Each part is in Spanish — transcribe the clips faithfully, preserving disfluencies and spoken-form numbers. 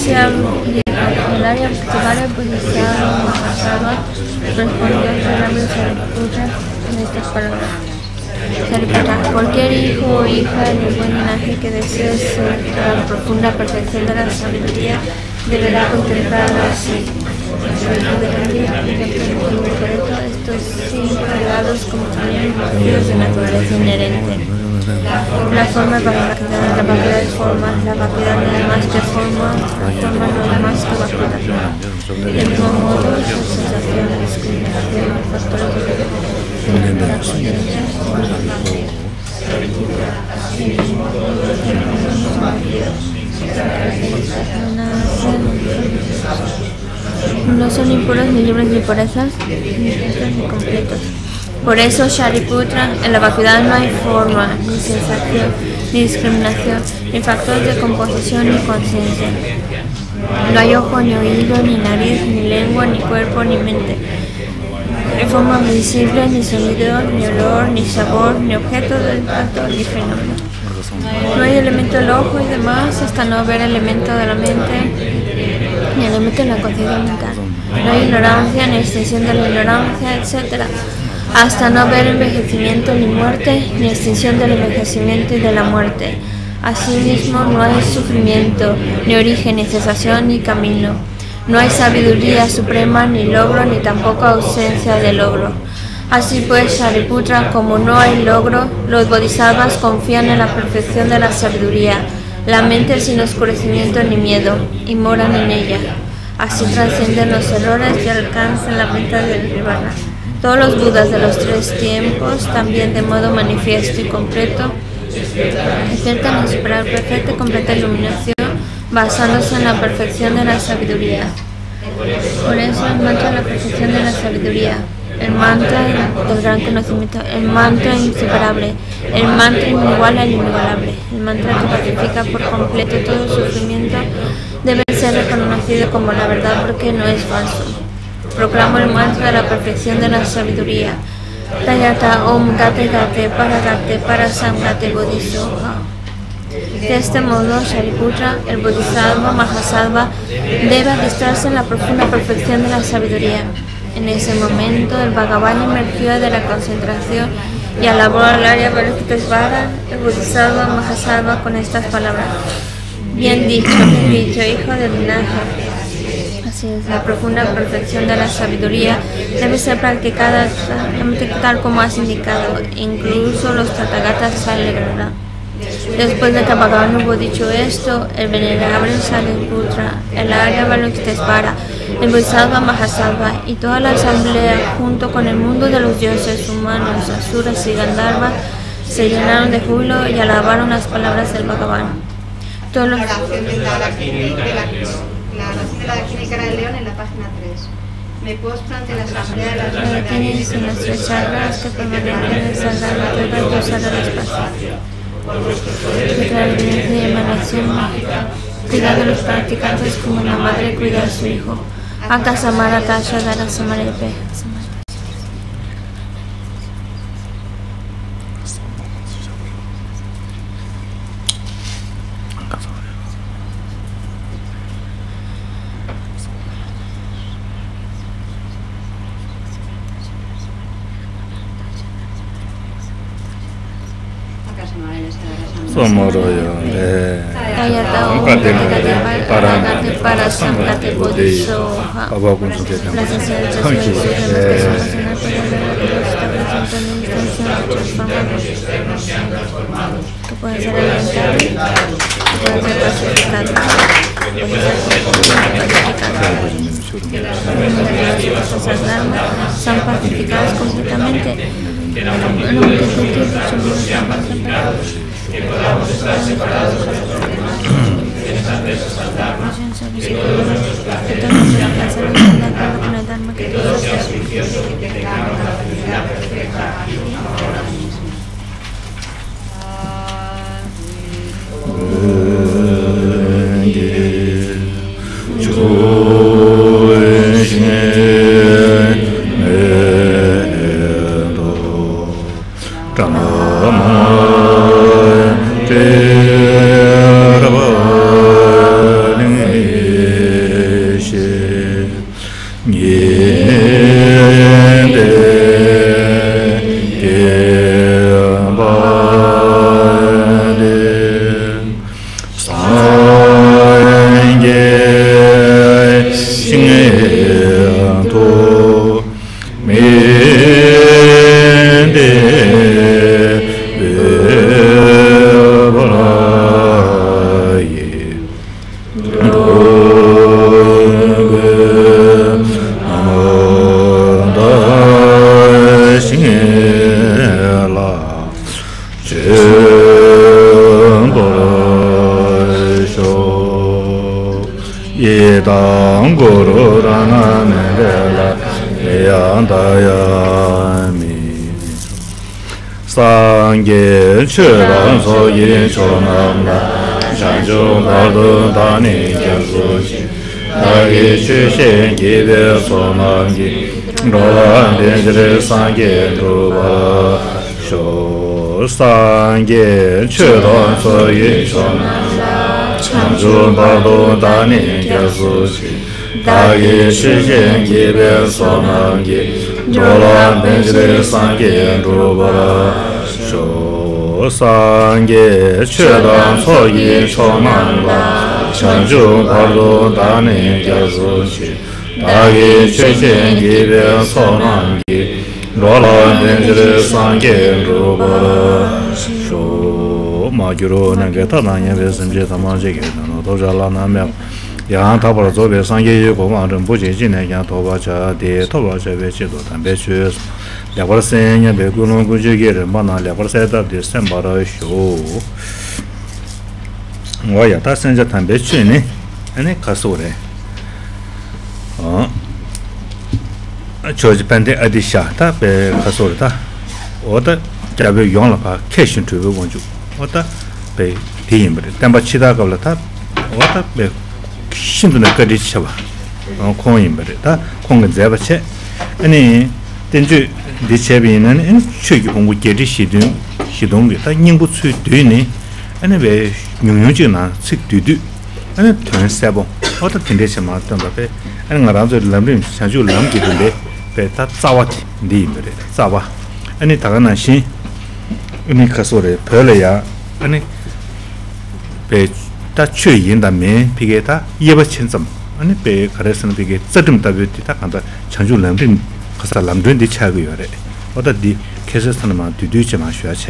Kashyap dijo, el área Vajradhara Bodhisattva Mahasatva respondió al Rama Sariputra en estas palabras. Sariputra, cualquier hijo o hija del buen linaje que desee ser la profunda perfección de la sabiduría deberá contemplarlo así. Estos cinco grados como también los de naturaleza inherente. La forma para la vacuidad de forma, la vacuidad no es más que forma, la forma no es más que vacuidad. Del mismo modo, las sensaciones, discriminación, factores de la conciencia, no son impuros ni libres de impurezas, ni justos ni completos. Por eso, Shariputra, en la vacuidad no hay forma, ni sensación, ni discriminación, ni factores de composición ni conciencia. No hay ojo, ni oído, ni nariz, ni lengua, ni cuerpo, ni mente. No hay forma visible, ni sonido, ni olor, ni sabor, ni objeto del tacto, ni fenómeno. No hay elemento del ojo y demás hasta no haber elemento de la mente, ni elemento de la conciencia mental. No hay ignorancia, ni extinción de la ignorancia, etcétera, hasta no haber envejecimiento ni muerte, ni extinción del envejecimiento y de la muerte. Asimismo, no hay sufrimiento, ni origen, ni cesación, ni camino. No hay sabiduría suprema, ni logro, ni tampoco ausencia de logro. Así pues, Shariputra, como no hay logro, los bodhisattvas confían en la perfección de la sabiduría, la mente sin oscurecimiento ni miedo, y moran en ella. Así trascienden los errores y alcanzan la meta del nirvana. Todos los budas de los tres tiempos, también de modo manifiesto y completo, intentan inspirar perfecta y completa iluminación basándose en la perfección de la sabiduría. Por eso el mantra de la perfección de la sabiduría, el mantra del gran conocimiento, el mantra inseparable, el mantra inigual al inigualable, el mantra que pacifica por completo todo sufrimiento, debe ser reconocido como la verdad porque no es falso. Proclamo el mantra de la perfección de la sabiduría. Tayata Om Gate Gate Paragate Parasamgate Bodhisoha. De este modo, Shariputra, el Bodhisattva Mahasattva, debe adestrarse en la profunda perfección de la sabiduría. En ese momento, el Bhagavan emergió de la concentración y alabó al Arya Balokitesvara, el Bodhisattva Mahasattva, con estas palabras. Bien dicho, bien dicho, hijo del linaje. Así es, la profunda perfección de la sabiduría debe ser practicada tal como has indicado, incluso los Tathagatas se alegrarán. Después de que Bhagavan hubo dicho esto, el venerable Shariputra, el Arya Balokitesvara, el Bodhisattva Mahasattva y toda la asamblea, junto con el mundo de los dioses humanos, asuras y Gandharvas, se llenaron de júbilo y alabaron las palabras del Bhagavan. Todos los... La oración de la Dakshina del León en la página tres. Me postro ante la asamblea de las Tienes en las tres chakras que permanecen sagradas todas dos salas de espacio. La evidencia y emanación mágica. Cuidar de los practicantes como la madre cuida a su hijo. Akasamara Tasha Dara Samarepe. Somoroyo, Tayata Om Gate Gate Paragate Parasamgate Bodhisoha. Las enseñanzas que pueden ser alimentadas, que pueden ser pacificadas, las normas son pacificadas completamente. Que podamos estar separados de esta desastre. Que todos los placeres de acuerdo con el Dharma que todos sean viciosos y que tengamos la felicidad perfecta y ahora mismo. Te Sangye Churan So Yin Chonam Shanju Bardu Dani Kyasuchi Dagi Chushen Gibe Sonangi Rolan Dendri Sangye Druba Sho Sangye Churan So Yin Chonam Shanju Bardu Dani Kyasuchi Dagi Chushen Gibe Sonangi Rolan Dendri Sangye Druba Sho Sangye Churan So Yin Chonam Shanju Bardu Dani Kyasuchi Dagi Chushen Gibe Sonangi Rolan Dendri Sangye Druba Sho Magyuru Nangeta Nanya Vesimje Tamajige Nano Dojala Namya Yang Tabara Zobe Sangye Yugo Manjin Buji Jine Yang Toba Cha Di Toba Cha Ve Chido Tambe Chus Liabar Senya Be Gulung Guji Giri Mana Liabar Seda Di Sembara Sho Waya Ta Senja Tambe Chuni Ane Kasure Choji Pende Adisha Ta Be Kasure Ta Oda Jabe Yongla Pa Keshin Tubu Wonju Oda Be Timbri Temba Chida Gavla Ta Oda Be Shinduna Kadi Chaba Koimbri Ta Konga Zeba Che Ane Tenju Di Chebi Ane Chogi Hongu Geri Shidun Shidungi Ta Nyingbu Tsui Duni Ane Be Nyungyungji Na Tsik Dudu Ane Tuan Sebo Oda Tende Chema Tamba Be Ane Ngaranzo Lamrim Shanju Lamgi Dunde Be Ta Zawati Di Imbri Zawa Ane Taga Na Shin Ane Kasore Pele Ya Ane Be Ta Chui Yin Da Men Pige Ta Yeba Chenzam Ane Be Karesan Pige Zadim Da Be Ta Kanda Shanju Lamrim Kasa Lamdun Di Chagu Yore Oda Di Kesestanama Dudu Chema Shua Che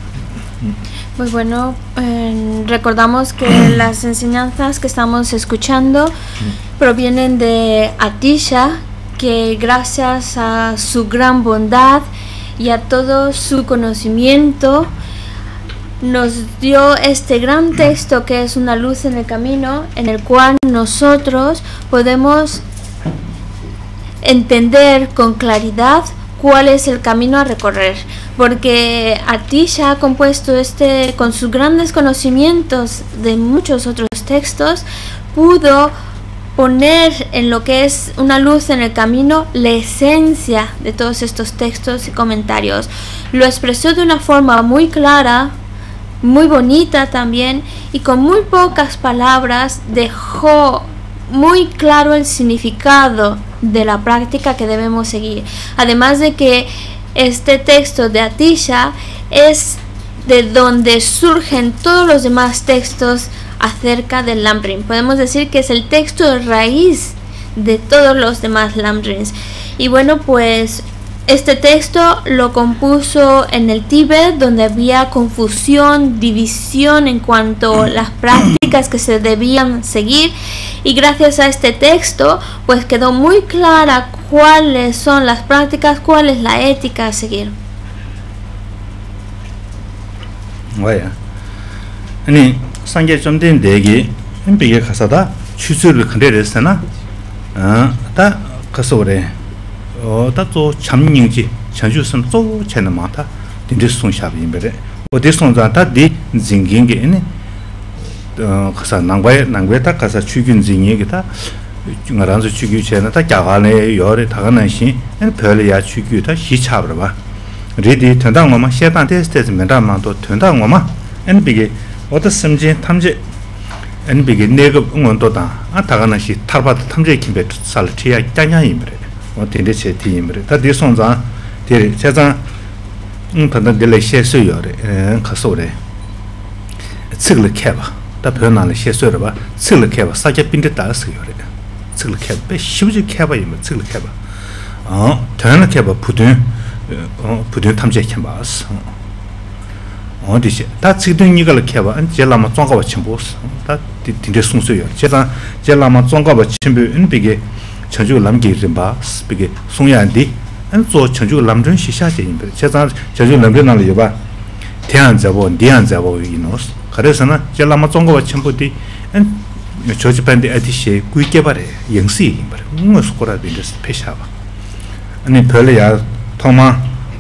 Muy bueno, eh, recordamos que las enseñanzas que estamos escuchando provienen de Atisha, que gracias a su gran bondad y a todo su conocimiento nos dio este gran texto que es una luz en el camino, en el cual nosotros podemos entender con claridad cuál es el camino a recorrer, porque Atisha ha compuesto este, con sus grandes conocimientos de muchos otros textos, pudo poner en lo que es una luz en el camino la esencia de todos estos textos y comentarios. Lo expresó de una forma muy clara, muy bonita también, y con muy pocas palabras dejó muy claro el significado de la práctica que debemos seguir. Además de que este texto de Atisha es de donde surgen todos los demás textos acerca del Lamrim. Podemos decir que es el texto de raíz de todos los demás Lamrims. Y bueno, pues este texto lo compuso en el Tíbet, donde había confusión, división en cuanto a las prácticas que se debían seguir, y gracias a este texto pues quedó muy clara cuáles son las prácticas, cuál es la ética a seguir. Vaya. Ani sangye chomden degi impige khasada chusul khande sana. Ah ta khasore. O ta zo chamningji chanju sun zo chena mata dinde sun shabi imbere. O de sun za ta di jinging ene khasa nangbai nangbai ta khasa chugyun jingye gi ta ngaranzo chugyu chena ta gyagane yore tagana shin ene pele ya chugyu ta hi chabra ba. Ridi tendang mama shedan test test mendan ma to tendang mama ene bige oda simje 탐제 ene bige nege ngon to da a tagana shi tarba 탐제 kimbe sal tiya kyanya imbre. O tende che ti imbre ta de song za de cheza um tanda de le she su yore eh khaso re tsigle kheba ta phena le she su re ba tsigle kheba sa ge pinde ta su yore tsigle kheba be shuji kheba imbre tsigle kheba 아 tanda kheba pudun 어 pudun 탐제 kheba as 어디시 다 tsigle nigal kheba an je lama zonga wa chimbo ta 딘데 송수요 제가 제라마 종가바 침비 은비게 전주 남기 림바 비게 송야한디 안조 전주 남전 시샤제 임베 제가 전주 남전나리 요바 대한자보 대한자보 이노스 그래서는 제라마 종가바 침부디 안 조지반데 아디시 구이게바래 영시 임바래 무엇고라 딘데스 페샤바 아니 별이야 토마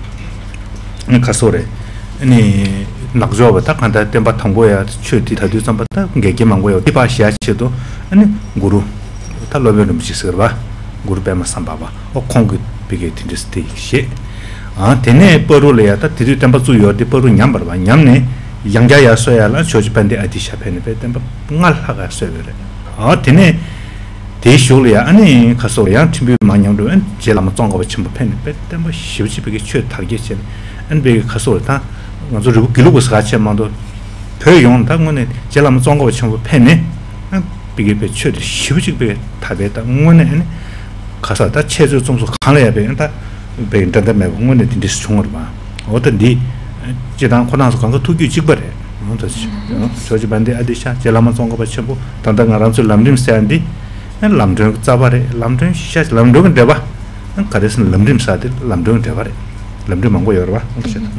가소래 아니 낙조바 딱 간다 템바 통고야 추디 다도 좀 봤다 게게 망고요 디바시아치도 아니 구루 탈로베는 미치서바 구루 베마 삼바바 어 콩그 비게 딘데스티시 아 데네 버로레야다 디디 템바 주요 디 버로 냠바바 냠네 양자야 소야라 조지반데 아디샤페네 베템바 웅알하가 소베레 아 데네 대쇼리야 아니 가소야 팀비 마냥도 제라마 쫑고바 침부 페네 베템바 시우지비게 추 타르게체 안 베게 가소다 먼저 기록을 같이 만도 표현 당원에 제라마 쫑고 전부 펜네 비게 배치를 쉬우지게 타베다 응원에 가서다 체조 점수 강해야 된다 배인한테 매 응원에 딘디스 총을 봐 어떤디 지단 코나서 간거 투기 직벌해 뭔지 저지 반대 아디샤 제라마 쫑고 전부 단단 알아서 람림 세안디 람정 잡아래 람정 시샤 람정 대봐 가르선 람림 사들 람정 대봐래 람정 망고 열어 봐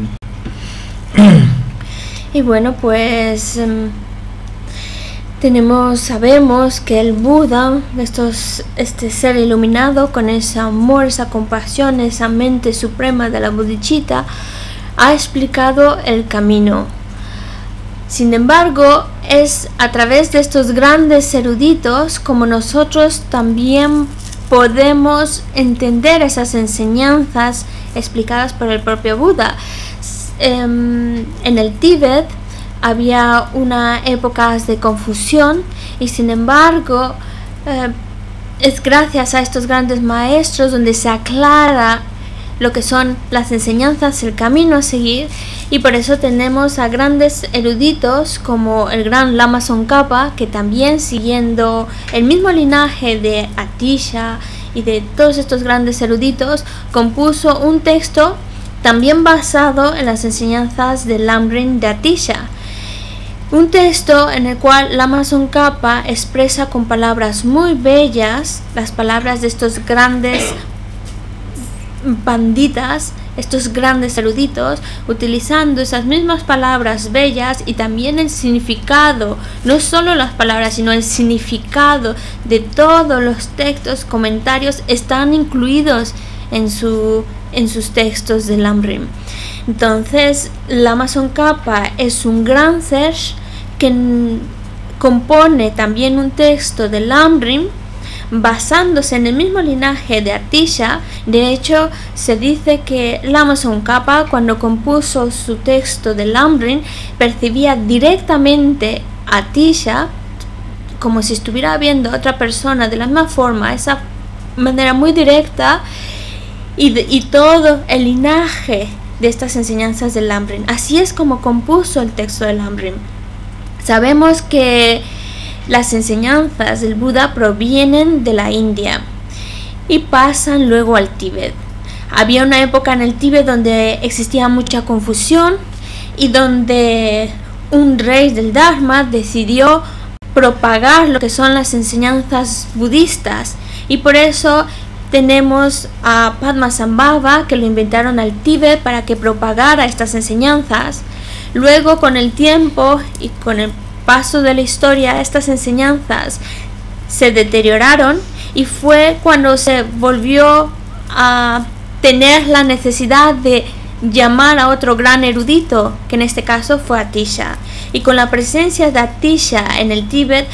Y bueno, pues um, tenemos, sabemos que el Buda, estos, este ser iluminado con ese amor, esa compasión, esa mente suprema de la bodhicitta, ha explicado el camino. Sin embargo, es a través de estos grandes eruditos como nosotros también podemos entender esas enseñanzas explicadas por el propio Buda. En el Tíbet había una época de confusión y sin embargo eh, es gracias a estos grandes maestros donde se aclara lo que son las enseñanzas, el camino a seguir, y por eso tenemos a grandes eruditos como el gran Lama Tsongkhapa, que también siguiendo el mismo linaje de Atisha y de todos estos grandes eruditos compuso un texto también basado en las enseñanzas de Lamrim de Atisha. Un texto en el cual Lama Tsongkhapa expresa con palabras muy bellas las palabras de estos grandes panditas, estos grandes eruditos, utilizando esas mismas palabras bellas y también el significado, no solo las palabras, sino el significado de todos los textos, comentarios están incluidos en su en sus textos de Lamrim. Entonces, Lama Tsongkhapa es un gran ser que compone también un texto de Lamrim basándose en el mismo linaje de Atisha. De hecho, se dice que Lama Tsongkhapa, cuando compuso su texto de Lamrim, percibía directamente a Atisha como si estuviera viendo a otra persona de la misma forma, esa manera muy directa. Y, de, y todo el linaje de estas enseñanzas del Lamrim. Así es como compuso el texto del Lamrim. Sabemos que las enseñanzas del Buda provienen de la India y pasan luego al Tíbet. Había una época en el Tíbet donde existía mucha confusión y donde un rey del Dharma decidió propagar lo que son las enseñanzas budistas, y por eso tenemos a Padmasambhava, que lo inventaron al Tíbet para que propagara estas enseñanzas. Luego, con el tiempo y con el paso de la historia, estas enseñanzas se deterioraron y fue cuando se volvió a tener la necesidad de llamar a otro gran erudito, que en este caso fue Atisha. Y con la presencia de Atisha en el Tíbet,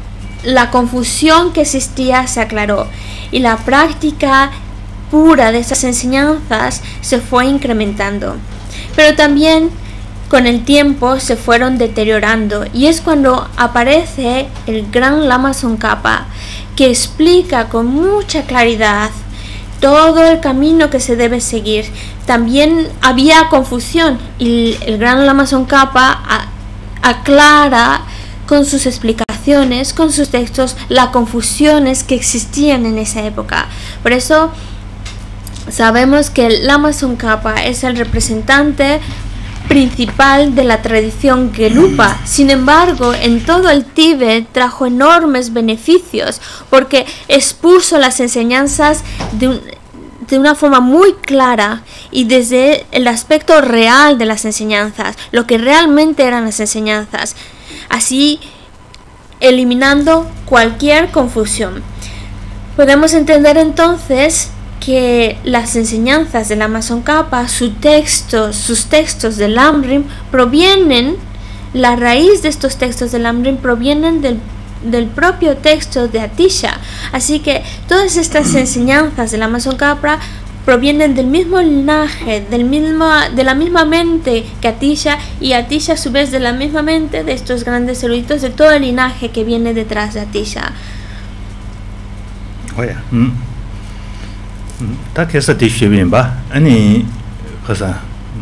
la confusión que existía se aclaró y la práctica pura de esas enseñanzas se fue incrementando. Pero también con el tiempo se fueron deteriorando, y es cuando aparece el gran Lama Tsongkhapa, que explica con mucha claridad todo el camino que se debe seguir. También había confusión y el gran Lama Tsongkhapa aclara con sus explicaciones, con sus textos, las confusiones que existían en esa época. Por eso sabemos que el Lama Tsongkhapa es el representante principal de la tradición Gelupa. Sin embargo, en todo el Tíbet trajo enormes beneficios porque expuso las enseñanzas de, un, de una forma muy clara y desde el aspecto real de las enseñanzas, lo que realmente eran las enseñanzas, así eliminando cualquier confusión. Podemos entender entonces que las enseñanzas del Amazon Kappa, su texto, sus textos del Lamrim, provienen, la raíz de estos textos del Lamrim provienen del, del propio texto de Atisha. Así que todas estas enseñanzas del Amazon Kappa provienen del mismo linaje, del mismo, de la misma mente que Atisha, y Atisha a su vez de la misma mente de estos grandes eruditos, de todo el linaje que viene detrás de Atisha. Oye, mm. 다 계속 뒤집으면 봐. 아니 그래서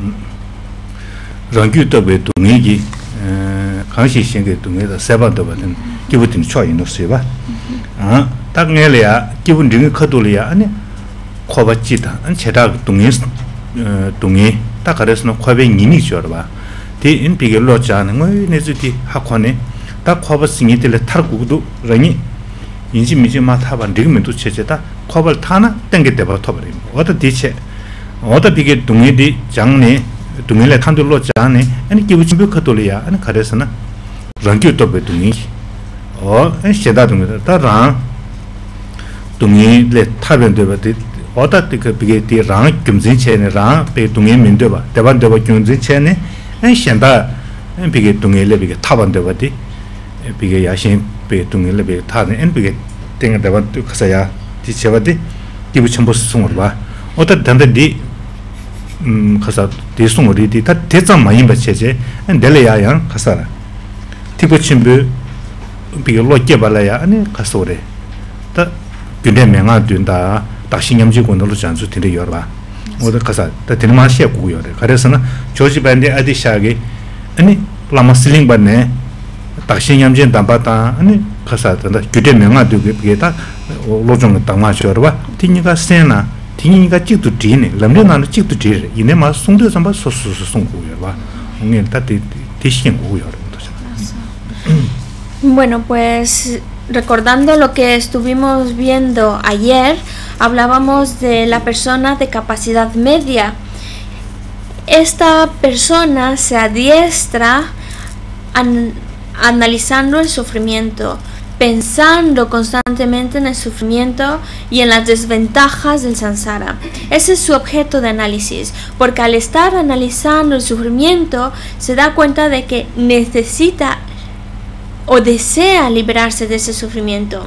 랑규도베 동의기 어 강시신의 동의도 세번도 받은 기부tin 초인도 쓰봐. 아, 딱 내려야 기분 등의 커돌이야. 아니 코바지다. 안 제다 동의 어 동의 딱 그래서는 코베 니니 줘 봐. 디 인비게 로자는 거 내주디 학원에 딱 코바싱이 될 탈구도 랑이 인지 미지 마타반 리그멘도 체제다 코발 타나 땡게 대바 토버림 어디 디체 어디 비게 동의디 장내 동의래 탄들로 자네 아니 기부침비 커돌이야 아니 그래서는 랑규도 베동이 어 시다 동의다 다랑 동의래 타변도 버디 어디 그 비게 디랑 금진체네 랑베 동의 민도 봐 대반도 봐 금진체네 아니 시다 비게 동의래 비게 타반도 버디 비게 야신 배 동일에 배 타는 엔비게 땡을 대바 가서야 뒤쳐버디 기부 첨부 송을 봐 어떤 단단히 음 가서 대송을 디 다 대장 많이 받체제 내려야양 가서라 티부 첨부 비게 로게 발라야 아니 가서래 다 근데 명아 된다 다신염지 권으로 잔수 되게 여러 봐 어디 가서 다 되는 맛이 없고요 그래서는 조지반데 아디샤게 아니 라마슬링 받네 다신염진 담바다 아니 가사다 규대 명아 되게 비게다 로종 담마셔봐 티니가 세나 티니가 찍도 뒤네 람려나는 찍도 뒤 이네마 송도 삼바 소소소 송고요 봐 오늘 다티 티신 고요 Bueno, pues recordando lo que estuvimos viendo ayer, hablábamos de la persona de capacidad media. Esta persona se adiestra an analizando el sufrimiento, pensando constantemente en el sufrimiento y en las desventajas del samsara. Ese es su objeto de análisis, porque al estar analizando el sufrimiento se da cuenta de que necesita o desea liberarse de ese sufrimiento.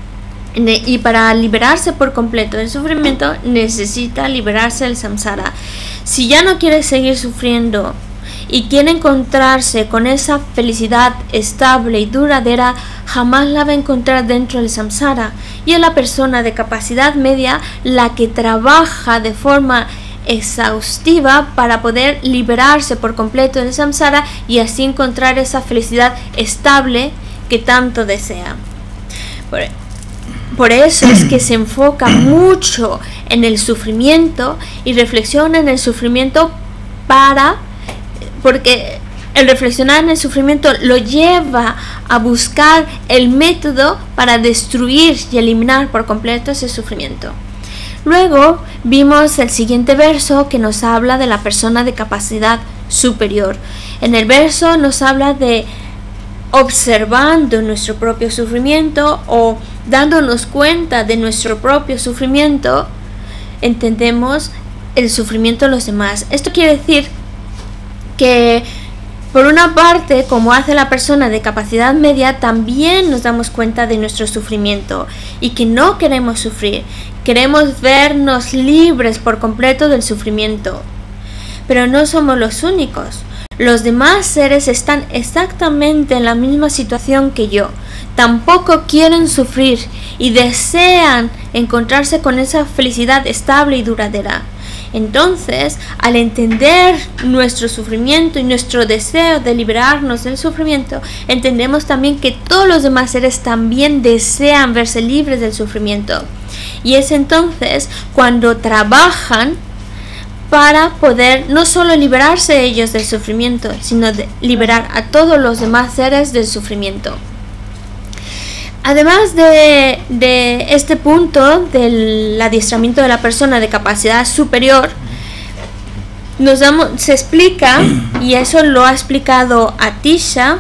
Y para liberarse por completo del sufrimiento necesita liberarse del samsara. Si ya no quiere seguir sufriendo y quiere encontrarse con esa felicidad estable y duradera, jamás la va a encontrar dentro del samsara. Y es la persona de capacidad media la que trabaja de forma exhaustiva para poder liberarse por completo del samsara y así encontrar esa felicidad estable que tanto desea. Por, por eso es que se enfoca mucho en el sufrimiento y reflexiona en el sufrimiento para... porque el reflexionar en el sufrimiento lo lleva a buscar el método para destruir y eliminar por completo ese sufrimiento. Luego vimos el siguiente verso que nos habla de la persona de capacidad superior. En el verso nos habla de observando nuestro propio sufrimiento o dándonos cuenta de nuestro propio sufrimiento, entendemos el sufrimiento de los demás. Esto quiere decir que por una parte, como hace la persona de capacidad media, también nos damos cuenta de nuestro sufrimiento y que no queremos sufrir, queremos vernos libres por completo del sufrimiento. Pero no somos los únicos. Los demás seres están exactamente en la misma situación que yo. Tampoco quieren sufrir y desean encontrarse con esa felicidad estable y duradera. Entonces, al entender nuestro sufrimiento y nuestro deseo de liberarnos del sufrimiento, entendemos también que todos los demás seres también desean verse libres del sufrimiento. Y es entonces cuando trabajan para poder no solo liberarse ellos del sufrimiento, sino de liberar a todos los demás seres del sufrimiento. Además de, de este punto del adiestramiento de la persona de capacidad superior, nos damos, se explica, y eso lo ha explicado Atisha,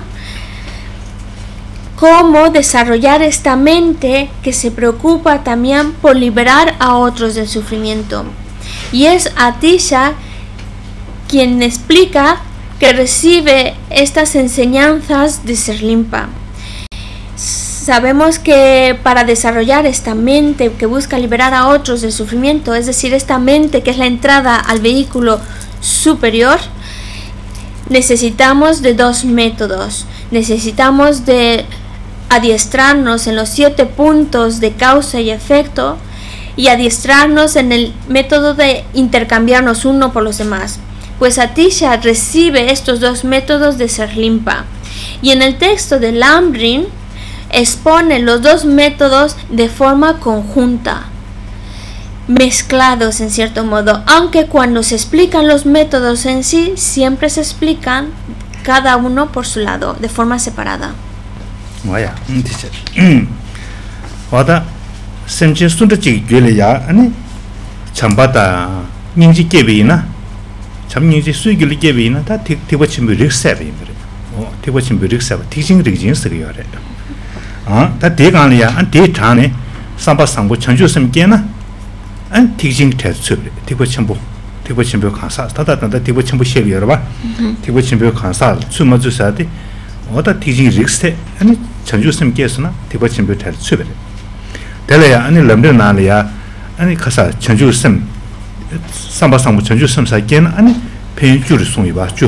cómo desarrollar esta mente que se preocupa también por liberar a otros del sufrimiento. Y es Atisha quien explica que recibe estas enseñanzas de Serlimpa. Sabemos que para desarrollar esta mente que busca liberar a otros del sufrimiento, es decir, esta mente que es la entrada al vehículo superior, necesitamos de dos métodos. Necesitamos de adiestrarnos en los siete puntos de causa y efecto y adiestrarnos en el método de intercambiarnos uno por los demás. Pues Atisha recibe estos dos métodos de Serlimpa, y en el texto de Lamrim expone los dos métodos de forma conjunta, mezclados en cierto modo, aunque cuando se explican los métodos en sí, siempre se explican cada uno por su lado, de forma separada. Vaya, dice. Ahora, semchen sunda chig gyele ya, ane chambata ningji gebina, cham ningji sui gyele gebina, ta tiba chimbu riksebe imbre. Oh, tiba chimbu riksebe, tikjing rigjing sege yore. Ah, ta de gan ya, an de chane, samba sangbo changju sem gena, an tikjing te tsubre, tiba chimbu, tiba chimbu kansa, ta ta ta tiba chimbu shebe yore ba, tiba chimbu kansa, tsuma zu sa de, oda tikjing rikse, ane chanju sem gesuna tiba chimbu te tsubre. Telaya ane lamre nalaya, ane kasa chanju sem, samba sangbo chanju sem sa gena, ane pen juri songi ba ju.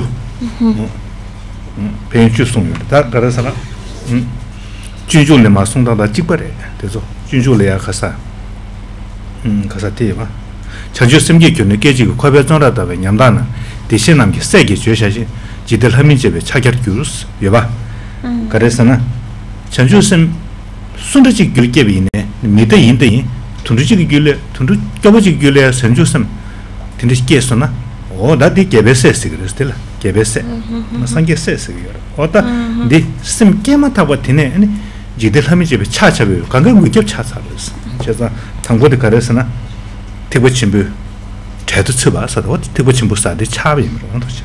Pen juri songi, ta gara sara, junju le ma songda da jigbare, tezo, junju le ya kasa, kasa te ba. Chanju sem ge gyone geji go kwabe zonra da be nyamda na, deshe namge sege jueshaji, jidel hamin jebe chagyar gyurus, yeba. Gara sana, chanju sem 순르지 길게비네 미대 인데 tunduji gyule tundu gyaboji gyule sanju sam tindish kesona o dadi gebese sigrestel gebese masange ses gyor ota di sim kema tabatine ani jidel hamije be chachabe kangar mugyab chasares 제가 당고대 가려서나 대보침부 제도 쳐봐서 어디 대보침부 사대 차비므로 한도죠.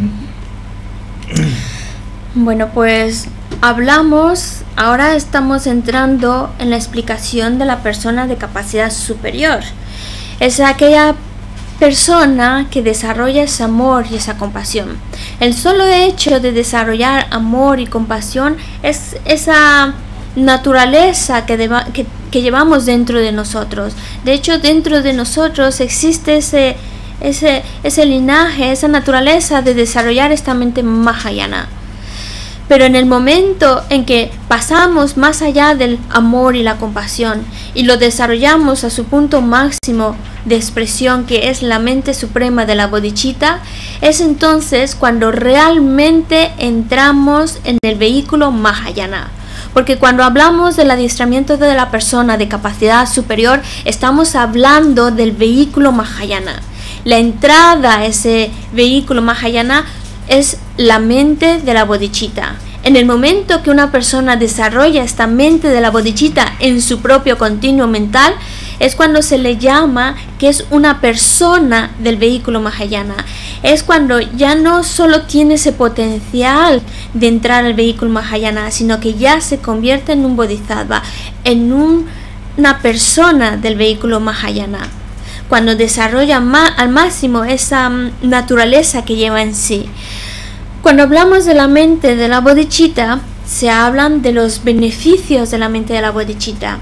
Bueno, pues hablamos, ahora estamos entrando en la explicación de la persona de capacidad superior. Es aquella persona que desarrolla ese amor y esa compasión. El solo hecho de desarrollar amor y compasión es esa naturaleza que, deba, que, que llevamos dentro de nosotros. De hecho, dentro de nosotros existe ese, ese, ese linaje, esa naturaleza de desarrollar esta mente mahayana. Pero en el momento en que pasamos más allá del amor y la compasión y lo desarrollamos a su punto máximo de expresión, que es la mente suprema de la bodhicitta, es entonces cuando realmente entramos en el vehículo mahayana. Porque cuando hablamos del adiestramiento de la persona de capacidad superior, estamos hablando del vehículo mahayana. La entrada a ese vehículo mahayana es la mente de la bodhicitta. En el momento que una persona desarrolla esta mente de la bodhicitta en su propio continuo mental, es cuando se le llama que es una persona del vehículo mahayana. Es cuando ya no solo tiene ese potencial de entrar al vehículo mahayana, sino que ya se convierte en un bodhisattva, en un, una persona del vehículo mahayana. Cuando desarrolla ma, al máximo esa um, naturaleza que lleva en sí. Cuando hablamos de la mente de la bodhicitta, se hablan de los beneficios de la mente de la bodhicitta.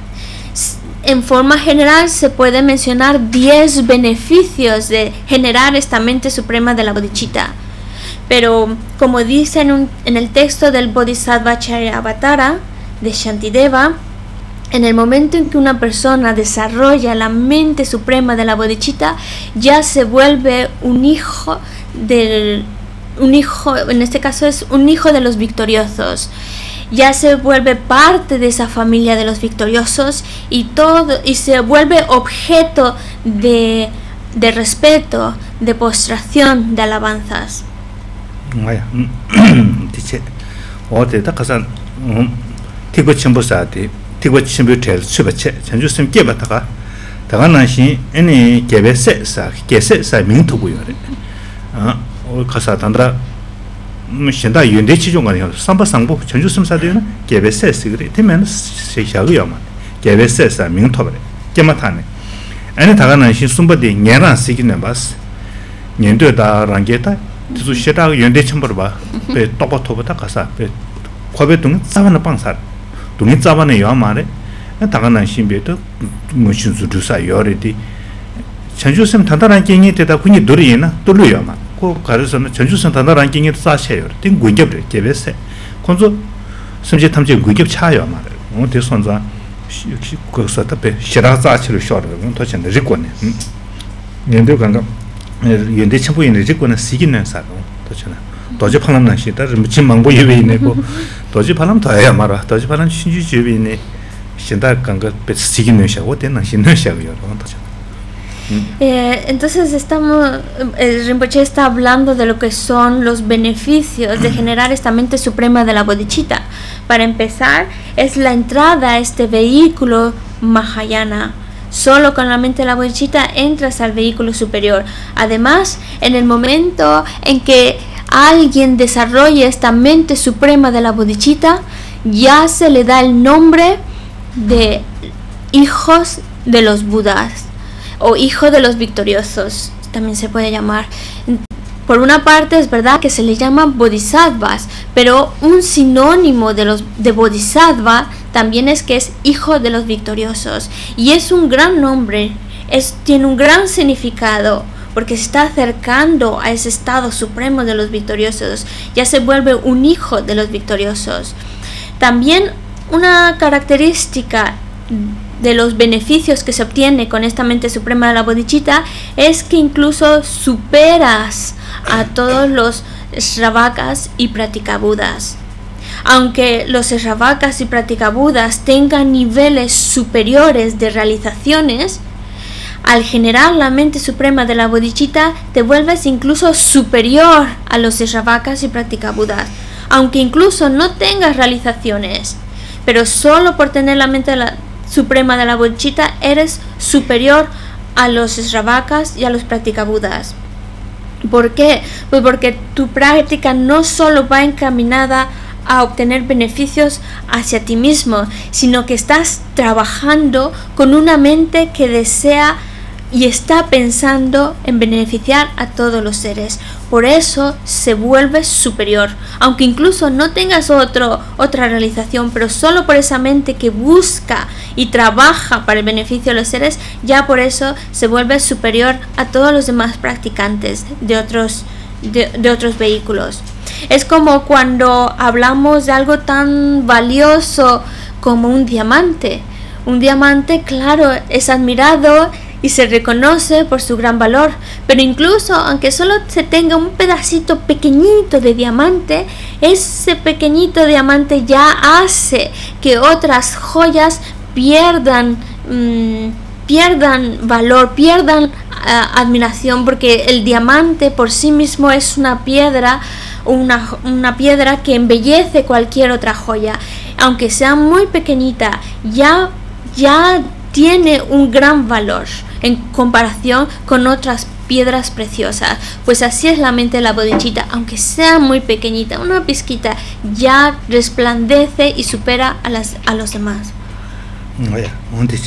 En forma general se puede mencionar diez beneficios de generar esta mente suprema de la bodhicitta. Pero como dice en, un, en el texto del Bodhisattva Charyavatara de Shantideva, en el momento en que una persona desarrolla la mente suprema de la bodhicitta, ya se vuelve un hijo del, un hijo, en este caso es un hijo de los victoriosos. Ya se vuelve parte de esa familia de los victoriosos y todo y se vuelve objeto de, de respeto, de postración, de alabanzas. Vaya, dice, o de ta casan, tipo chimbosati, tipo chimbutel, subache, chanjusum gebataga, taganashi, any gebese sa, gese sa mintuguyore. Ah, o casatandra, Shinda Yundi Chijunga, Samba Sambo, Chanjusum Sadina, gebese sigri, Timen Shayama, gebese sa mintobre, gematane. Any taganashi, somebody, Nera Siginabas, Nindo da Rangeta. 저 시작 연대 첨부를 봐. 배 똑똑토부터 가서 배 코베 동 잡아는 방사. 동이 잡아는 요 말에 다가난 신비도 무슨 수두사 요래디. 전주선 단단한 경이 되다 군이 노리나 돌려요 막. 그 가르서는 전주선 단단한 경이 싸셔요. 된 군ገብ을 개베세. 건조 심지 탐지 군겹 차요 말에. 어 대선자 역시 거기서 답에 시라자치를 쇼르는 더 전에 리권네. 연대 간가 연대 첨부인의 직권은 시기는 사고 도잖아. 도지 팔람난 시다 무슨 망보 예외이네고 도지 팔람 더야 말아. 도지 팔람 신주 주비네 신다 간가 시기는 샤고 되는 신는 샤고요. 도잖아. Eh, entonces estamos, el Rinpoche está hablando de lo que son los beneficios de generar esta mente suprema de la bodhicitta. Para empezar, es la entrada a este vehículo Mahayana. Solo con la mente de la bodhicitta entras al vehículo superior. Además, en el momento en que alguien desarrolle esta mente suprema de la bodhicitta, ya se le da el nombre de hijos de los Budas o hijo de los victoriosos, también se puede llamar. Por una parte es verdad que se le llaman bodhisattvas, pero un sinónimo de los de bodhisattva también es que es hijo de los victoriosos, y es un gran nombre, es, tiene un gran significado, porque se está acercando a ese estado supremo de los victoriosos, ya se vuelve un hijo de los victoriosos. También una característica de los beneficios que se obtiene con esta mente suprema de la bodhicitta es que incluso superas a todos los Shravakas y Pratikabudas. Aunque los Shravakas y Pratikabudas tengan niveles superiores de realizaciones, al generar la mente suprema de la bodhicitta te vuelves incluso superior a los Shravakas y Pratikabudas, aunque incluso no tengas realizaciones, pero solo por tener la mente de la suprema de la bodhicitta eres superior a los Shravakas y a los Pratikabudas. ¿Por qué? Pues porque tu práctica no solo va encaminada a obtener beneficios hacia ti mismo, sino que estás trabajando con una mente que desea y está pensando en beneficiar a todos los seres. Por eso se vuelve superior, aunque incluso no tengas otro, otra realización, pero solo por esa mente que busca y trabaja para el beneficio de los seres, ya por eso se vuelve superior a todos los demás practicantes de otros, de, de otros vehículos. Es como cuando hablamos de algo tan valioso como un diamante. Un diamante, claro, es admirado y se reconoce por su gran valor, pero incluso aunque solo se tenga un pedacito pequeñito de diamante, ese pequeñito diamante ya hace que otras joyas pierdan mmm, pierdan valor, pierdan uh, admiración, porque el diamante por sí mismo es una piedra, una, una piedra que embellece cualquier otra joya. Aunque sea muy pequeñita, ya, ya tiene un gran valor en comparación con otras piedras preciosas. Pues así es la mente de la bodhicitta, aunque sea muy pequeñita, una pizquita, ya resplandece y supera a, las, a los demás. Oye, un dice,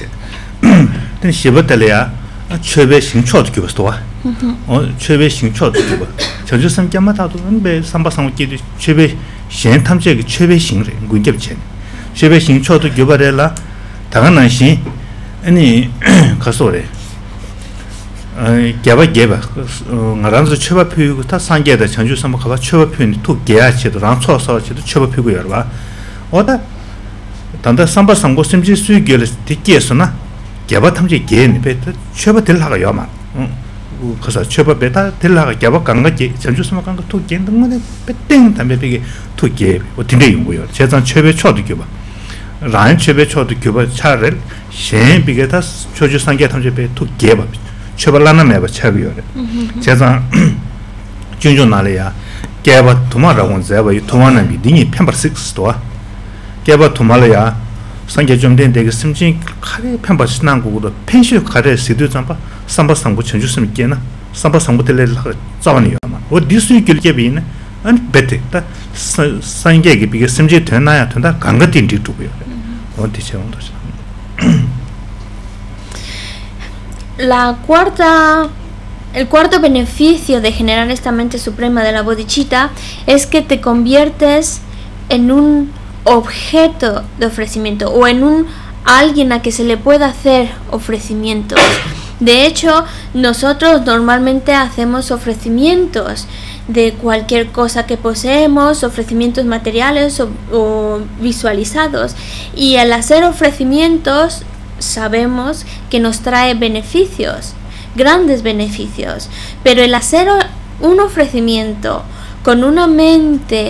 ten shibatalea, chebe shinchot kibastoa, o chebe shinchot kiba. Chanju sam gyamatato, be samba sam ki chebe shen tamje chebe shinre, gungebchen. Chebe shinchot kibarela, taganan shin, ani kasore. gyaba gyaba ngaranzo chöba pyu ta sangeda chanju sam khaba chöba pyu ni tu gya chi do ran cho so chi do chöba pyu yor ba oda tanda samba samgo simji su gyel ti kyeso na gyaba tamje gye ni be chöba del ha ga yo ma u khasa chöba be ta del ha ga gyaba kanga ji chanju sam kanga tu gyen dang ma de be teng tambe be tu gye o tin de yung go yor chesan chöbe cho do gyoba ran chöbe cho do gyoba charel shen bi ge ta choju sangge tamje be tu gye ba chobalana meba chabiyo re chezan junjo nalaya geba tuma ragon zeba yu tuma nambi dingi pembar six towa geba tuma laya sangye jomden degi simjin kare pembar sinan gugudo penshu kare sidu zamba samba sangbu chanju sim gena samba sangbu tele zawani yo ma o disu gilgebi ina an bete ta sangye gi biga simjin tenaya tenda ganga dindik duguyo re o diche ondo La cuarta, el cuarto beneficio de generar esta mente suprema de la bodhicitta es que te conviertes en un objeto de ofrecimiento o en un alguien a que se le pueda hacer ofrecimientos. De hecho, nosotros normalmente hacemos ofrecimientos de cualquier cosa que poseemos, ofrecimientos materiales o, o visualizados, y al hacer ofrecimientos sabemos que nos trae beneficios, grandes beneficios, pero el hacer un ofrecimiento con una mente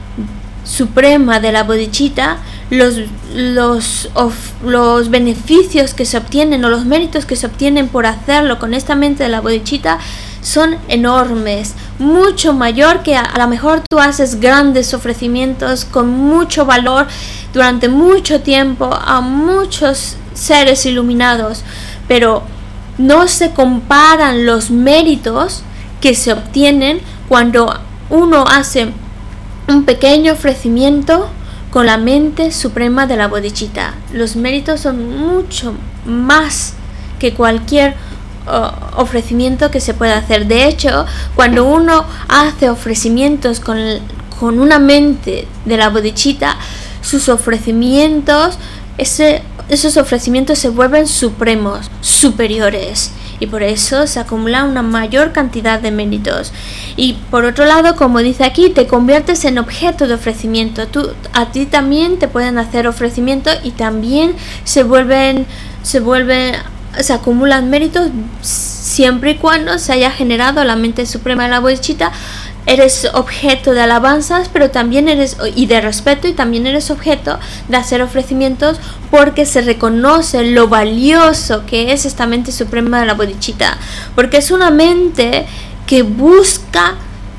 suprema de la bodhicitta, los, los, of, los beneficios que se obtienen o los méritos que se obtienen por hacerlo con esta mente de la bodhicitta son enormes, mucho mayor que a, a lo mejor tú haces grandes ofrecimientos con mucho valor durante mucho tiempo a muchos seres iluminados, pero no se comparan los méritos que se obtienen cuando uno hace un pequeño ofrecimiento con la mente suprema de la bodhicitta. Los méritos son mucho más que cualquier uh, ofrecimiento que se pueda hacer. De hecho, cuando uno hace ofrecimientos con, con una mente de la bodhicitta, sus ofrecimientos, ese esos ofrecimientos se vuelven supremos, superiores, y por eso se acumula una mayor cantidad de méritos. Y por otro lado, como dice aquí, te conviertes en objeto de ofrecimiento. Tú, a ti también te pueden hacer ofrecimiento y también se vuelven, se vuelven, se acumulan méritos siempre y cuando se haya generado la mente suprema de la bodhicitta. Eres objeto de alabanzas, pero también eres, y de respeto, y también eres objeto de hacer ofrecimientos porque se reconoce lo valioso que es esta mente suprema de la bodhicitta, porque es una mente que busca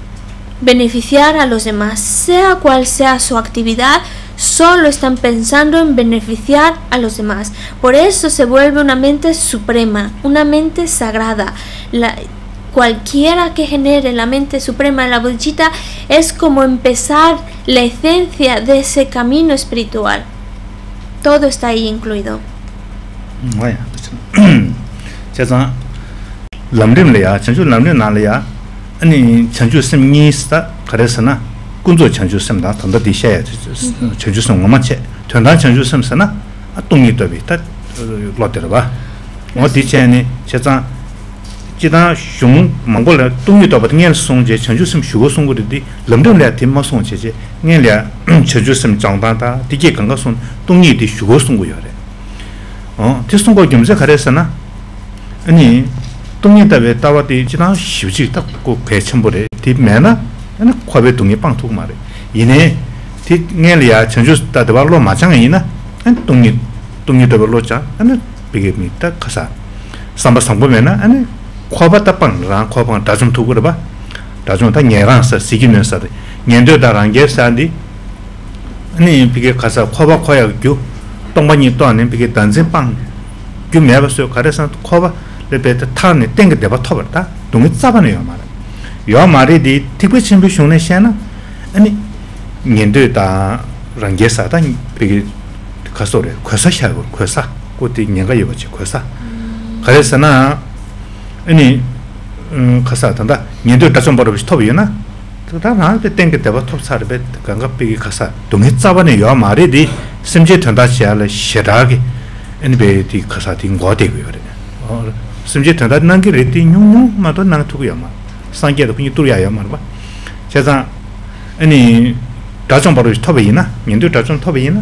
beneficiar a los demás, sea cual sea su actividad, solo están pensando en beneficiar a los demás. Por eso se vuelve una mente suprema, una mente sagrada. La, Cualquiera que genere la mente suprema de la bodhicitta es como empezar la esencia de ese camino espiritual. Todo está ahí incluido. Vaya, chazan lamrim le ya, chanju lamrim na le ya, ani chanju sim ni sta karesana, kunzo chanju sim da tanda di sha ya, chanju sim ngoma che, tanda chanju sim sana, atungi to bi ta lo de ba. Mo di che ni chazan 지다 슝 몽골에 동유도 같은 게 송제 전주심 휴고 송고들이 럼름래 팀마 송제제 녜려 전주심 장단다 디게 강가선 동유디 휴고 송고요래 어 티송고 겸세 가래서나 아니 동유답에 따와디 지다 휴지 딱고 배천벌에 디매나 아니 과배 동이 빵투고 말해 이내 디 녜려 전주 따더발로 마찬가지나 아니 동유 동유답으로 자 아니 비게 밑다 가사 삼바 상보면은 아니 khoba pang ran khoba dajum tu gur ba dajum ta nyeran sa sigin sa de nyendo da ran ge sa di ani bige khasa khoba khoya gyu tongba ni to ane bige danzen pang gyu me ba so kare sa khoba le be ta ne teng de ba thoba ta dong za ba ne yo ma yo ma ri di tikbe chim bi shung ne sha na ani nyendo da ran ge sa da bige khaso re khosa sha go khosa ko ti nyanga yo ba chi khosa kare sa na 아니 음 가서 단다 년도 다좀 벌어 비슷하비나 그다나 땡게 대바 톱사르베 강갑비기 가서 동해 잡아내 요 말이디 심지 단다시알 시라게 엔베디 가서 딘 거되고요 그래 어 심지 단다는 게 레디 뇽뇽 마도 나 투고요 마 상계도 그니 뚜야요 말봐 제가 아니 다좀 벌어 비슷하비나 년도 다좀 톱이나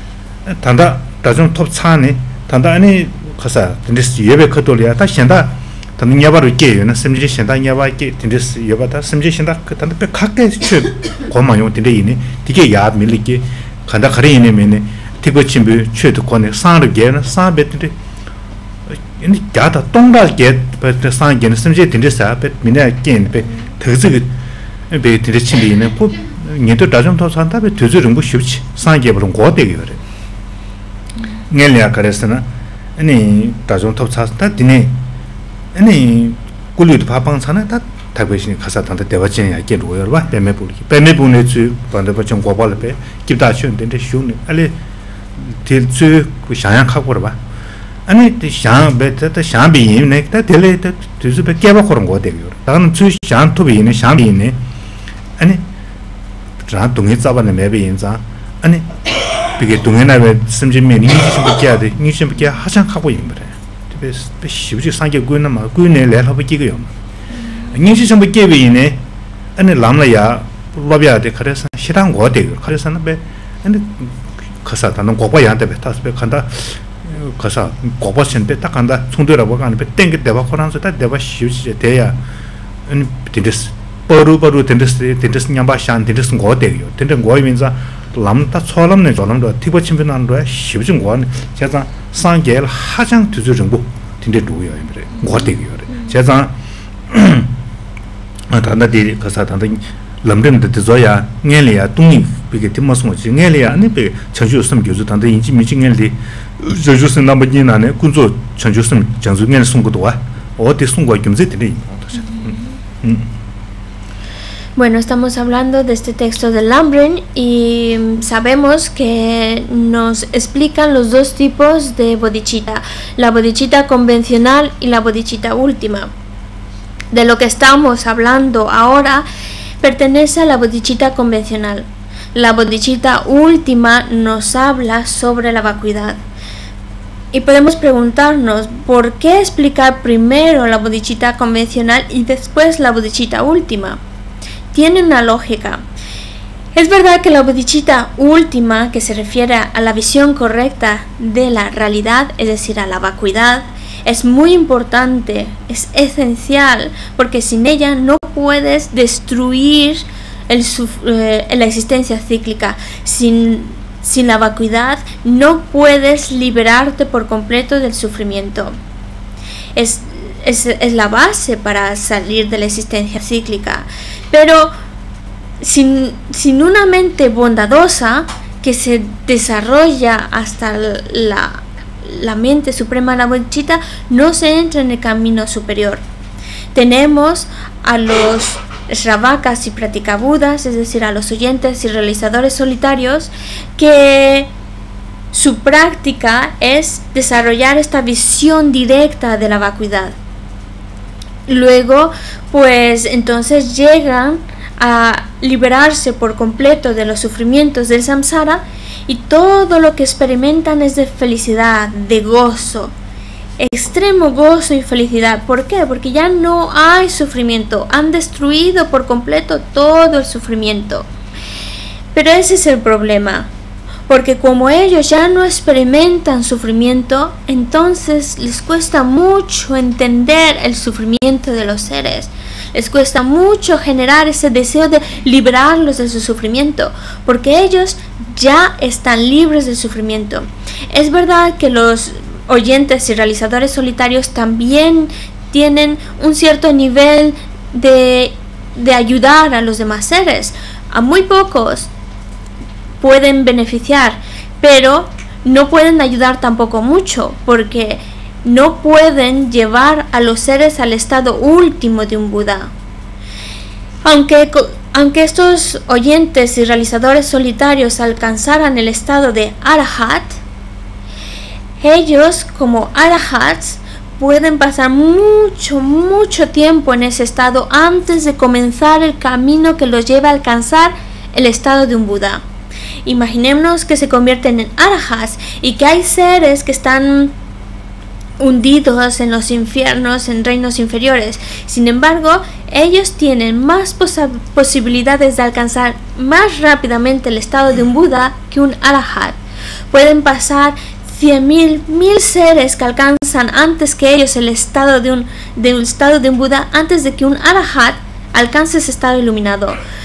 단다 다좀 톱 차네 단다 아니 가서 근데스 예배 커돌이야 다 현다 단은 야바로 게요나 심지 신다 야바게 딘데스 여바다 심지 신다 그 단데 각게 쳐 고마요 딘데 이네 디게 야 밀리게 간다 가리네 메네 티고 침비 쳐도 코네 상르게나 상베트데 ini gata tongal get pe sang gen simje tinde sa pe mina gen pe tezi be tinde chimbi ne po nido dajom to santa be tezi rumbu shibchi sang ge burun go de yore ngelya karesna ani dajom to sa ta dine ani kulyu pa pang sana ta 타고신 가서 단데 대화진 이야기 로여 봐 배매 보기 배매 보내 주 반대 버전 고발 배 기타 쉬는데 쉬는 알레 딜주 그 샹양하고 봐 아니 샹 베트다 샹비 넥다 델레 두즈 배 깨봐 그런 거 되요 다른 주 샹토비 있는 샹비 있네 아니 자 동에 잡아내 매비 인자 아니 그게 동에 나면 심지면 이지 좀 깨야 돼 이지 좀 깨 하장하고 있는 거래 배 시부지 상계 구는 막 구네 레하고 끼고요 닝시 좀 깨비네 아니 람라야 로비아데 그래서 싫은 거 되요 그래서는 배 아니 가서 다는 고고야한테 배 타서 배 간다 가서 고버신데 딱 간다 총대라고 가는 배 땡게 대바 코란서 다 대바 쉬우지 돼야 아니 딘데스 버루버루 딘데스 딘데스 냠바 샨 딘데스 거 되요 딘데 거이면서 람타 초람네 저람도 티버 침변한 거야 쉬우지 거 제가 상계를 하장 두주 정보 딘데 누구야 이래 거 되요 제가 아 단다디 가서 단다 람름데 저야 녜리야 동이 비게 팀마스모 녜리야 아니 비 전주스음 교수 단다 인지 미징엘리 저주스 남바니나네 군조 전주스음 장주년 송고도 와 어디 송고 김제들이 Bueno, estamos hablando de este texto del Lamrim y sabemos que nos explican los dos tipos de bodhicitta, la bodhicitta convencional y la bodhicitta última. De lo que estamos hablando ahora pertenece a la bodhicitta convencional. La bodhicitta última nos habla sobre la vacuidad. Y podemos preguntarnos, ¿por qué explicar primero la bodhicitta convencional y después la bodhicitta última? Tiene una lógica. Es verdad que la bodhicitta última, que se refiere a la visión correcta de la realidad, es decir, a la vacuidad, es muy importante, es esencial, porque sin ella no puedes destruir el, eh, la existencia cíclica. Sin, sin la vacuidad no puedes liberarte por completo del sufrimiento. Es, es, es la base para salir de la existencia cíclica. Pero sin, sin una mente bondadosa que se desarrolla hasta la la mente suprema, la bodhicitta, no se entra en el camino superior. Tenemos a los Shravakas y Pratikabuddhas, es decir, a los oyentes y realizadores solitarios, que su práctica es desarrollar esta visión directa de la vacuidad. Luego, pues entonces llegan a liberarse por completo de los sufrimientos del samsara y todo lo que experimentan es de felicidad, de gozo, extremo gozo y felicidad. ¿Por qué? Porque ya no hay sufrimiento, han destruido por completo todo el sufrimiento. Pero ese es el problema, porque como ellos ya no experimentan sufrimiento, entonces les cuesta mucho entender el sufrimiento de los seres. Les cuesta mucho generar ese deseo de liberarlos de su sufrimiento, porque ellos ya están libres del sufrimiento. Es verdad que los oyentes y realizadores solitarios también tienen un cierto nivel de, de ayudar a los demás seres. A muy pocos pueden beneficiar, pero no pueden ayudar tampoco mucho, porque no pueden llevar a los seres al estado último de un Buda. Aunque, aunque estos oyentes y realizadores solitarios alcanzaran el estado de Arahat, ellos como Arahats pueden pasar mucho, mucho tiempo en ese estado antes de comenzar el camino que los lleva a alcanzar el estado de un Buda. Imaginémonos que se convierten en Arahats y que hay seres que están hundidos en los infiernos, en reinos inferiores. Sin embargo, ellos tienen más pos posibilidades de alcanzar más rápidamente el estado de un Buda que un Arahat. Pueden pasar cien mil, mil seres que alcanzan antes que ellos el estado de un, de un estado de un Buda, antes de que un Arahat alcance ese estado iluminado.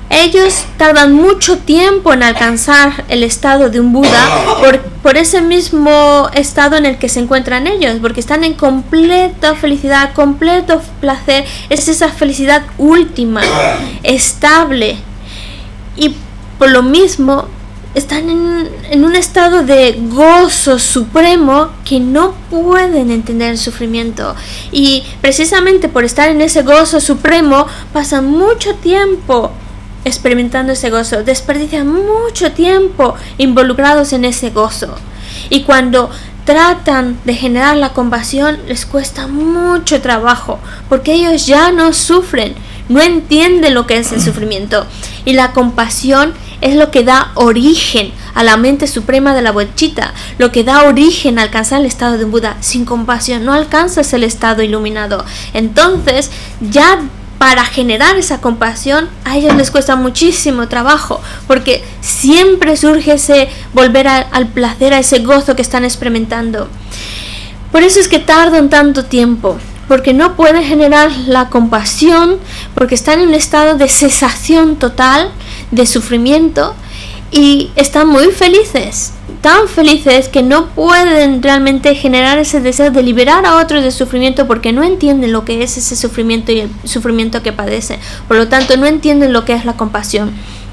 ellos tardan mucho tiempo en alcanzar el estado de un Buda por, por ese mismo estado en el que se encuentran ellos, porque están en completa felicidad, completo placer. Es esa felicidad última, estable, y por lo mismo están en, en un estado de gozo supremo que no pueden entender el sufrimiento, y precisamente por estar en ese gozo supremo pasan mucho tiempo experimentando ese gozo, desperdician mucho tiempo involucrados en ese gozo, y cuando tratan de generar la compasión les cuesta mucho trabajo, porque ellos ya no sufren, no entienden lo que es el sufrimiento, y la compasión es lo que da origen a la mente suprema de la bodhicitta, lo que da origen a alcanzar el estado de un Buda. Sin compasión no alcanzas el estado iluminado. Entonces, ya para generar esa compasión, a ellos les cuesta muchísimo trabajo, porque siempre surge ese volver a, al placer, a ese gozo que están experimentando. Por eso es que tardan tanto tiempo, porque no pueden generar la compasión, porque están en un estado de cesación total, de sufrimiento, y están muy felices, tan felices que no pueden realmente generar ese deseo de liberar a otros del sufrimiento, porque no entienden lo que es ese sufrimiento y el sufrimiento que padecen. Por lo tanto, no entienden lo que es la compasión.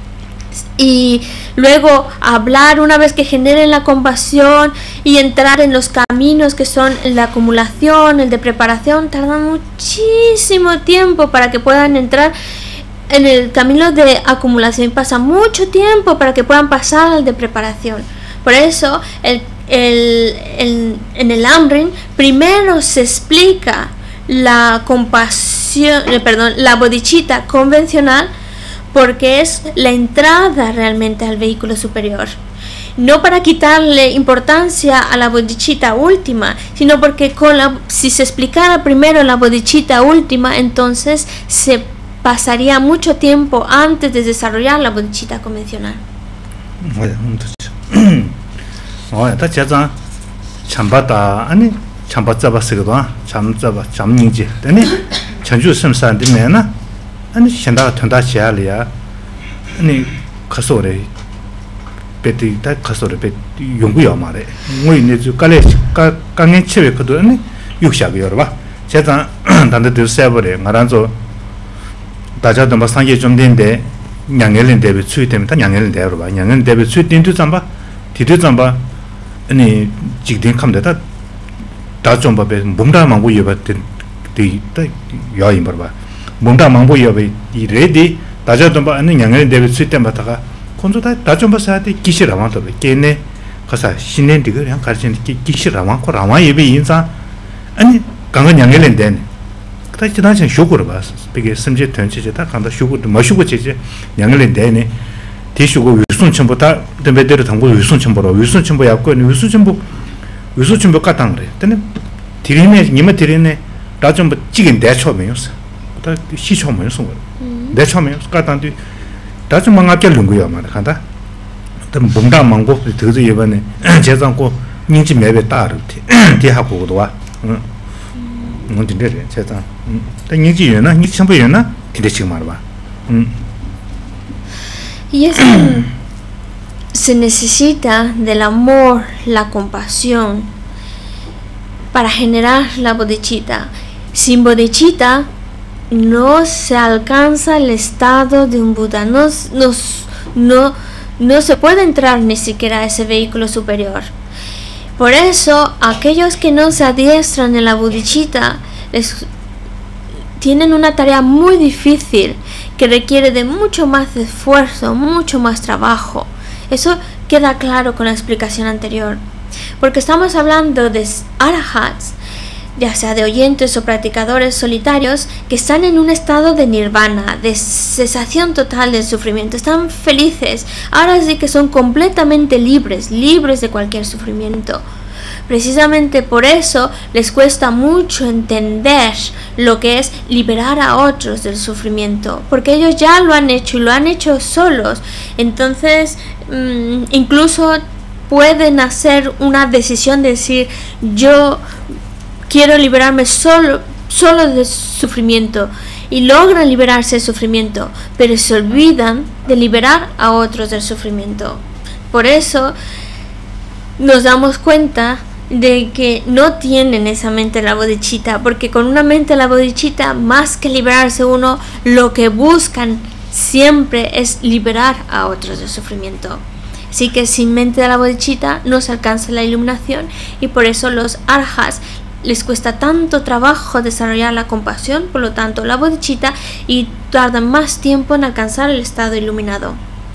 Y luego hablar, una vez que generen la compasión y entrar en los caminos que son la acumulación, el de preparación, tardan muchísimo tiempo para que puedan entrar en el camino de acumulación, pasa mucho tiempo para que puedan pasar al de preparación. Por eso el, el, el, en el Amrin primero se explica la compasión, eh, perdón, la bodhicitta convencional, porque es la entrada realmente al vehículo superior. No para quitarle importancia a la bodhicitta última, sino porque con la, si se explicara primero la bodhicitta última, entonces se pasaría mucho tiempo antes de desarrollar la bodhicitta convencional. 다자 좀 상계 좀 된데 냥엘은 대비 수익 때문에 다 냥엘은 대로 봐. 냥엘은 대비 수익 된도 잠바 디도 잠바 아니 직된 감대다 다좀 봐배 몸다 망고 여봤던 디다 야이 봐. 몸다 망고 여배 이래디 다자 좀 봐. 아니 냥엘은 대비 수익 때마다가 콘조다 다좀 봐서 돼 기시라만도 걔네 가서 신년 디거 그냥 가르치는 기시라만고 라마 예배 인사 아니 강은 냥엘은 된 다 지나친 쇼고를 봤어. 되게 심지 전체제 다 간다 쇼고도 마쇼고 제제 양을 내네. 대쇼고 위순 첨보다 대배대로 당고 위순 첨보로 위순 첨보 약고 위순 첨보 위순 첨보 같은 그래. 근데 디리네 님의 디리네 나좀 찍은 대처면서. 다 시초면서 거. 대처면서 같은데 다좀 망하게 lungu야 말 간다. 또 뭔가 망고 더도 이번에 제장고 인지 매배 따르티. 대하고도 와. 응. Y es que se necesita del amor, la compasión para generar la bodhicitta. Sin bodhicitta no se alcanza el estado de un Buda, no, no, no, no se puede entrar ni siquiera a ese vehículo superior. Por eso, aquellos que no se adiestran en la bodhicitta les, tienen una tarea muy difícil que requiere de mucho más esfuerzo, mucho más trabajo. Eso queda claro con la explicación anterior. Porque estamos hablando de arahats, ya sea de oyentes o practicadores solitarios, que están en un estado de nirvana, de cesación total del sufrimiento, están felices, ahora sí que son completamente libres, libres de cualquier sufrimiento. Precisamente por eso les cuesta mucho entender lo que es liberar a otros del sufrimiento, porque ellos ya lo han hecho y lo han hecho solos. Entonces, mmm, incluso pueden hacer una decisión de decir: yo quiero liberarme solo, solo del sufrimiento, y logran liberarse del sufrimiento, pero se olvidan de liberar a otros del sufrimiento. Por eso nos damos cuenta de que no tienen esa mente de la bodhicitta, porque con una mente de la bodhicitta, más que liberarse uno, lo que buscan siempre es liberar a otros del sufrimiento. Así que sin mente de la bodhicitta no se alcanza la iluminación, y por eso los arhats les cuesta tanto trabajo desarrollar la compasión, por lo tanto la bodhicitta, y tardan más tiempo en alcanzar el estado iluminado.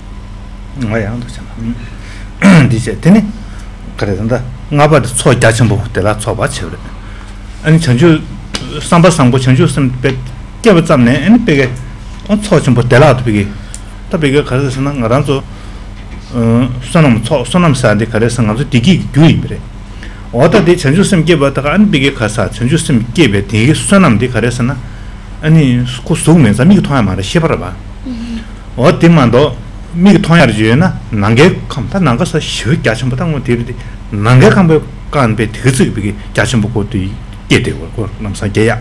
Dice, ¿tiene? 그래던다 나바도 초자 전부 때라 초바 쳐래 아니 전주 삼바 상고 전주 좀 깨버 잡네 아니 베게 어 초전부 때라도 베게 다 베게 가르스는 나란조 어 선남 초 선남 사한테 가르스는 아주 디기 교이 그래 어디에 전주 좀 깨버다가 안 베게 가서 전주 좀 깨베 되게 선남데 가르스나 아니 그 속면서 미고 통화 말아 셔버려 봐 어디만도 미기 통야를 주나 난게 컴다 난가서 쉬게 아침부터 뭐 되는데 난게 감be 간베 되지 비게 아침부터 이게 되고 그 남사게야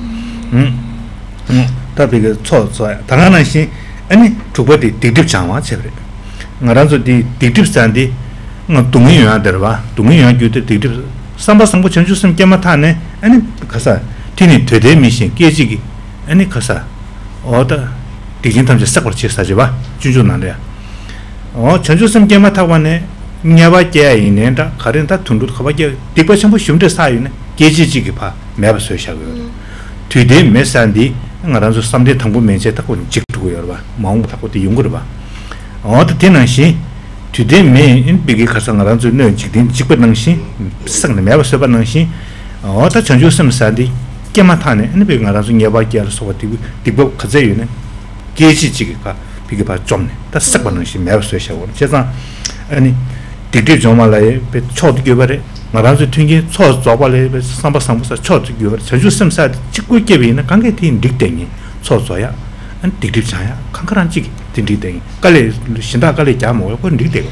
음음 다비게 초초 당연한 시 아니 두버디 디딥 장와 제브레 나라서 디 디딥 산디 뭐 동의야 들어봐 동의야 주대 디딥 삼바상고 전주선 깨마타네 아니 가서 티니 되대 미신 깨지기 아니 가서 어다 디진탐제 싹을 치사지 봐 주주난데 어 전주선 게마 타고네 냐바게 이네다 가른다 둔두 가바게 디버션부 shum데 사이네 게지지기 봐 매버서샤고 뒤대 메산디 나란서 삼대 당부 면제 타고 직두고 여러 봐 마음 타고 디 용거를 봐 어디 되는시 뒤대 메 비게 가서 나란서 네 직딘 직버능시 싹네 매버서 버능시 어다 전주선 산디 게마 타네 네 비게 나란서 냐바게 알서 어디 디버 가제유네 게지지기가 비게 봐 좀네 다 싹바는 시 매우서셔고 제가 아니 디디 좀말에 배 초도 교벌에 나라서 튕기 초 줘발에 삼바 삼부서 초도 교벌 전주 섬사 직구 개비는 관계 팀 릭땡이 초줘야 안 디디 자야 칸칸한 지 딘디땡이 깔래 신다 깔래 자 뭐고 그 릭땡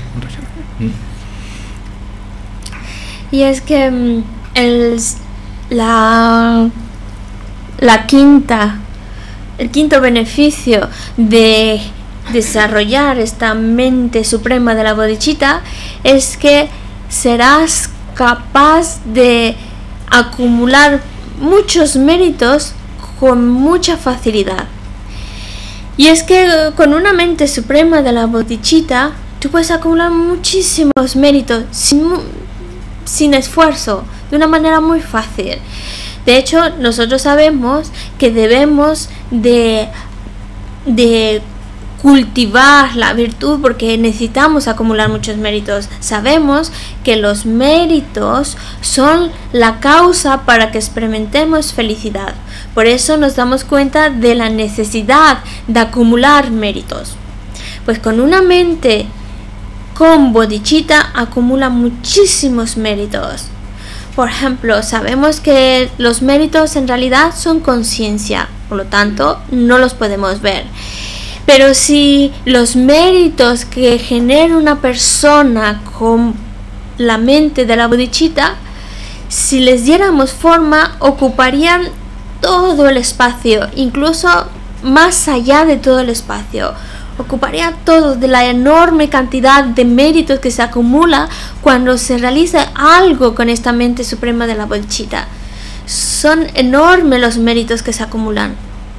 Y es que el la la quinta el quinto beneficio de desarrollar esta mente suprema de la bodhicitta es que serás capaz de acumular muchos méritos con mucha facilidad. Y es que con una mente suprema de la bodhicitta tú puedes acumular muchísimos méritos sin, sin esfuerzo, de una manera muy fácil. De hecho, nosotros sabemos que debemos de, de cultivar la virtud porque necesitamos acumular muchos méritos. Sabemos que los méritos son la causa para que experimentemos felicidad. Por eso nos damos cuenta de la necesidad de acumular méritos. Pues con una mente con bodhicitta acumula muchísimos méritos. Por ejemplo, sabemos que los méritos en realidad son conciencia, por lo tanto no los podemos ver. Pero si los méritos que genera una persona con la mente de la bodhicitta, si les diéramos forma, ocuparían todo el espacio, incluso más allá de todo el espacio. Ocuparía todo de la enorme cantidad de méritos que se acumula cuando se realiza algo con esta mente suprema de la bodhicitta. Son enormes los méritos que se acumulan.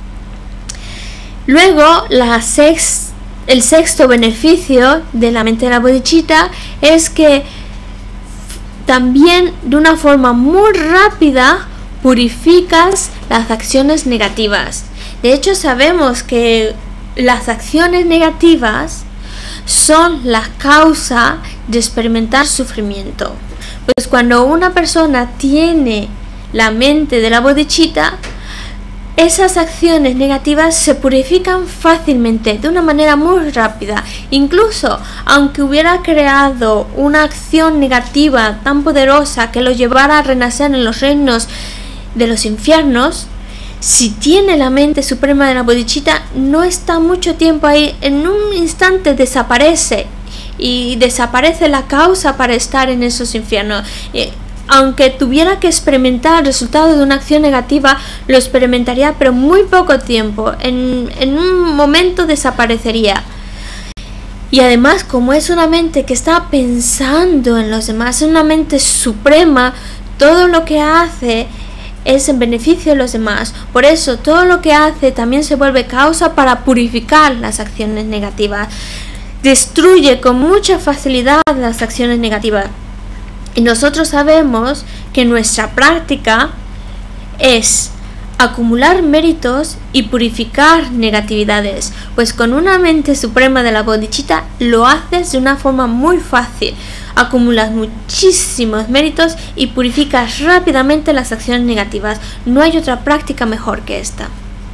Luego, la sex, el sexto beneficio de la mente de la bodhicitta es que también de una forma muy rápida purificas las acciones negativas. De hecho, sabemos que las acciones negativas son la causa de experimentar sufrimiento. Pues cuando una persona tiene la mente de la bodhicitta, esas acciones negativas se purifican fácilmente, de una manera muy rápida. Incluso aunque hubiera creado una acción negativa tan poderosa que lo llevara a renacer en los reinos de los infiernos, si tiene la mente suprema de la bodhicitta, no está mucho tiempo ahí, en un instante desaparece y desaparece la causa para estar en esos infiernos. aunque tuviera que experimentar el resultado de una acción negativa, lo experimentaría pero muy poco tiempo, en, en un momento desaparecería. Y además, como es una mente que está pensando en los demás, es una mente suprema, todo lo que hace es en beneficio de los demás. Por eso todo lo que hace también se vuelve causa para purificar las acciones negativas. Destruye con mucha facilidad las acciones negativas. Y nosotros sabemos que nuestra práctica es acumular méritos y purificar negatividades, pues con una mente suprema de la bodhicitta lo haces de una forma muy fácil. Acumulas muchísimos méritos y purificas rápidamente las acciones negativas. No hay otra práctica mejor que esta.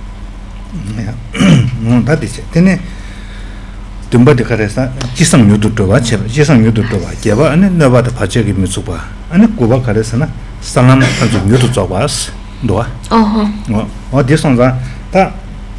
Doa. Oh. Oh, this one ta.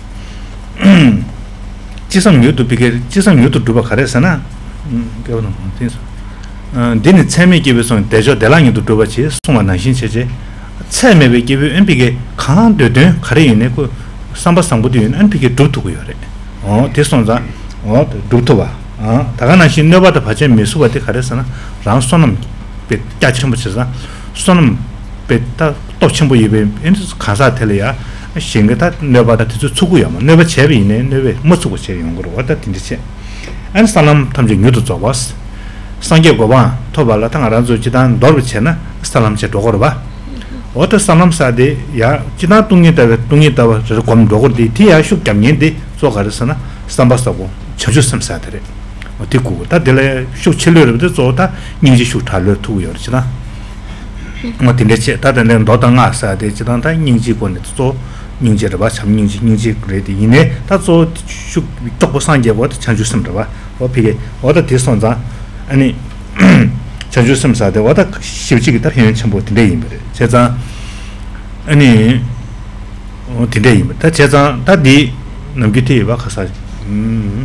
Jisam yutu pike, jisam yutu duba kharesana. Gyo no, this. Uh, dini tseme give son dejo delang yutu duba chi, suma nanshin cheje. Tseme be give mpike khan de de khare yune ko samba sambu de yune mpike dutu ko yore. Oh, this one za. Oh, dutu ba. Ah, daga nanshin no ba da phaje mesu ba de kharesana. Rang sonam be kyachim bu cheza. Sonam 다 똑침부 입에 가사 텔이야 신게다 내바다 주 추구야마 내바 제비네 내베 못 추고 제용 거로 왔다 딘디체 안 사람 탐지 뉴도 잡았어 상게 거봐 토발라 당아란조 지단 너르체나 사람 제 도거로 봐 어떤 사람 사데 야 지나 동네다 동네다 저 검도거디 티야 슉감년데 소가르스나 삼바스고 저주 삼사들에 어디 구고 다 될래 슉 칠려르도 저다 닝지 슉 탈려 투여지나 뭐 딘데체 다들 너당 아사데 지단다 닝지고네 또 닝제를 봐 참닝지 닝지 그래도 이네 다저 슉 똑보 상제보다 chan주심도 봐 어피게 어디 대선자 아니 chan주심사데 어디 실직이 다 현행 첨부 딘데 이메데 제자 아니 어 딘데 이메데 제자 다디 넘기티 봐 가사 음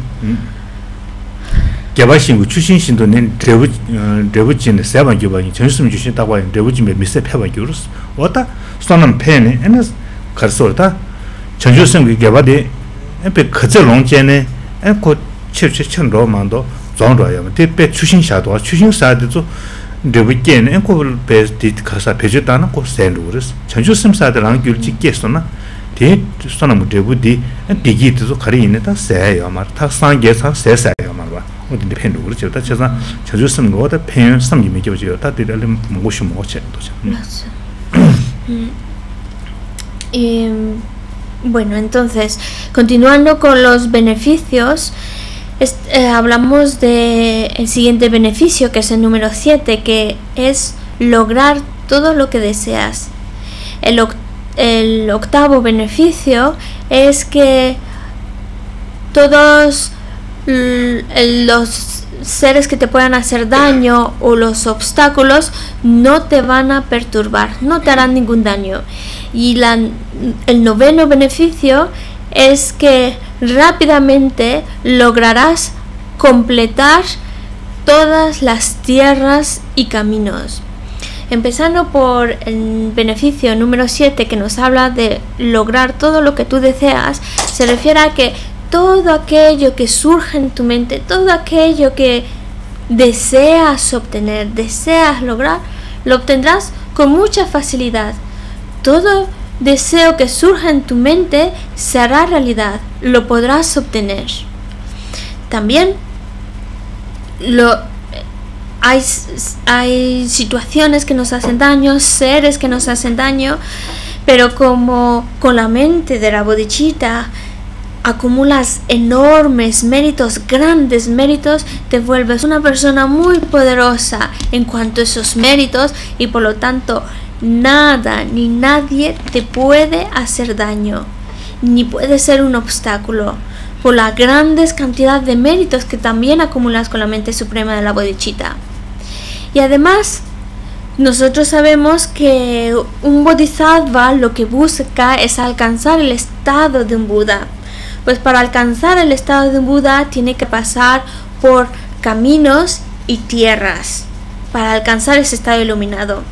개발신구 출신신도는 대부 대부진의 세번 교반이 전수님 주신다고 하는 대부진의 미세 패반교로서 왔다 수단은 팬에 에는 가서다 전주성 개발이 에베 거절롱제네 에고 칠칠천로만도 정도야면 대배 출신샤도 출신사도 대부진의 에고 베스트 가서 배주다는 고 센루스 전주심사들랑 규칙께서나 대 수단은 대부디 디기도 가리 있는다 세요 말 탁상계상 세세요 말봐 어디 depende 그렇죠. 다 제가 자주 쓰는 거다 pen 삼기면 겨워져요. 다 들을 무엇이 뭐지 도죠. Y bueno, entonces, continuando con los beneficios, es, eh, hablamos de el siguiente beneficio, que es el número siete, que es lograr todo lo que deseas. El, oct el octavo beneficio es que todos los seres que te puedan hacer daño o los obstáculos no te van a perturbar, no te harán ningún daño. Y la, el noveno beneficio es que rápidamente lograrás completar todas las tierras y caminos. Empezando por el beneficio número siete, que nos habla de lograr todo lo que tú deseas, se refiere a que todo aquello que surge en tu mente, todo aquello que deseas obtener, deseas lograr, lo obtendrás con mucha facilidad. Todo deseo que surja en tu mente se hará realidad, lo podrás obtener. También lo, hay, hay situaciones que nos hacen daño, seres que nos hacen daño, pero como con la mente de la bodhicitta acumulas enormes méritos, grandes méritos, te vuelves una persona muy poderosa en cuanto a esos méritos y por lo tanto nada ni nadie te puede hacer daño, ni puede ser un obstáculo por la grandes cantidad de méritos que también acumulas con la mente suprema de la bodhicitta. Y además, nosotros sabemos que un bodhisattva lo que busca es alcanzar el estado de un Buda. Pues para alcanzar el estado de un Buda tiene que pasar por caminos y tierras para alcanzar ese estado iluminado.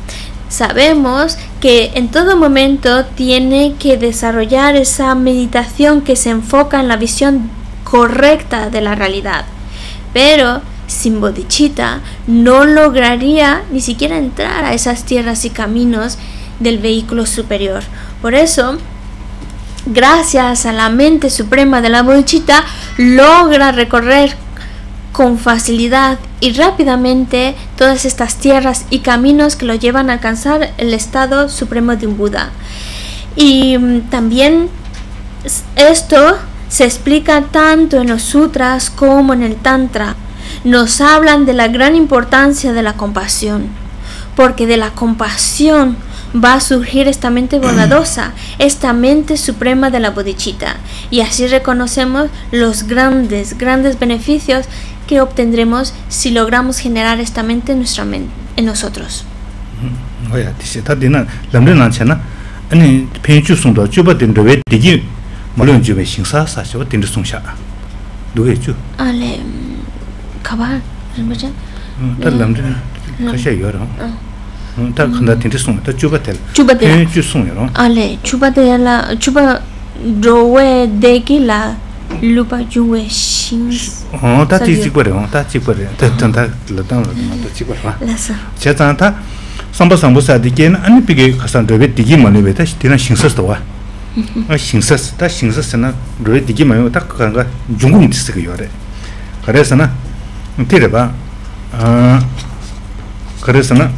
sabemos que en todo momento tiene que desarrollar esa meditación que se enfoca en la visión correcta de la realidad. Pero sin bodhicitta no lograría ni siquiera entrar a esas tierras y caminos del vehículo superior. Por eso, gracias a la mente suprema de la bodhicitta, logra recorrer con facilidad y rápidamente todas estas tierras y caminos que lo llevan a alcanzar el estado supremo de un Buda. Y también esto se explica tanto en los sutras como en el tantra. Nos hablan de la gran importancia de la compasión, porque de la compasión va a surgir esta mente bondadosa, esta mente suprema de la bodhicitta, y así reconocemos los grandes, grandes beneficios que obtendremos si logramos generar esta mente en nuestra mente, en nosotros. Oye, dice, está diciendo, la verdad no chana, ani penchu sungdo, chupa dentro de digi, malón chupa singsa sa, chupa dentro sungsha, duque chu. Ale, kabar, ¿verdad? Ta la verdad, kasha yoro. Ta kanda dentro sung, ta chupa tel. Chupa tel. Penchu sung yoro. Ale, chupa tel la, chupa rowe degi la. Lupa juwe shings. Oh, ta chi chi kware, ta chi kware. Ta ta ta la ta ta chi kware. La sa. Cha ta ta samba sambo sa de gen ani pige khasan de be digi mane be ta tina shingsas to wa. A shingsas ta shingsas na re digi mane ta ka ga jungum dis ge yore. Kare sana tire ba a kare sana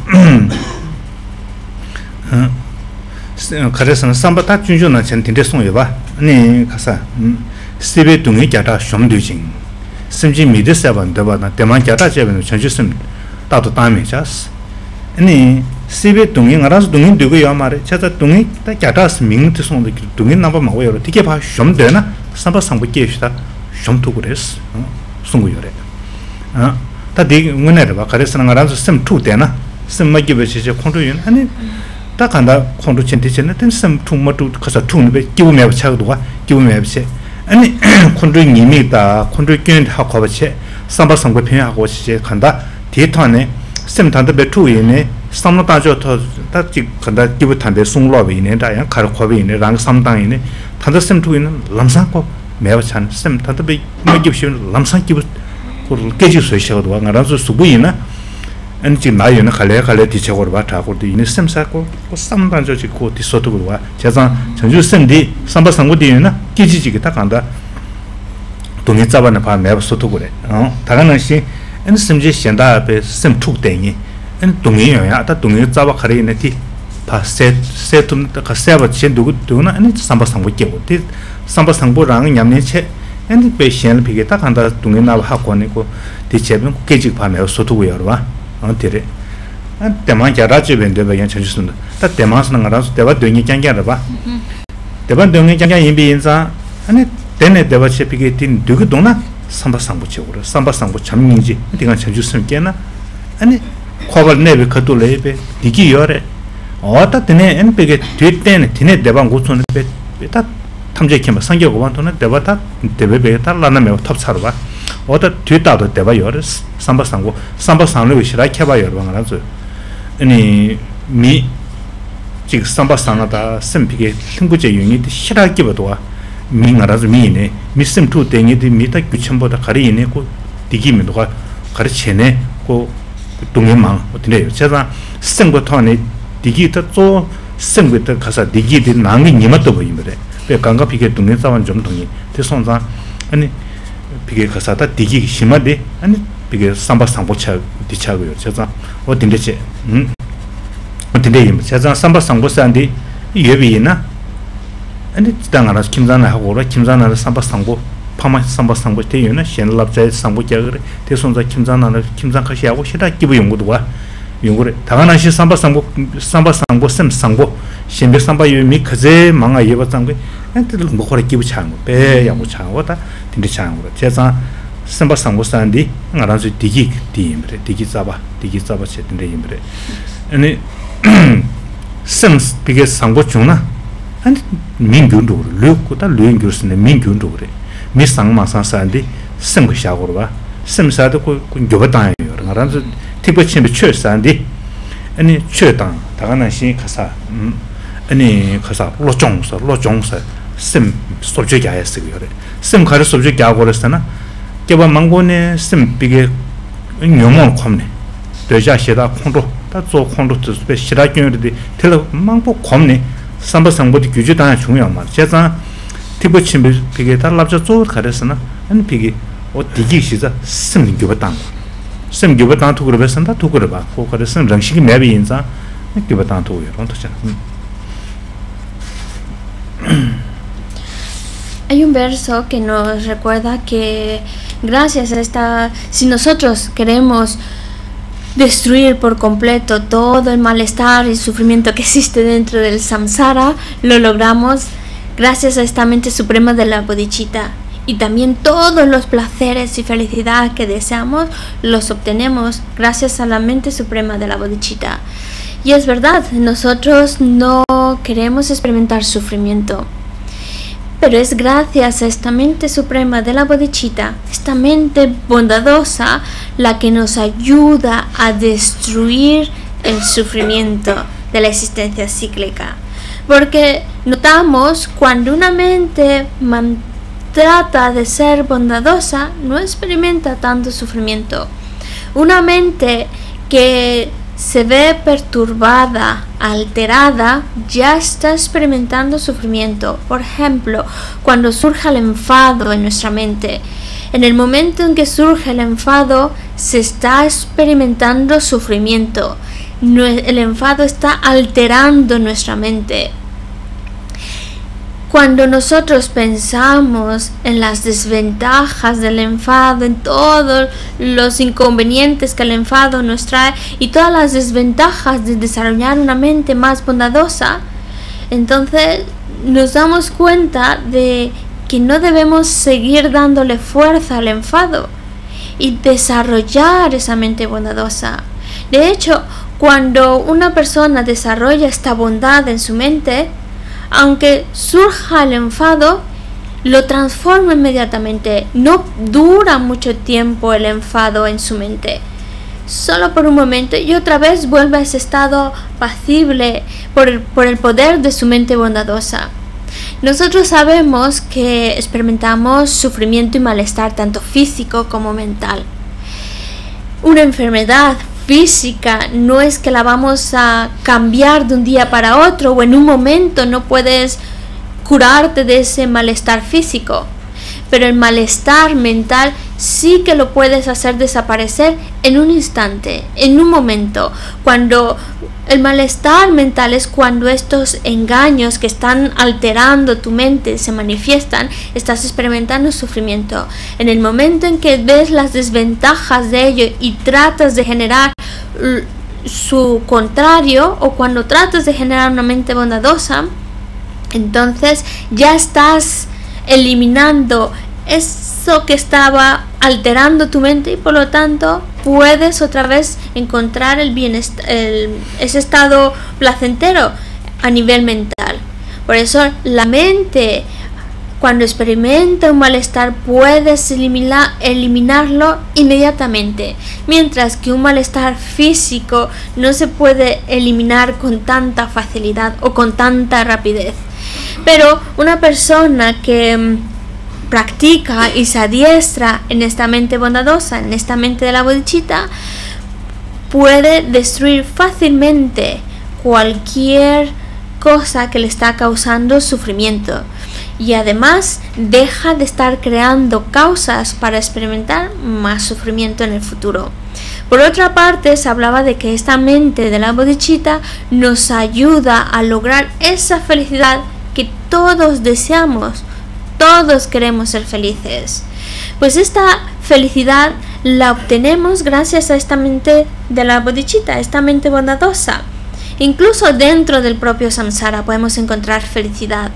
kare sana samba ta junjo na chen tinte song ye ba. Ani khasa Sibe dungi gyata shomdu jing. Simji midi saban deba na deman gyata jebenu chanchu sim tato tami chas. Ani sibe dungi ngaras dungi dugu ya mare chaza dungi ta gyata siming ti songdo ki dungi namba mawa yoro dike pa shomdu na samba sangbu kyeshi ta shomtu gures sungu yore. Ta di ngune reba kare sana ngaras sim tu dena sim ma gibe chi kondu yun. Ani ta kanda kondu chenti chena ten sim tu ma tu kasa tu nipe gibu meba chagduwa gibu meba che. 아니 콘드리 님이다 콘드리 균 하고 버체 삼바 상고 편하고 시제 간다 디터네 셈탄데 베투이네 삼노 다저 다지 간다 기부 탄데 송로베 이네 다야 카르코베 이네 랑 삼당이네 탄데 셈투이는 람상고 매버찬 셈탄데 베 마기브시 람상 기부 고 깨지 소시거도 와가라서 수부이나 아니지 나이는 갈래 갈래 디쳐고 바타고 이네 셈사고 고 삼단저 지고 디소도고 와 제가 전주 셈디 삼바 상고 디나 깨지지게 딱 간다 동이 잡아는 봐 매버 소도 그래 어 다가는 시 엔 셈지 현다 앞에 셈 툭대니 엔 동이야 다 동이 잡아 가리네 티 파세 세tum 다 가세바 chen 두고 두나 아니 삼바 상고 깨고 디 삼바 상고랑 냠네체 엔 베시엔 비게 딱 간다 동이 나와 하고니고 디체면 깨지 봐 매버 소도 와 어 되래 안 때만 자라지 벤데 그냥 전주순다 다 때만서는 알아서 대바 동이 짱짱을 봐 대바 동이 짱짱 인비 인자 아니 되네 대바 셰피게 딘 누구 도나 삼바 상부적으로 삼바 상부 참민지 네가 전주순 깨나 아니 과걸 내베 그돌레베 디기 열에 어따 되네 엔베게 뒤때네 디네 대바 고촌에 베다 탐제케마 상격 오반토는 대바다 대베베 달라나메 탑차로 봐 어다 뒤따도 대바 열에 삼바 상고 삼바 상로 시라 켜봐 여러분아서 아니 미 지금 삼바 상하다 셈피게 흥부제 유닛 시라기보다 와 미나라서 미네 미셈 투 땡이디 미타 규천보다 가리네 고 디기면도가 가르치네 고 동해망 어디래요 제가 생부터네 디기도 또 생부터 가서 디기디 나기 니마도 보이면래 왜 강가피게 동해 싸원 좀 동이 대선자 아니 비게 가서다 디기 심하데 아니 비게 삼바 상보차 디차고요 제가 어딘데지 음 어딘데 제가 삼바 상보산디 예비이나 아니 땅하나 김자나 하고라 김자나 삼바 상보 파마 삼바 상보 때요나 신랍자의 상보자 그래 대선자 김자나는 김장카시 하고 시다 기부 연구도 와 연구를 당하나시 삼바 상보 삼바 상보 셈 상보 신백 삼바 유미 그제 망아 예바 상고 엔들 뭐거래 기부 차는 거배 야고 차고다 딘데 차는 거 제가 삼바 상보 산디 알아서 디기 디임bre 디기 잡아 디기 잡아 쳇데 임bre 아니 셈 비게 상보 중나 아니 민균도 르고다 르인교스네 민균도 그래 미상마상 산디 셈고 샤고로 봐 셈사도 고 교바다요 알아서 티버침에 최산디 아니 최당 다가나시 가사 음 아니 가사 로종서 로종서 심 소적이 아였어요. 심 가르 소적이 하고 그랬잖아. 개바 망고네 심 비게 용어 컴네. 되자시다 콘도 다조 콘도 뜻에 시라균이 텔 망고 컴네. 삼바상보디 규제단 중요한 말. 제가 티버침 비게 달랍저 조 가르스나 아니 비게 어 디기 시자 심 교바당. 심 교바당 또 그러면서 또 그래 봐. 고 가르스는 정식이 매비 인자 교바당 또 이런 뜻이야. Hay un verso que nos recuerda que gracias a esta, si nosotros queremos destruir por completo todo el malestar y sufrimiento que existe dentro del samsara, lo logramos gracias a esta mente suprema de la bodhicitta. Y también todos los placeres y felicidad que deseamos los obtenemos gracias a la mente suprema de la bodhicitta. Y es verdad, nosotros no queremos experimentar sufrimiento. Pero es gracias a esta mente suprema de la bodhicitta, esta mente bondadosa, la que nos ayuda a destruir el sufrimiento de la existencia cíclica. Porque notamos cuando una mente trata de ser bondadosa, no experimenta tanto sufrimiento. Una mente que se ve perturbada, alterada, ya está experimentando sufrimiento. Por ejemplo, cuando surge el enfado en nuestra mente, en el momento en que surge el enfado, se está experimentando sufrimiento. El enfado está alterando nuestra mente. Cuando nosotros pensamos en las desventajas del enfado, en todos los inconvenientes que el enfado nos trae y todas las desventajas de desarrollar una mente más bondadosa, entonces nos damos cuenta de que no debemos seguir dándole fuerza al enfado y desarrollar esa mente bondadosa. De hecho, cuando una persona desarrolla esta bondad en su mente, aunque surja el enfado, lo transforma inmediatamente. No dura mucho tiempo el enfado en su mente. Solo por un momento y otra vez vuelve a ese estado pacible por el, por el poder de su mente bondadosa. Nosotros sabemos que experimentamos sufrimiento y malestar tanto físico como mental. Una enfermedad física no es que la vamos a cambiar de un día para otro o en un momento no puedes curarte de ese malestar físico, pero el malestar mental sí que lo puedes hacer desaparecer en un instante, en un momento. Cuando el malestar mental es cuando estos engaños que están alterando tu mente se manifiestan, estás experimentando sufrimiento. En el momento en que ves las desventajas de ello y tratas de generar su contrario, o cuando tratas de generar una mente bondadosa, entonces ya estás eliminando eso que estaba alterando tu mente y por lo tanto puedes otra vez encontrar el bienestar, el, ese estado placentero a nivel mental. Por eso la mente, cuando experimenta un malestar, puedes eliminar, eliminarlo inmediatamente, mientras que un malestar físico no se puede eliminar con tanta facilidad o con tanta rapidez. Pero una persona que practica y se adiestra en esta mente bondadosa, en esta mente de la bodhicitta, puede destruir fácilmente cualquier cosa que le está causando sufrimiento y además deja de estar creando causas para experimentar más sufrimiento en el futuro. Por otra parte, se hablaba de que esta mente de la bodhicitta nos ayuda a lograr esa felicidad que todos deseamos. Todos queremos ser felices. Pues esta felicidad la obtenemos gracias a esta mente de la bodhicitta, esta mente bondadosa. Incluso dentro del propio samsara podemos encontrar felicidad.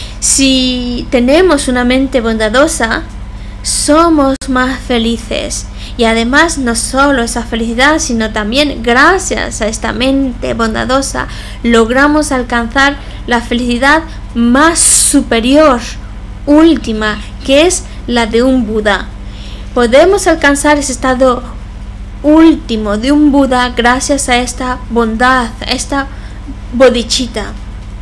Si tenemos una mente bondadosa, somos más felices. Y además no solo esa felicidad, sino también gracias a esta mente bondadosa logramos alcanzar la felicidad más superior, última, que es la de un Buda. Podemos alcanzar ese estado último de un Buda gracias a esta bondad, a esta bodhicitta.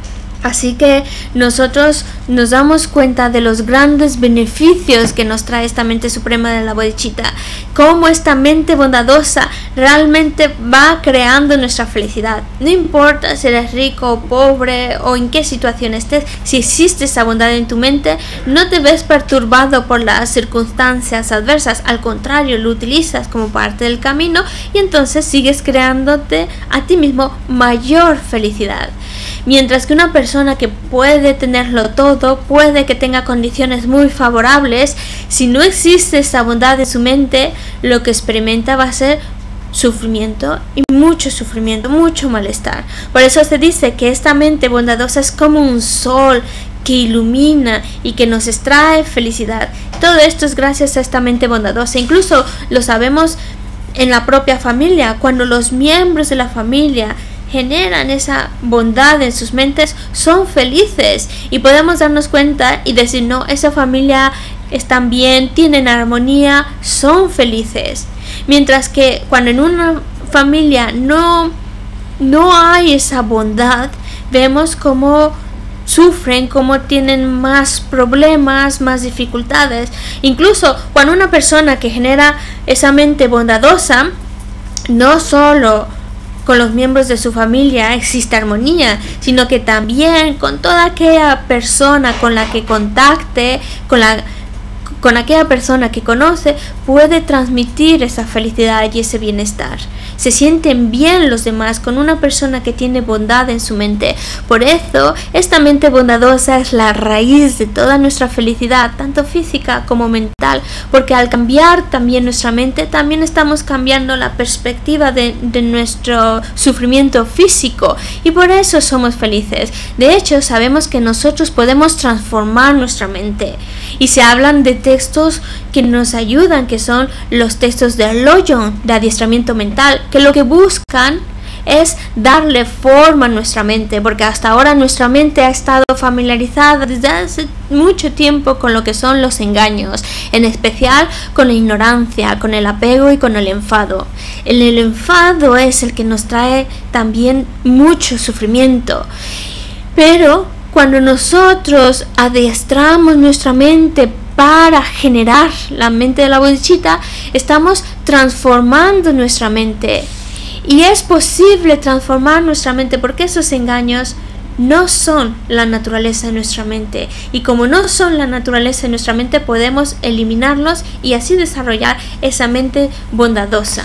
Así que nosotros nos damos cuenta de los grandes beneficios que nos trae esta mente suprema de la bodhicitta, cómo esta mente bondadosa realmente va creando nuestra felicidad. No importa si eres rico o pobre o en qué situación estés, si existe esa bondad en tu mente, no te ves perturbado por las circunstancias adversas, al contrario, lo utilizas como parte del camino y entonces sigues creándote a ti mismo mayor felicidad. Mientras que una persona que puede tenerlo todo, puede que tenga condiciones muy favorables, si no existe esa bondad en su mente, lo que experimenta va a ser sufrimiento y mucho sufrimiento, mucho malestar. Por eso se dice que esta mente bondadosa es como un sol que ilumina y que nos extrae felicidad. Todo esto es gracias a esta mente bondadosa. Incluso lo sabemos en la propia familia, cuando los miembros de la familia generan esa bondad en sus mentes, son felices y podemos darnos cuenta y decir, no, esa familia están bien, tienen armonía, son felices. Mientras que cuando en una familia no, no hay esa bondad, vemos cómo sufren, cómo tienen más problemas, más dificultades. Incluso cuando una persona que genera esa mente bondadosa, no solo con los miembros de su familia existe armonía, sino que también con toda aquella persona con la que contacte, con la con aquella persona que conoce, puede transmitir esa felicidad y ese bienestar. Se sienten bien los demás con una persona que tiene bondad en su mente. Por eso, esta mente bondadosa es la raíz de toda nuestra felicidad, tanto física como mental, porque al cambiar también nuestra mente, también estamos cambiando la perspectiva de, de nuestro sufrimiento físico, y por eso somos felices. De hecho, sabemos que nosotros podemos transformar nuestra mente, y se hablan de textos que nos ayudan, que son los textos de Lojong, de adiestramiento mental, que lo que buscan es darle forma a nuestra mente, porque hasta ahora nuestra mente ha estado familiarizada desde hace mucho tiempo con lo que son los engaños, en especial con la ignorancia, con el apego y con el enfado. El, el enfado es el que nos trae también mucho sufrimiento, pero cuando nosotros adiestramos nuestra mente para generar la mente de la bodhicitta, estamos transformando nuestra mente. Y es posible transformar nuestra mente porque esos engaños no son la naturaleza de nuestra mente. Y como no son la naturaleza de nuestra mente, podemos eliminarlos y así desarrollar esa mente bondadosa.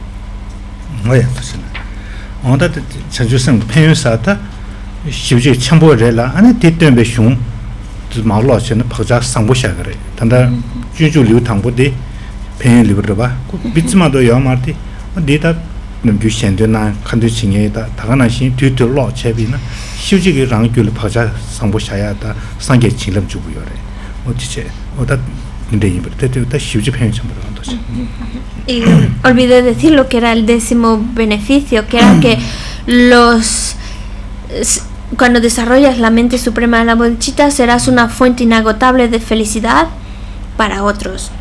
Oye, onda chanjusen penyusata shivji chambo rela ane tetembe shung malo chen phaja sangbo shagre tanda juju liu tangbo de pen liu ba bitsma do ya marti data namju shende na khandu chingye da dagana shin tu tu lo chebi na shivji ge rang gyul phaja sangbo shaya da sangge chinglam jubu yore otiche oda ndei berte ta shivji pen chambo do se. Y olvidé decir lo que era el décimo beneficio, que era que los cuando desarrollas la mente suprema de la bodhicitta serás una fuente inagotable de felicidad para otros.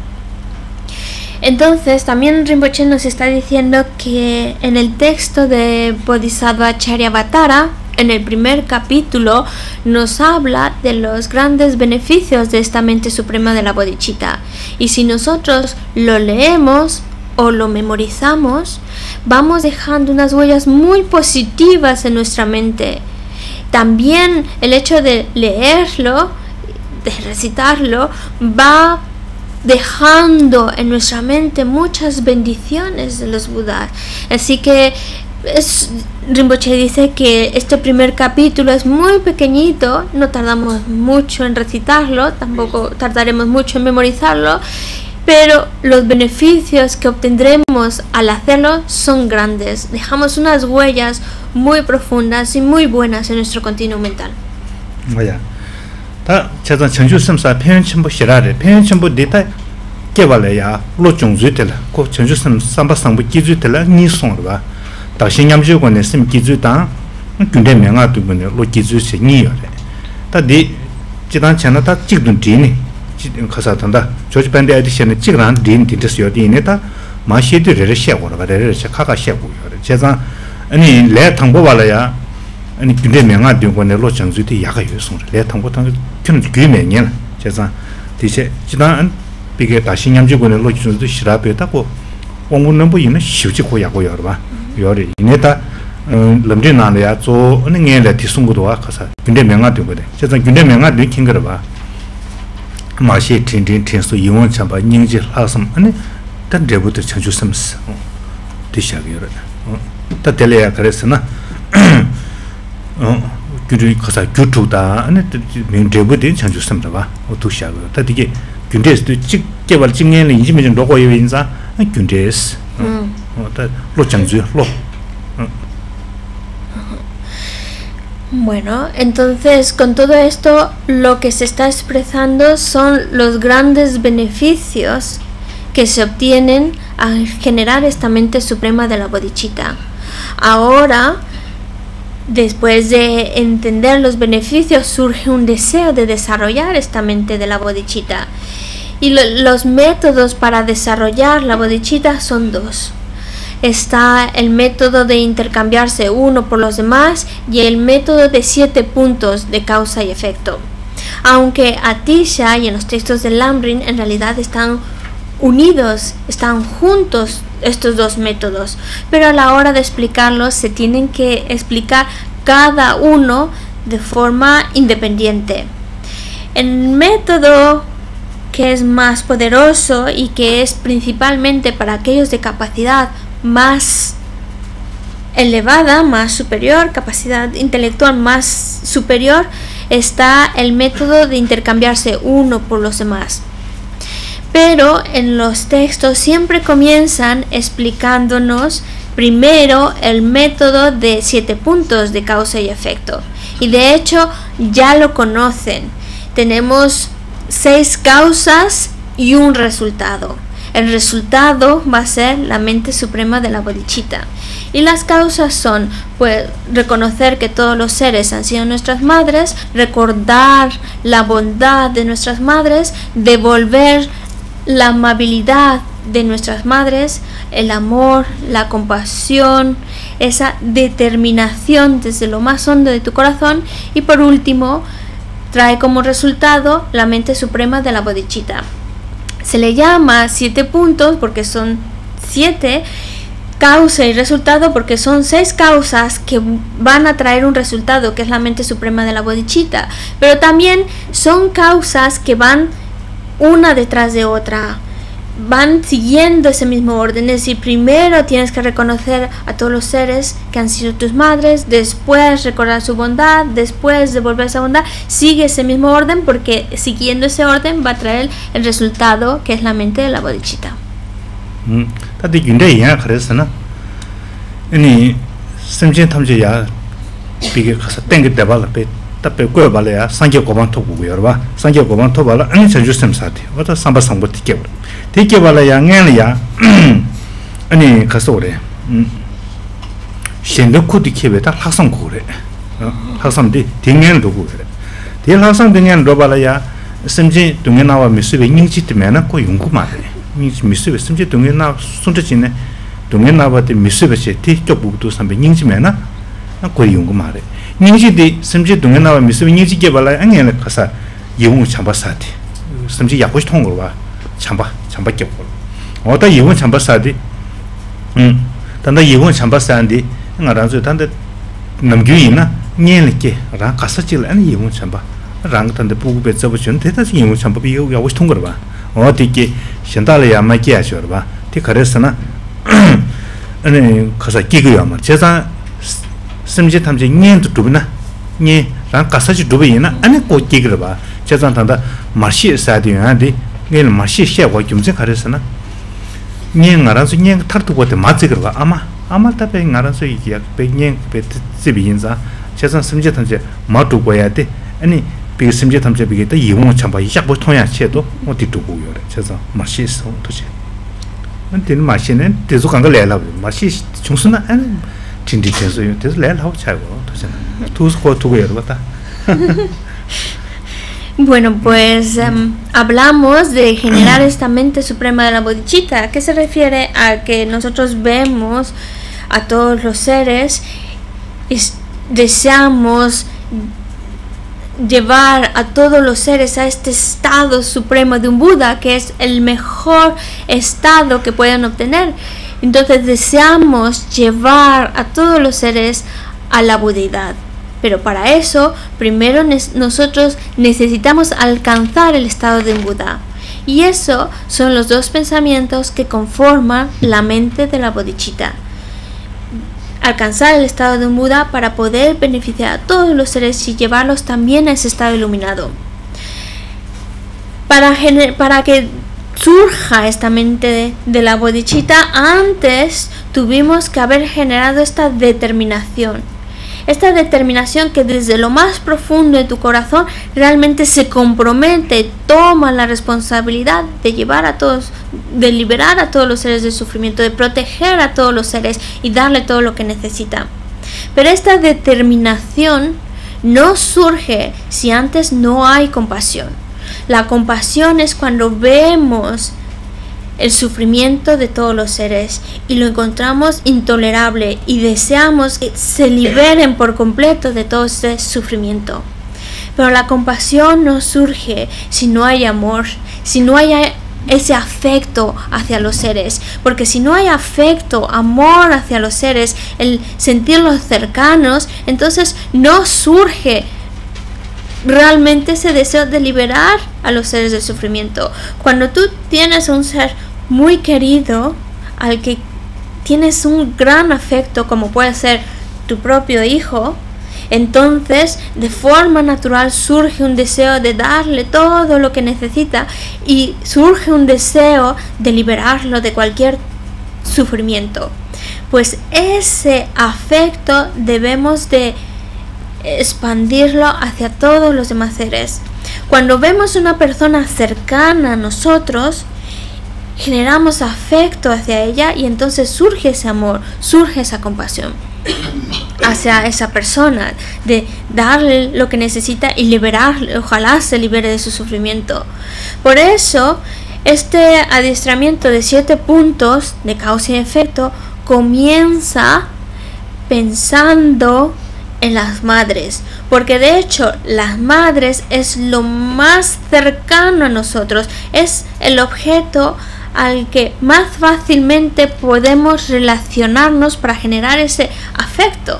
Entonces también Rinpoche nos está diciendo que en el texto de Bodhisattva Charyavatara, en el primer capítulo, nos habla de los grandes beneficios de esta mente suprema de la bodhicitta, y si nosotros lo leemos o lo memorizamos, vamos dejando unas huellas muy positivas en nuestra mente. También el hecho de leerlo, de recitarlo, va dejando en nuestra mente muchas bendiciones de los Budas. Así que es, Rinpoche dice que este primer capítulo es muy pequeñito, no tardamos mucho en recitarlo, tampoco tardaremos mucho en memorizarlo, pero los beneficios que obtendremos al hacerlo son grandes. Dejamos unas huellas muy profundas y muy buenas en nuestro continuo mental. Vaya. Ta chazan chanju samsa phen chimbo shirare phen chimbo deta kebale ya lo chongzu tela ko chanju sam samba sangbu gizu tela ni song ba da xin nyamju ko ne sim gizu ta gyunde menga du ne lo gizu se ni yore ta di jidan chana ta jigdun di ni khasa tanda joji bande adi shene jigran din din des yodi ne ta 마시도 레레 샤고라 레레 샤카가 샤고 제가 아니 레 탕보 발라야 아니 근데 명아 되고네 로 정주도 야가 요송 레 탕보 탕 큰 규명이야 제가 디세 지난 비게 다시 냠지고네 로 정주도 시라베다고 원군은 보이는 쉬지고 야고 여봐 요리 이내다 럼진나야 저 어느 게래 뒤송고도 와 가서 근데 명아 되고네 제가 근데 명아 느낀 거라 봐 마시 틴틴 틴소 이원 참바 닝지 하섬 아니 단 데부터 전주 섬스 디샤기요 다 텔레야 그랬으나 어 그리 가서 규투다 아니 민 데부터 전주 섬다 봐 어두샤고 다 되게 군대에서도 직개발 직년에 인지면 좀 로고 인자 군대에서 어다 로장주 로 Bueno, entonces con todo esto lo que se está expresando son los grandes beneficios que se obtienen al generar esta mente suprema de la bodhicitta. Ahora, después de entender los beneficios, surge un deseo de desarrollar esta mente de la bodhicitta. Y lo, los métodos para desarrollar la bodhicitta son dos. Está el método de intercambiarse uno por los demás y el método de siete puntos de causa y efecto. Aunque Atisha y en los textos del Lamrim en realidad están unidos, están juntos estos dos métodos, pero a la hora de explicarlos se tienen que explicar cada uno de forma independiente. El método que es más poderoso y que es principalmente para aquellos de capacidad más elevada, más superior, capacidad intelectual más superior, está el método de intercambiarse uno por los demás. Pero en los textos siempre comienzan explicándonos primero el método de siete puntos de causa y efecto. Y de hecho ya lo conocen. Tenemos seis causas y un resultado. El resultado va a ser la mente suprema de la bodhicitta. Y las causas son, pues, reconocer que todos los seres han sido nuestras madres, recordar la bondad de nuestras madres, devolver la amabilidad de nuestras madres, el amor, la compasión, esa determinación desde lo más hondo de tu corazón. Y por último, trae como resultado la mente suprema de la bodhicitta. Se le llama siete puntos porque son siete, causa y resultado porque son seis causas que van a traer un resultado que es la mente suprema de la bodhicitta, pero también son causas que van una detrás de otra, van siguiendo ese mismo orden. Es decir, primero tienes que reconocer a todos los seres que han sido tus madres, después recordar su bondad, después devolver esa bondad, sigue ese mismo orden porque siguiendo ese orden va a traer el resultado que es la mente de la bodhicitta. 다들 윤대야 그랬으나 아니 심진 탐지야 비게 가서 땡게 대발에 답에 거 발이야 상계 고반 토고 여봐 상계 고반 토발아 아니 전주 셈사티 어떤 삼바 상부 티게 티게 발이야 냥이야 아니 가서 오래 음 신덕코 티케베다 학성 고래 학성디 딩년 도고 그래 디 학성 딩년 로발이야 심진 동에 나와 미스베 닝지 때문에 고 연구 말해 미스베 심진 동에 나 손짓이네 동에 나와도 미스베시 티쪽 부도 삼베 닝지면은 고 연구 말해 닝지디 심지 동에 나와 미스베 닝지게 발라 안에는 가서 영웅 참바사디 심지 약고시 통으로 봐 참바 참바게 고 어다 영웅 참바사디 음 단다 영웅 참바사디 나라서 단다 남규이나 녀는게 라 가서 질 아니 영웅 참바 랑탄데 부부베 접으신 대다시 영웅 참바비 약고시 통으로 봐 어디게 현달이야 맞게 하셔 봐 티 그랬으나 아니 가서 끼고야 말 제가 심지 탐지 년도 두브나 니랑 가서지 두브이나 아니 꼭 끼그려 봐 제가 탄다 마시 사디야디 네 마시 셰고 좀제 가르스나 니 나라서 니 타르도 거때 맞지 그러 아마 아마 답에 나라서 이게 백년 베트지비인자 제가 심지 탐지 마도 거야 돼 아니 비 심지 탐지 비게다 이용 참바 이작부 통야 체도 어디 두고 요래 제가 마시 서 도지 근데는 마시는 계속 간 걸 내라 마시 중순나 아니 진디 계속 계속 내라 하고 차고 도잖아 두고 두고 여러 봤다 Bueno, pues um, hablamos de generar esta mente suprema de la bodhicitta, que se refiere a que nosotros vemos a todos los seres y deseamos llevar a todos los seres a este estado supremo de un Buda, que es el mejor estado que pueden obtener. Entonces deseamos llevar a todos los seres a la budidad. Pero para eso, primero ne- nosotros necesitamos alcanzar el estado de un Buda. Y eso son los dos pensamientos que conforman la mente de la bodhicitta. Alcanzar el estado de un Buda para poder beneficiar a todos los seres y llevarlos también a ese estado iluminado. Para, gener- para que surja esta mente de, de la bodhicitta, antes tuvimos que haber generado esta determinación. Esta determinación que desde lo más profundo de tu corazón realmente se compromete, toma la responsabilidad de llevar a todos, de liberar a todos los seres del sufrimiento, de proteger a todos los seres y darle todo lo que necesitan. Pero esta determinación no surge si antes no hay compasión. La compasión es cuando vemos el sufrimiento de todos los seres y lo encontramos intolerable y deseamos que se liberen por completo de todo ese sufrimiento. Pero la compasión no surge si no hay amor, si no hay ese afecto hacia los seres, porque si no hay afecto, amor hacia los seres, el sentirlos cercanos, entonces no surge realmente ese deseo de liberar a los seres del sufrimiento. Cuando tú tienes un ser muy querido, al que tienes un gran afecto, como puede ser tu propio hijo, entonces de forma natural surge un deseo de darle todo lo que necesita y surge un deseo de liberarlo de cualquier sufrimiento. Pues ese afecto debemos de expandirlo hacia todos los demás seres. Cuando vemos una persona cercana a nosotros, generamos afecto hacia ella y entonces surge ese amor, surge esa compasión hacia esa persona, de darle lo que necesita y liberarle, ojalá se libere de su sufrimiento. Por eso, este adiestramiento de siete puntos de causa y efecto comienza pensando en las madres, porque de hecho las madres es lo más cercano a nosotros, es el objeto al que más fácilmente podemos relacionarnos para generar ese afecto.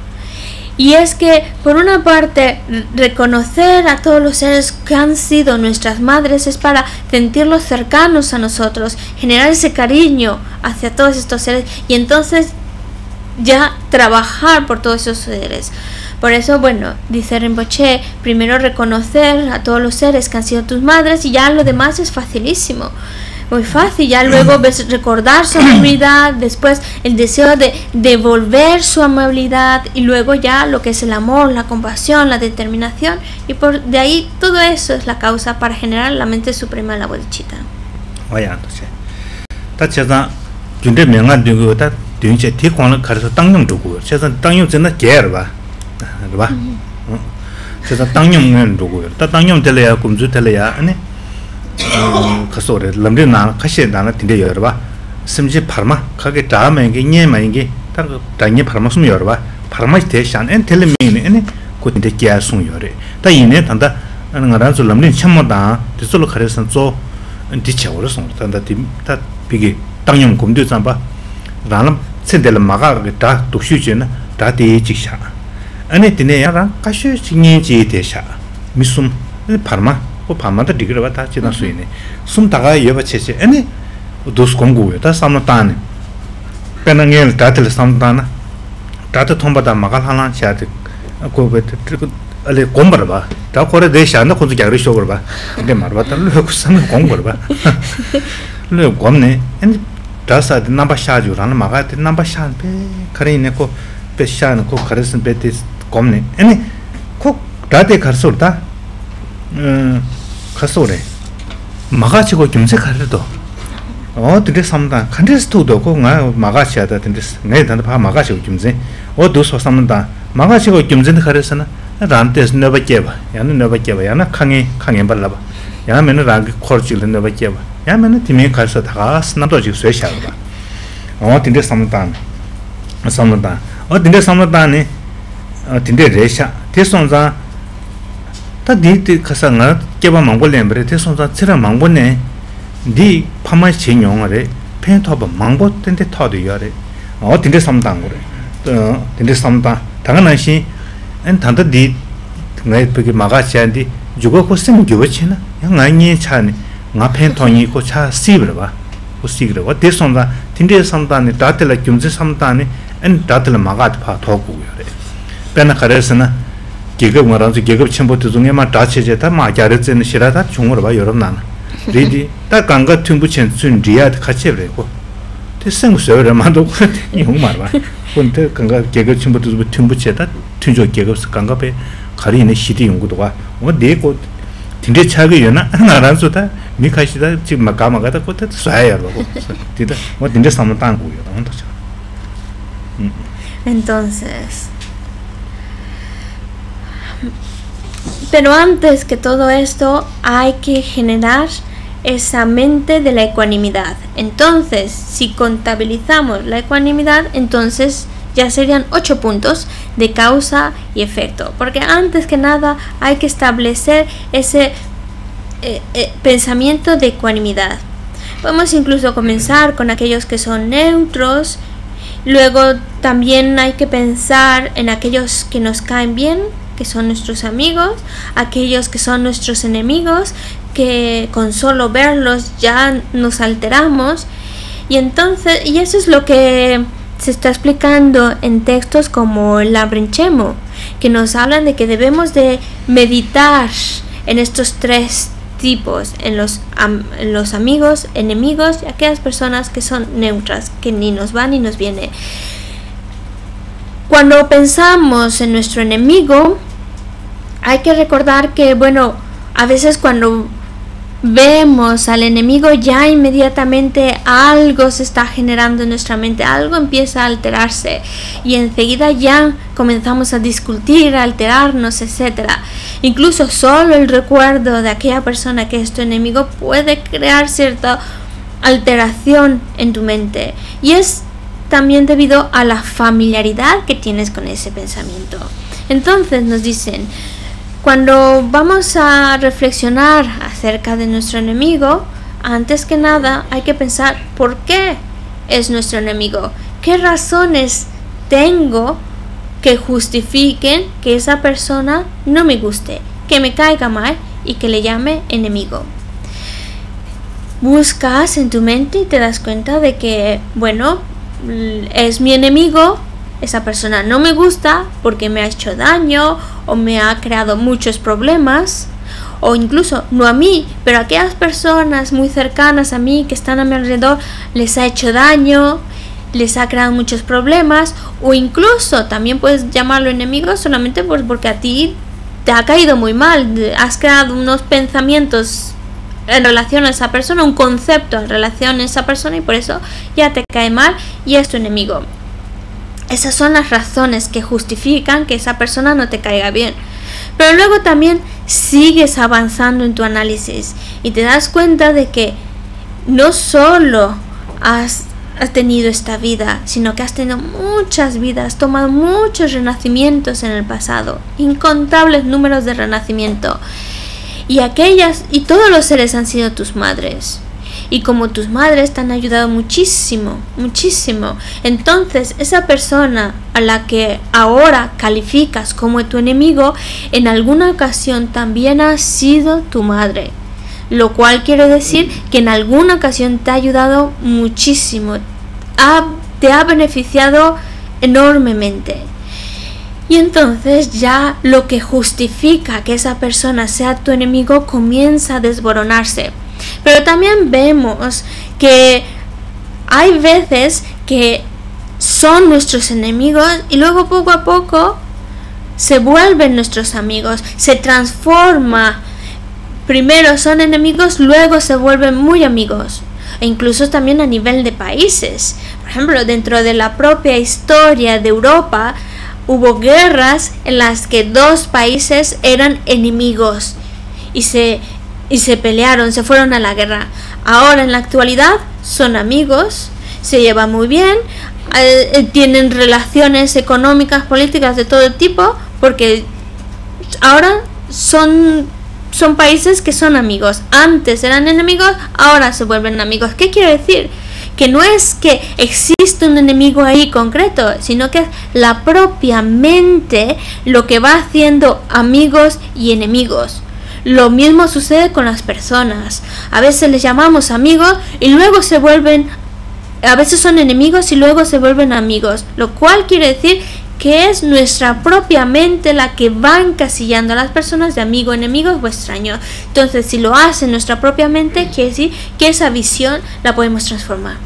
Y es que por una parte reconocer a todos los seres que han sido nuestras madres es para sentirlos cercanos a nosotros, generar ese cariño hacia todos estos seres y entonces ya trabajar por todos esos seres. Por eso, bueno, dice Rinpoche, primero reconocer a todos los seres que han sido tus madres y ya lo demás es facilísimo. Muy fácil, ya luego ves recordar su amabilidad, después el deseo de devolver su amabilidad y luego ya lo que es el amor, la compasión, la determinación y por de ahí todo eso es la causa para generar la mente suprema de la bodhicitta. Vaya, entonces. Tacheza, junte mengan digo ta dunche ti kwang karso tangyong dugu. Cheza tangyong zena ger ba. Ba. Cheza tangyong ngen dugu. Ta tangyong tele ya kumzu tele ya ane. Kasore lamri na kashe na tinde yor ba. Simji parma kage ta ma nge nye ma nge ta ta nye parma sum yor ba. Parma te shan en tele me ne ane ko tinde kya sum yore. Ta yine tanda ngara zo lamri chamma da de solo khare san zo di chawro song tanda ti ta bigi 당용 검도 잠바 라는 센델 마가 다 독슈제나 다 대지샤 아니 드네야라 가슈 진행지 대샤 미숨 파르마 고 파마다 디그르바 다 지나 수이네 숨 다가 여바체체 아니 도스 공고에 다 삼나타네 페낭엘 다틀 삼다나 다트 톰바다 마갈 하나 샤데 고베트 알레 곰버바 다 코레 대샤나 콘주 갸르 쇼거바 근데 말바다 르고 삼 공거바 르 곰네 아니 다사 넘버 샤주라는 마가티 넘버 샤베 카리네코 베샤는코 카르슨 베티 곰네 아니 코 다데 카르소다 음 카소레 마가치고 김세 카르도 어 드레 삼다 칸데스토도 고가 마가치야다 든데스 네 단다 바 마가치고 김세 어 도서 삼는다 마가치고 김제 카르스나 rantes nova jeba yana nova jeba yana kange kange balaba yana men rang khorchil nova jeba yana men timi khalsa thagas na to ji swe sha ba o tinde samtan samtan o tinde samtan ni tinde resha te sonza ta di ti khasa nga jeba mangol lembre te sonza chira mangol ne di phama chenyong re pen thoba mangbo tinde thodu yare o tinde samtan gore to tinde samtan 당연한 시 엔 단다디 내 그게 마가치한디 주고 코스면 주고치나 양아니 차니 nga pen thongi ko cha sibra ba ko sigra wa de sonda tinde samdani datela gyumje samdani en datela magat pha thogu yore pena kharesna gegab ngaranju gegab chimbo tuzunge ma dacheje ta ma gyare chen shirada chungor ba yorom nana ridi ta ganga tumbu chen chun riad khachebre ko te seng söre ma do ko yung mar ba 근데 강가 계급 친구들도 틈부채다 튼조 계급 강가배 가리는 시대 연구도가 뭐 내고 딘데 차게 연나 나란서다 미카시다 지금 막 가마가다 것도 쏴야 하고 디다 뭐 딘데 삼는 땅고요 언더죠. Entonces, pero antes que todo esto hay que generar esa mente de la ecuanimidad. Entonces, si contabilizamos la ecuanimidad, entonces ya serían ocho puntos de causa y efecto. Porque antes que nada hay que establecer ese eh, eh, pensamiento de ecuanimidad. Podemos incluso comenzar con aquellos que son neutros. Luego también hay que pensar en aquellos que nos caen bien, que son nuestros amigos, aquellos que son nuestros enemigos, que con solo verlos ya nos alteramos. Y entonces, y eso es lo que se está explicando en textos como el Labrinchemo, que nos hablan de que debemos de meditar en estos tres tipos, en los, am, en los amigos, enemigos y aquellas personas que son neutras, que ni nos va ni nos viene. Cuando pensamos en nuestro enemigo, hay que recordar que, bueno, a veces cuando vemos al enemigo ya inmediatamente algo se está generando en nuestra mente, algo empieza a alterarse y enseguida ya comenzamos a discutir, a alterarnos, etcétera. Incluso solo el recuerdo de aquella persona que es tu enemigo puede crear cierta alteración en tu mente, y es también debido a la familiaridad que tienes con ese pensamiento. Entonces nos dicen, cuando vamos a reflexionar acerca de nuestro enemigo, antes que nada hay que pensar por qué es nuestro enemigo, qué razones tengo que justifiquen que esa persona no me guste, que me caiga mal y que le llame enemigo. Buscas en tu mente y te das cuenta de que, bueno, es mi enemigo, esa persona no me gusta porque me ha hecho daño o me ha creado muchos problemas, o incluso no a mí, pero a aquellas personas muy cercanas a mí que están a mi alrededor les ha hecho daño, les ha creado muchos problemas, o incluso también puedes llamarlo enemigo solamente por, porque a ti te ha caído muy mal, has creado unos pensamientos en relación a esa persona, un concepto en relación a esa persona y por eso ya te cae mal y es tu enemigo. Esas son las razones que justifican que esa persona no te caiga bien. Pero luego también sigues avanzando en tu análisis y te das cuenta de que no solo has, has tenido esta vida, sino que has tenido muchas vidas, tomado muchos renacimientos en el pasado, incontables números de renacimiento. Y aquellas y todos los seres han sido tus madres. Y como tus madres te han ayudado muchísimo, muchísimo, entonces esa persona a la que ahora calificas como tu enemigo, en alguna ocasión también ha sido tu madre. Lo cual quiere decir que en alguna ocasión te ha ayudado muchísimo, ha, te ha beneficiado enormemente. Y entonces ya lo que justifica que esa persona sea tu enemigo comienza a desboronarse. Pero también vemos que hay veces que son nuestros enemigos y luego poco a poco se vuelven nuestros amigos, se transforma. Primero son enemigos, luego se vuelven muy amigos. E incluso también a nivel de países. Por ejemplo, dentro de la propia historia de Europa hubo guerras en las que dos países eran enemigos y se, y se pelearon, se fueron a la guerra. Ahora en la actualidad son amigos, se llevan muy bien, eh, tienen relaciones económicas, políticas de todo tipo, porque ahora son, son países que son amigos. Antes eran enemigos, ahora se vuelven amigos. ¿Qué quiere decir? Que no es que existe un enemigo ahí concreto, sino que es la propia mente lo que va haciendo amigos y enemigos. Lo mismo sucede con las personas. A veces les llamamos amigos y luego se vuelven, a veces son enemigos y luego se vuelven amigos, lo cual quiere decir que es nuestra propia mente la que va encasillando a las personas de amigo, enemigo o extraño. Entonces, si lo hace nuestra propia mente, quiere decir que esa visión la podemos transformar.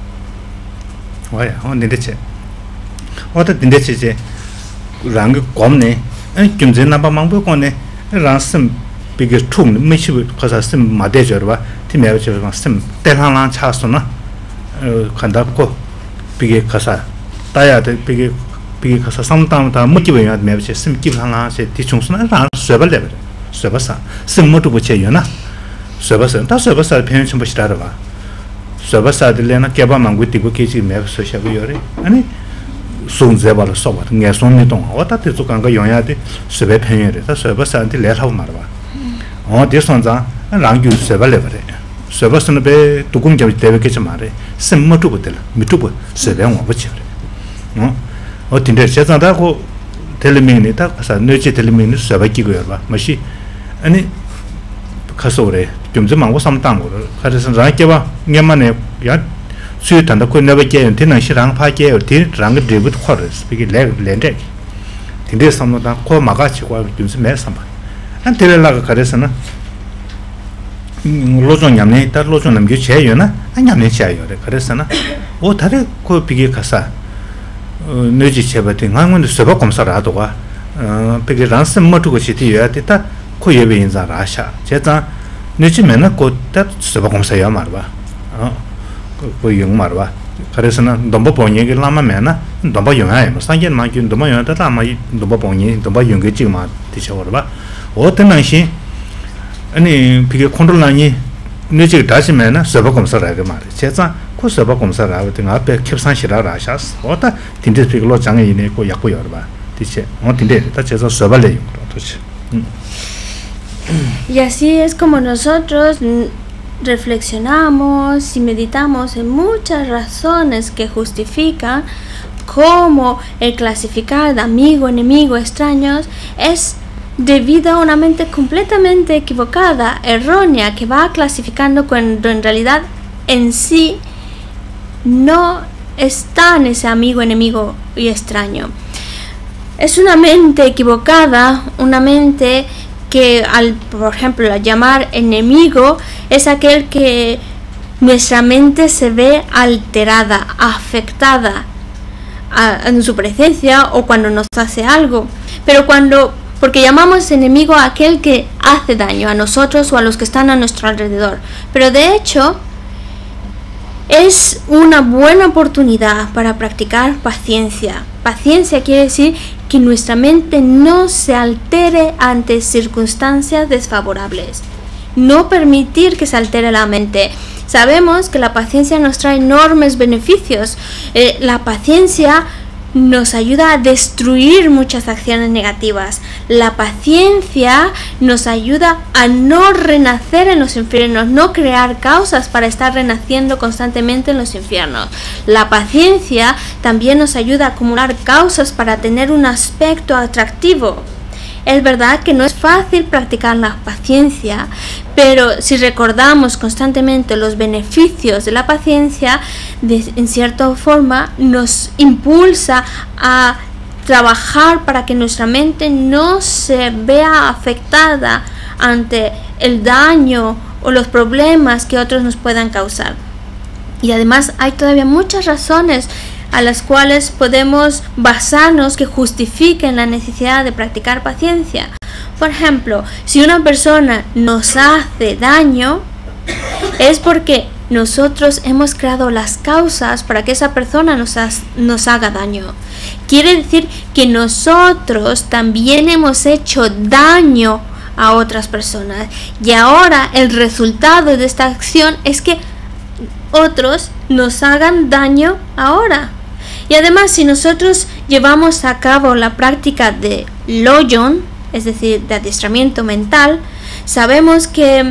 Vaya, ¿dónde te? ¿Otra dónde te? Rang comne, ¿en qué me napa mambo comne? Rang sem big tum, me chivo cosa sem madejorba, ti me avechorba sem telan chasona, kandapko big casa, taya de big big casa sometime ta motive ya me aveche sem kiblan se ti chungsna rang sweba level, sweba sa, sem motu buche yona, sweba sa, ta sweba sa pen chum bashtarba. Sweba sa de lena keba mangu tigo keji me so shabu yore, ani sun zeba lo soba, nge sun ni dong, wa ta te zu kanga yonya de sweba pen yore, ta sweba sa de le hau marba. Oh, de son za rang yu sweba level. Sweba sun be tukung jam de ke chamare, sem motu butel, mitu bu sweba wa buche. No. O tinde che za da ko telemini ta sa neje telemini sweba ki go yorba, mashi ani kasore 좀 좀 망고 삼당고 그래서 자기가 녀만에 야 수요탄다 그 내버게 되는 시랑 파게 뒤랑 드리브 코르스 비게 레 렌데 근데 삼노다 코 마가치고 좀 매삼 한 데려라가 그래서는 로존 냠네 있다 로존 남겨 제요나 안 냠네 제요래 그래서는 뭐 다들 그 비게 가사 너지 제바팅 한군도 서버 검사를 하도가 어 비게 란스 뭐두고 시티야 됐다 그 예배 인자라 하샤 제가 내지면은 그때 서버 검사야 말봐 어 그 용 말봐 그래서는 넘버 본얘기 라마면은 넘버 용아에 뭐 상견 많이 넘버 용아다 아마 넘버 본얘 넘버 용게 지금 되셔 봐 어떤 날씨 아니 비게 컨트롤라니 내지 다시면은 서버 검사라고 말해 제가 그 서버 검사라고 등 앞에 캡산시라라 하셨어 어다 딘데 비글로 장에 이네 고 약고 여러 봐 dice 어 딘데 다 제가 서버래 그렇지 음 Y así es como nosotros reflexionamos y meditamos en muchas razones que justifican cómo el clasificar de amigo, enemigo, extraños es debido a una mente completamente equivocada, errónea, que va clasificando cuando en realidad en sí no está en ese amigo, enemigo y extraño. Es una mente equivocada, una mente que al, por ejemplo, al llamar enemigo es aquel que nuestra mente se ve alterada, afectada a, en su presencia o cuando nos hace algo, pero cuando, porque llamamos enemigo a aquel que hace daño a nosotros o a los que están a nuestro alrededor, pero de hecho es una buena oportunidad para practicar paciencia. Paciencia quiere decir que nuestra mente no se altere ante circunstancias desfavorables. No permitir que se altere la mente. Sabemos que la paciencia nos trae enormes beneficios. Eh, la paciencia nos ayuda a destruir muchas acciones negativas. La paciencia nos ayuda a no renacer en los infiernos, no crear causas para estar renaciendo constantemente en los infiernos. La paciencia también nos ayuda a acumular causas para tener un aspecto atractivo. Es verdad que no es fácil practicar la paciencia, pero si recordamos constantemente los beneficios de la paciencia, de, en cierta forma nos impulsa a trabajar para que nuestra mente no se vea afectada ante el daño o los problemas que otros nos puedan causar. Y además hay todavía muchas razones a las cuales podemos basarnos que justifiquen la necesidad de practicar paciencia. Por ejemplo, si una persona nos hace daño, es porque nosotros hemos creado las causas para que esa persona nos, has, nos haga daño. quiere decir que nosotros también hemos hecho daño a otras personas. Y ahora el resultado de esta acción es que otros nos hagan daño ahora. Y además, si nosotros llevamos a cabo la práctica de Lojong, es decir, de adiestramiento mental, sabemos que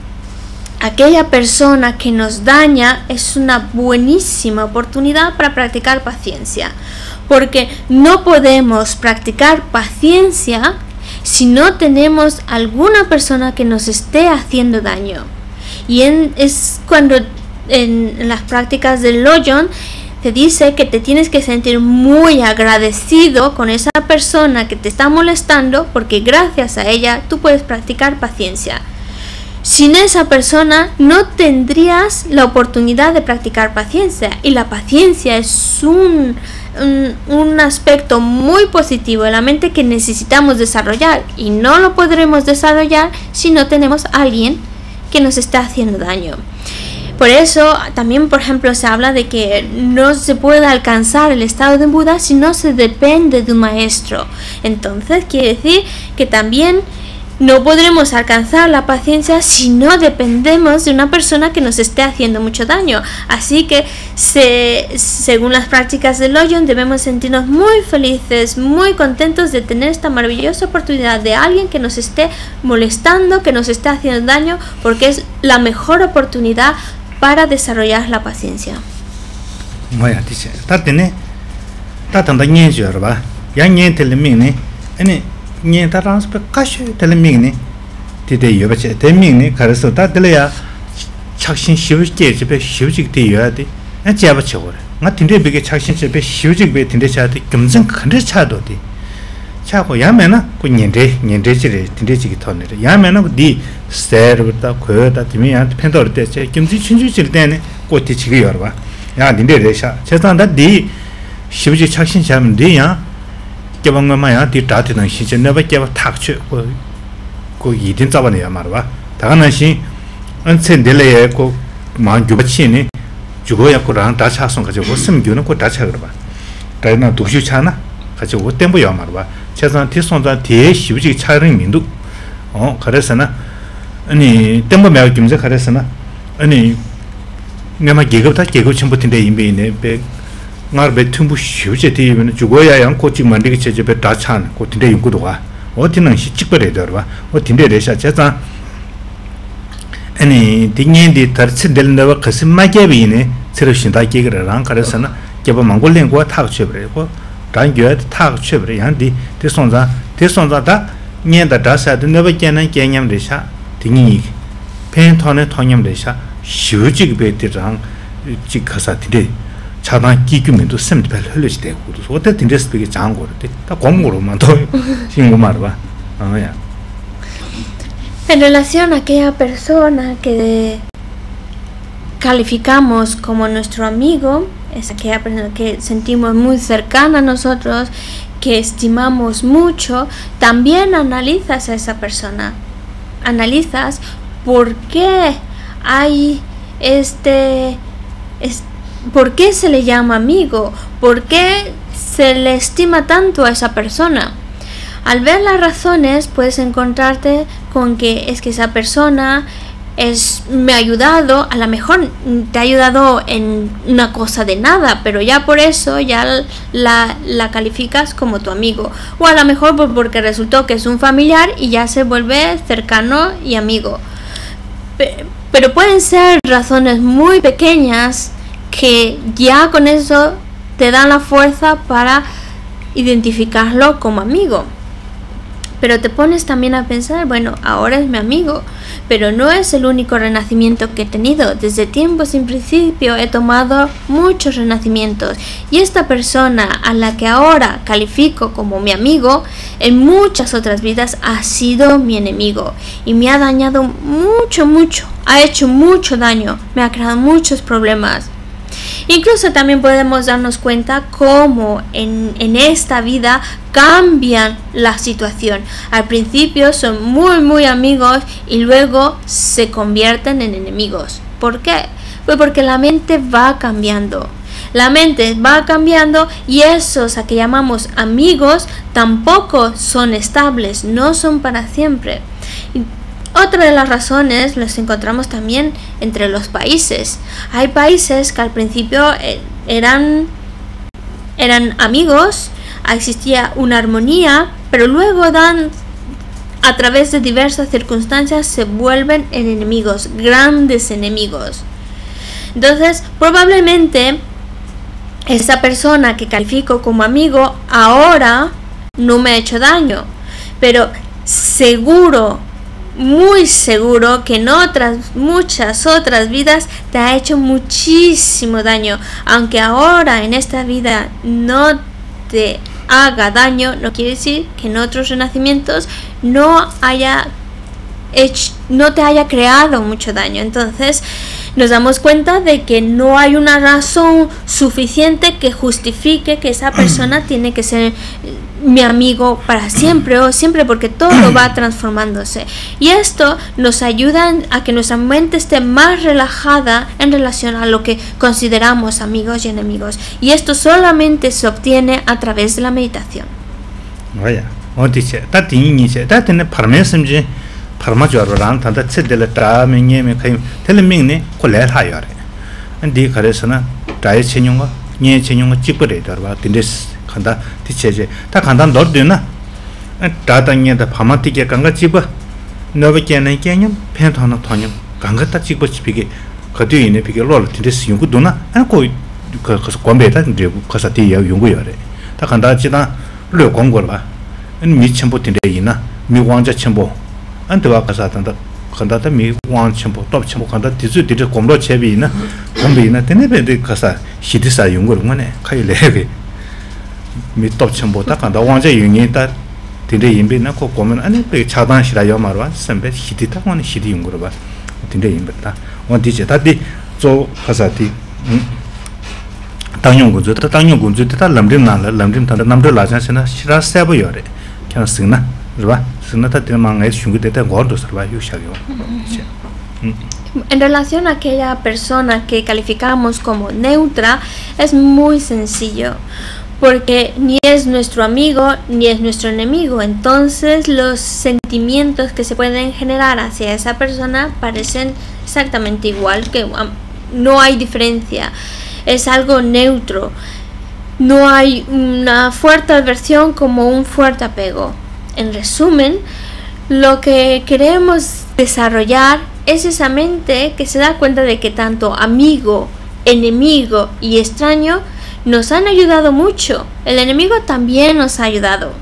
aquella persona que nos daña es una buenísima oportunidad para practicar paciencia, porque no podemos practicar paciencia si no tenemos alguna persona que nos esté haciendo daño. Y en, es cuando en, en las prácticas del Lojong te dice que te tienes que sentir muy agradecido con esa persona que te está molestando, porque gracias a ella tú puedes practicar paciencia. Sin esa persona no tendrías la oportunidad de practicar paciencia, y la paciencia es un, un, un aspecto muy positivo de la mente que necesitamos desarrollar, y no lo podremos desarrollar si no tenemos a alguien que nos está haciendo daño. Por eso también, por ejemplo, se habla de que no se puede alcanzar el estado de Buda si no se depende de un maestro. Entonces quiere decir que también no podremos alcanzar la paciencia si no dependemos de una persona que nos esté haciendo mucho daño. Así que se, según las prácticas de Lojong, debemos sentirnos muy felices, muy contentos de tener esta maravillosa oportunidad de alguien que nos esté molestando, que nos esté haciendo daño, porque es la mejor oportunidad para desarrollar la paciencia. Bueno, dice, tatene, tatanda ñenjo arba, ya ñente le migne, ene ñenta ranspe kashe tele migne, tide yobache te migne, karaso tatele ya chakshin shivje jibe shivjik de yoade, en jaba chore. Nga tinde bege chakshin jibe shivjik be tinde chade gemjeng khande chado de. Chago yamena ku ñende ñende jire tinde jigi tonere. Yamena di servta koda timiya pendor de che kimji chinju jirtene ko ti chigi yorba. Ya dinde resha. Chesanda di shivji chakshin jam de ya gebanga ma ya di dati nang shi ne ba geba takche ko ko yidin zabane ya marba. Dagana shi an chendele ye ko ma gyuba chini jugo ya ko ran da cha song ga jo sim gyuna ko da cha ga ba. Da na du shu cha na ga jo wo tembo ya marba. 최선 뒤손자 뒤에 시부지 차는 민도 어 그래서나 아니 tempo 매우 김제 그래서나 아니 내가 계급다 계급 전부터인데 임베이네 배 나르베 tum부 시부지 뒤에는 죽어야 양 고직 만들기 제제베 다찬 고tin데 인구도가 어디는 시직벌에 들어와 어딘데 레샤 제자 아니 딩년디 터치델는데 가슴 마게비네 새로신다 계급이랑 그래서나 개바 망골랭고 타고 쳐버리고 단결 타고 쳐버려 양디 대손자 대손자다 년다 다사도 너버 깨는 개념들이샤 등이 펜톤의 통념들이샤 쉬우지게 베티랑 직가사들이 차단 기규면도 샘들 흘리지 되고 어때 딘데스비게 장고르데 다 공고로만 더 신고 말봐 아야. En relación a aquella persona que calificamos como nuestro amigo, es aquella persona que sentimos muy cercana a nosotros, que estimamos mucho, también analizas a esa persona. Analizas por qué hay este, es, por qué se le llama amigo, por qué se le estima tanto a esa persona. Al ver las razones puedes encontrarte con que es que esa persona es, me ha ayudado, a lo mejor te ha ayudado en una cosa de nada, pero ya por eso ya la, la calificas como tu amigo, o a lo mejor porque resultó que es un familiar y ya se vuelve cercano y amigo. Pero pueden ser razones muy pequeñas que ya con eso te dan la fuerza para identificarlo como amigo. Pero te pones también a pensar, bueno, ahora es mi amigo, pero no es el único renacimiento que he tenido. Desde tiempo sin principio he tomado muchos renacimientos, y esta persona a la que ahora califico como mi amigo, en muchas otras vidas ha sido mi enemigo y me ha dañado mucho, mucho, ha hecho mucho daño, me ha creado muchos problemas. Incluso también podemos darnos cuenta cómo en, en esta vida cambian la situación. Al principio son muy muy amigos y luego se convierten en enemigos. ¿Por qué? Pues porque la mente va cambiando. la mente va cambiando y esos a que llamamos amigos tampoco son estables, no son para siempre. Y otra de las razones las encontramos también entre los países. Hay países que al principio eran, eran amigos, existía una armonía, pero luego dan, a través de diversas circunstancias, se vuelven en enemigos, grandes enemigos. Entonces, probablemente esa persona que califico como amigo ahora no me ha hecho daño, pero seguro, muy seguro que en otras, muchas otras vidas te ha hecho muchísimo daño. Aunque ahora en esta vida no te haga daño, no quiere decir que en otros renacimientos no haya hecho, no te haya creado mucho daño. Entonces nos damos cuenta de que no hay una razón suficiente que justifique que esa persona tiene que ser mi amigo para siempre o siempre, porque todo va transformándose. Y esto nos ayuda a que nuestra mente esté más relajada en relación a lo que consideramos amigos y enemigos. Y esto solamente se obtiene a través de la meditación. Vaya, parmajoran tanta tsedela tra menye me kai telemingne kolel hayare andi kharesana tai chenyonga nye chenyonga chipure darwa tindes khanda ticheje ta khanda lordena ta tanye da phamatike kanga chiba nobe kene kenyam penthana thonyam kanga ta chiba chipige khadu ine pige lol tindes yungu dona an ko khas kombe ta ndebu khasati ya yungu yare ta khanda chida lo kongorba an mi chembo tinde ina mi wangja chembo 안도와 가사단다 간다다 미 왕침보 톱침보 간다 디즈 디즈 공로 체비나 공비나 테네베데 가사 시디사 용거르만에 카이레베 미 톱침보 딱 간다 왕제 유니다 디데 임비나 코 고면 아니 그 차단시라 요마르와 선배 시디다 원이 시디 용거르바 디데 임베다 원디제 다디 조 가사디 당용군주다 당용군주다 람림나라 람림탄다 남들 라자세나 시라세버 요레 그냥 쓰나 ¿verdad? En relación a aquella persona que calificamos como neutra, es muy sencillo, porque ni es nuestro amigo ni es nuestro enemigo. Entonces los sentimientos que se pueden generar hacia esa persona parecen exactamente igual, que um, no hay diferencia, es algo neutro, no hay una fuerte aversión como un fuerte apego. En resumen, lo que queremos desarrollar es esa mente que se da cuenta de que tanto amigo, enemigo y extraño nos han ayudado mucho. El enemigo también nos ha ayudado.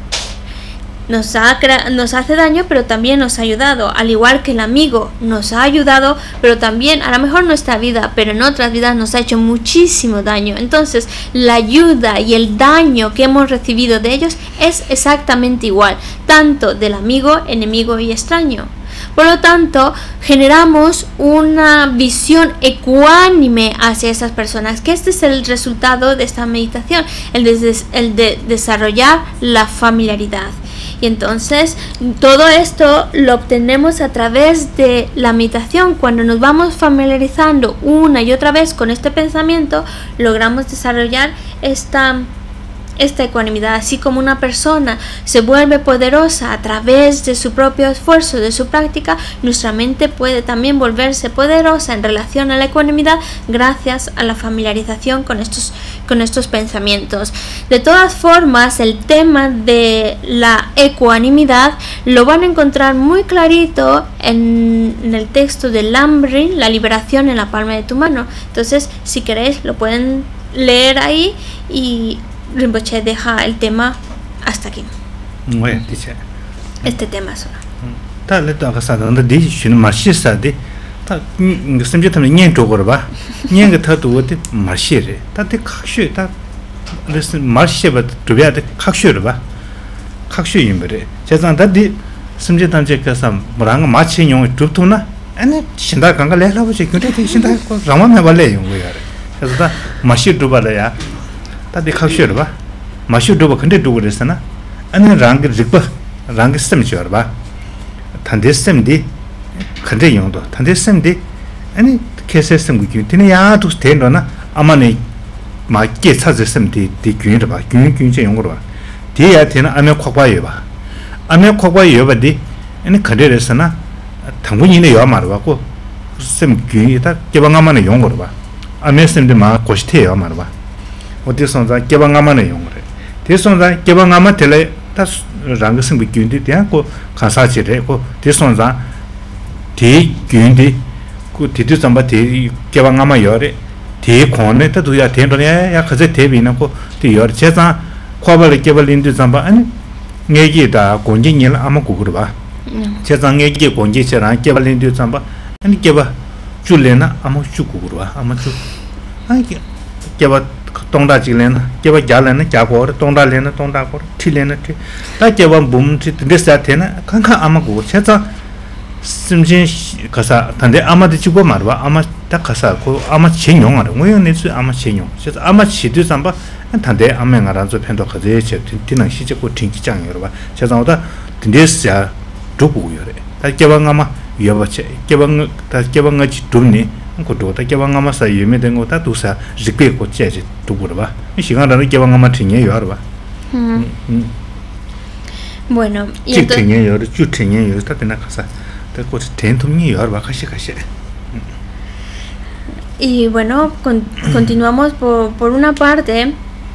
Nos, ha nos hace daño, pero también nos ha ayudado. Al igual que el amigo nos ha ayudado, pero también, a lo mejor no esta vida, pero en otras vidas nos ha hecho muchísimo daño. Entonces, la ayuda y el daño que hemos recibido de ellos es exactamente igual, tanto del amigo, enemigo y extraño. Por lo tanto, generamos una visión ecuánime hacia esas personas, que este es el resultado de esta meditación, el de, el de desarrollar la familiaridad. Y entonces todo esto lo obtenemos a través de la meditación. Cuando nos vamos familiarizando una y otra vez con este pensamiento, logramos desarrollar esta esta ecuanimidad. Así como una persona se vuelve poderosa a través de su propio esfuerzo, de su práctica, nuestra mente puede también volverse poderosa en relación a la ecuanimidad gracias a la familiarización con estos, con estos pensamientos. De todas formas, el tema de la ecuanimidad lo van a encontrar muy clarito en, en el texto de Lamrim, la liberación en la palma de tu mano. Entonces, si queréis, lo pueden leer ahí y Rinpoche deja el tema hasta aquí. Bueno, dice. Este tema solo. Ta le ta ka de de shin ma shi sa de ta ngsim je ta nyen to gor ba nyen ga ta tu de ma shi re ta de khak shu ta le ma shi ba tu bya de khak shu re ba khak shu yin re je zang da de sim je tan je ka sam rang ma chi nyong tu tu na ane shin da kang ga le la bu je kyu de shin da ko rang ma me ba le yong go ya re je da ma shi tu ba la ya ta de khak shu re ba ma shi tu ba khande tu go re sa na ane rang ge rik ba rang ge sim chi ba 탄데스템디 컨데 용도 탄데스템디 아니 케세스템 구기 티네 야도 스텐도나 아마네 마 게 찾으면 디 디균이 봐. 균 균제 용으로 봐. 뒤에 되는 아메 콕바요 봐. 아메 콕바요 봐디. 아니 그래서나 당분이네 요 말을 갖고 쌤 균이다 개방하면은 용으로 봐. 아메 쌤들 마 고시태요 말을 봐. 어디선가 개방하면은 용으로. 대선자 개방하면 될래 다 랑그 쌤 균이 되고 가사지래고 대선자 디 균이 그 디디 삼바 디 개방하면 요래 디 권에 또 두야 된도냐 야 그제 대비나고 디 요 제자 과벌 개벌인도 삼바 아니 얘기다 공진일 아무 그거 봐 제자 얘기 공지처럼 개벌인도 삼바 아니 개바 줄래나 아무 주고 그러 봐 아무 주 아니 개바 동다지래나 개바 잘래나 자고 동다래나 동다고 틀래나 틀다 개바 몸치 됐다 되나 칸칸 아무 그거 제자 심진 가사 단데 아마도 주고 말봐 아마 딱 가사 고 아마 신용하는 뭐요 내수 아마 신용 그래서 아마 시도 삼바 단데 아메가라서 편도 가제 제 뒤는 시제고 팅기장 여러분 제가보다 근데스야 두고요래 다 개방 아마 여버체 개방 다 개방같이 돈니 그것도 다 개방 아마 사이에 된 거다 두사 리페고 제지 두고라 봐 시간은 개방 아마 팅해 여러분 음 bueno y entonces 팅해 여 주팅해 여 다데나 가사 Y bueno, con, continuamos por, por una parte,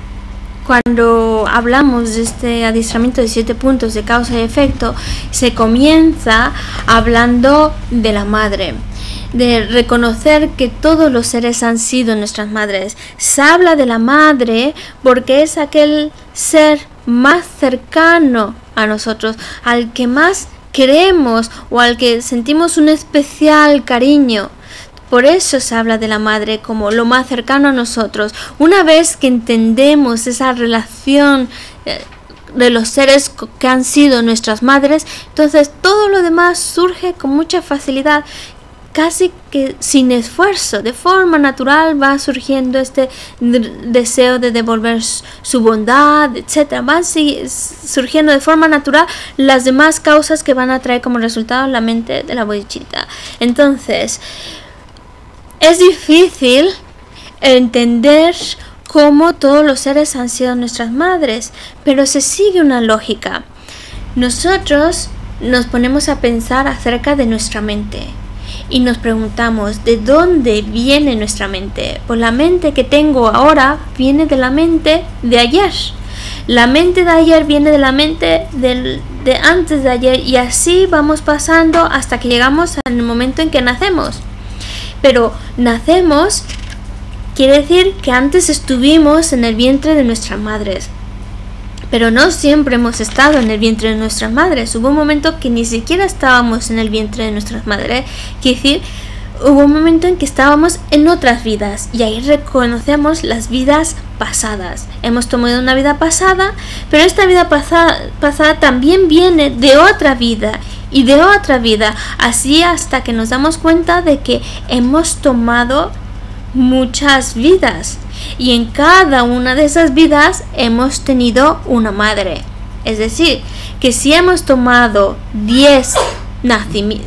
cuando hablamos de este adiestramiento de siete puntos de causa y efecto, se comienza hablando de la madre, de reconocer que todos los seres han sido nuestras madres. Se habla de la madre porque es aquel ser más cercano a nosotros, al que más queremos o al que sentimos un especial cariño. Por eso se habla de la madre como lo más cercano a nosotros. Una vez que entendemos esa relación de los seres que han sido nuestras madres, entonces todo lo demás surge con mucha facilidad, casi que sin esfuerzo, de forma natural va surgiendo este deseo de devolver su bondad, etcétera. Van surgiendo de forma natural las demás causas que van a traer como resultado la mente de la bodhicitta. Entonces, es difícil entender cómo todos los seres han sido nuestras madres, pero se sigue una lógica. Nosotros nos ponemos a pensar acerca de nuestra mente. Y nos preguntamos, ¿de dónde viene nuestra mente? Pues la mente que tengo ahora viene de la mente de ayer. La mente de ayer viene de la mente del, de antes de ayer. Y así vamos pasando hasta que llegamos al momento en que nacemos. Pero nacemos quiere decir que antes estuvimos en el vientre de nuestras madres. Pero no siempre hemos estado en el vientre de nuestras madres. Hubo un momento que ni siquiera estábamos en el vientre de nuestras madres. Quiere decir, hubo un momento en que estábamos en otras vidas. Y ahí reconocemos las vidas pasadas. Hemos tomado una vida pasada, pero esta vida pasada, pasada también viene de otra vida. Y de otra vida. Así hasta que nos damos cuenta de que hemos tomado muchas vidas. Y en cada una de esas vidas hemos tenido una madre. Es decir, que si hemos tomado diez nacimientos,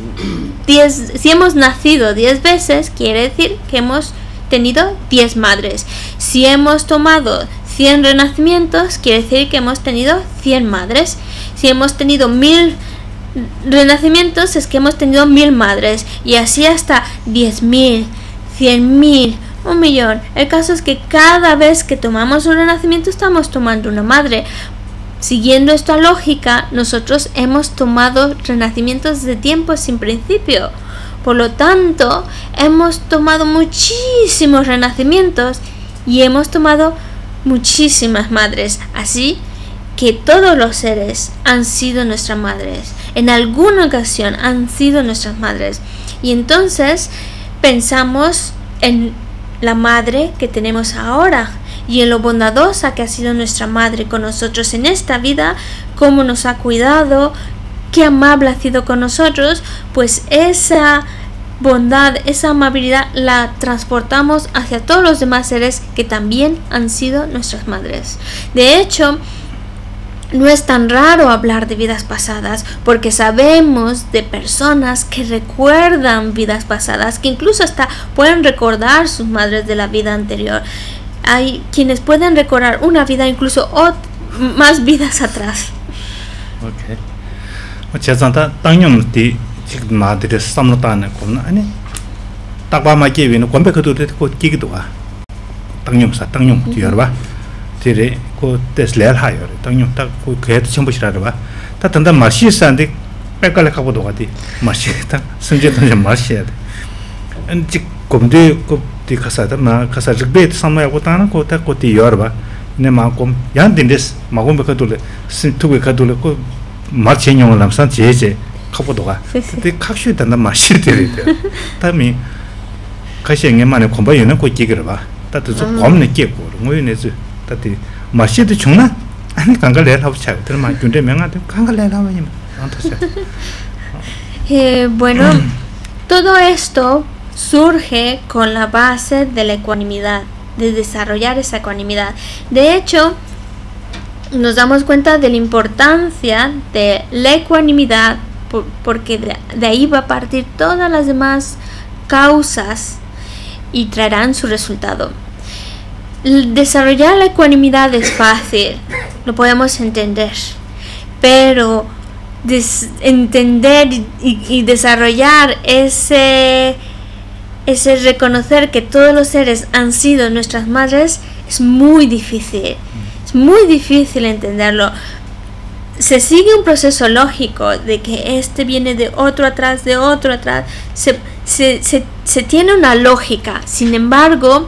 si hemos nacido diez veces, quiere decir que hemos tenido diez madres. Si hemos tomado cien renacimientos, quiere decir que hemos tenido cien madres. Si hemos tenido mil renacimientos, es que hemos tenido mil madres. Y así hasta diez mil, cien mil, un millón. El caso es que cada vez que tomamos un renacimiento estamos tomando una madre. Siguiendo esta lógica, nosotros hemos tomado renacimientos de tiempo sin principio. Por lo tanto, hemos tomado muchísimos renacimientos y hemos tomado muchísimas madres. Así que todos los seres han sido nuestras madres. En alguna ocasión han sido nuestras madres. Y entonces pensamos en la madre que tenemos ahora y en lo bondadosa que ha sido nuestra madre con nosotros en esta vida, cómo nos ha cuidado, qué amable ha sido con nosotros. Pues esa bondad, esa amabilidad la transportamos hacia todos los demás seres que también han sido nuestras madres. De hecho, no es tan raro hablar de vidas pasadas, porque sabemos de personas que recuerdan vidas pasadas, que incluso hasta pueden recordar sus madres de la vida anterior. hay quienes pueden recordar una vida, incluso ot más vidas atrás. Okay. Ochazanta tangnyom ti chikma de samnotana kon ani takwa ma ke win kombe ko de ko kigido wa tangnyom sa tangnyom ti yorba tire ko teslel ha yor tangnyom ta ko ke chombo shira ba ta tanda mashi sande pekale ka bodo gati mashi ta sunje ta mashi ya an chik komde ko ti khasa ta ma khasa jigbe samma ya ko ta na ko ta ko ti yorba ne ma kom yan dindes ma kom be ka dole sin tuwe ka dole ko 마치nyong lamsan jeje kapodoga te kakshu danda mashi tere tami kashi ngemane komba yona ko kigira ba tatu zo komne keko ngoy nezu tati mashi de chungna ani kanga le la cha ter ma junde menga de kanga le la yima antosa. Eh, bueno, todo esto surge con la base de la ecuanimidad, de desarrollar esa ecuanimidad. De hecho, nos damos cuenta de la importancia de la ecuanimidad por, porque de, de ahí va a partir todas las demás causas y traerán su resultado. El desarrollar la ecuanimidad es fácil, lo podemos entender, pero des, entender y, y, y desarrollar ese, ese reconocer que todos los seres han sido nuestras madres es muy difícil. Es muy difícil entenderlo. Se sigue un proceso lógico de que este viene de otro atrás, de otro atrás. Se, se, se, se tiene una lógica. Sin embargo,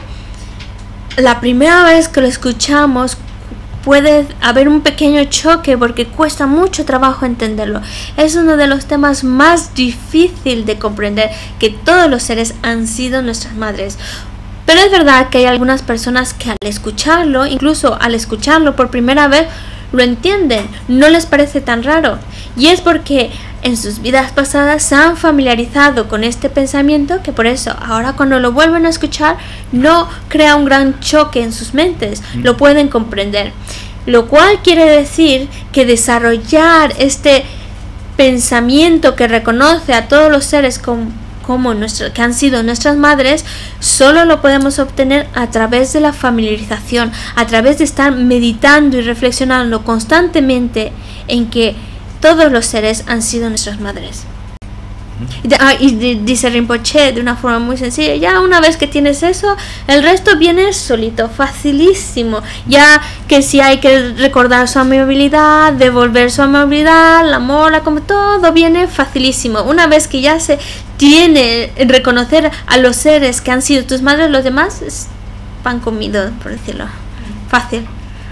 la primera vez que lo escuchamos puede haber un pequeño choque porque cuesta mucho trabajo entenderlo. Es uno de los temas más difíciles de comprender, que todos los seres han sido nuestras madres. Pero es verdad que hay algunas personas que al escucharlo, incluso al escucharlo por primera vez, lo entienden, no les parece tan raro. Y es porque en sus vidas pasadas se han familiarizado con este pensamiento, que por eso ahora cuando lo vuelven a escuchar no crea un gran choque en sus mentes, lo pueden comprender. Lo cual quiere decir que desarrollar este pensamiento que reconoce a todos los seres como como nuestro, que han sido nuestras madres, solo lo podemos obtener a través de la familiarización, a través de estar meditando y reflexionando constantemente en que todos los seres han sido nuestras madres. Y, ah, y de, dice Rinpoche de una forma muy sencilla, ya una vez que tienes eso, el resto viene solito, facilísimo. Ya que si hay que recordar su amabilidad, devolver su amabilidad, el amor, la, como todo viene facilísimo. Una vez que ya se tiene reconocer a los seres que han sido tus madres, los demás es pan comido, por decirlo fácil.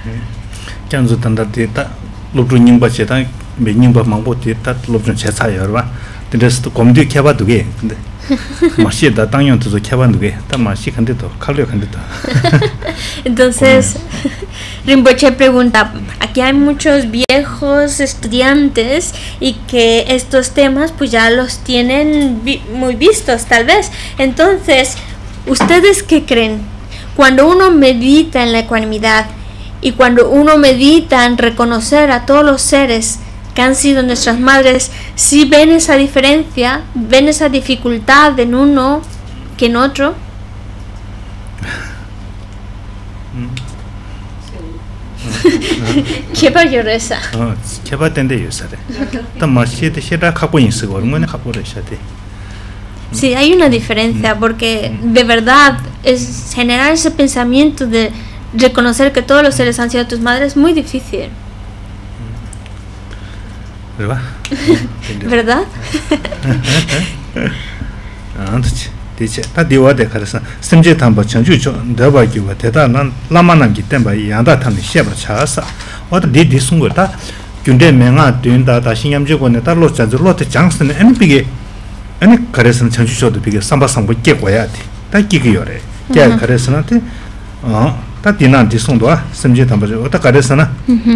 Entonces, como que va a duque, mashi da tangyon tu que va a duque, ta mashi candido, calio candido. Entonces, Rinpoche pregunta, aquí hay muchos viejos estudiantes y que estos temas pues ya los tienen vi muy vistos tal vez. Entonces, ¿ustedes qué creen? Cuando uno medita en la ecuanimidad y cuando uno medita en reconocer a todos los seres que han sido nuestras madres, ¿sí ven esa diferencia? ¿Ven esa dificultad en uno que en otro? ¿Qué va a llorar esa? ¿Qué va a atender yo? Sí, hay una diferencia porque de verdad es generar ese pensamiento de reconocer que todos los seres han sido tus madres es muy difícil. ¿Verdad? ¿Verdad? Dice, ta diwa de carasa, semje tamba chanju cho, deba giwa, teta lama namgi tenba yanda tani sheba chasa. Wata di di sungu ta, gyunde menga duyunda ta shingyamji go ne ta lo chanju lo te changsane, eni pigi, eni karasana chanju cho do pigi samba sangbo ge goya di, ta gigi yore. Gaya karasana te, ta dina di sungu wa, semje tamba cho, wata karasana.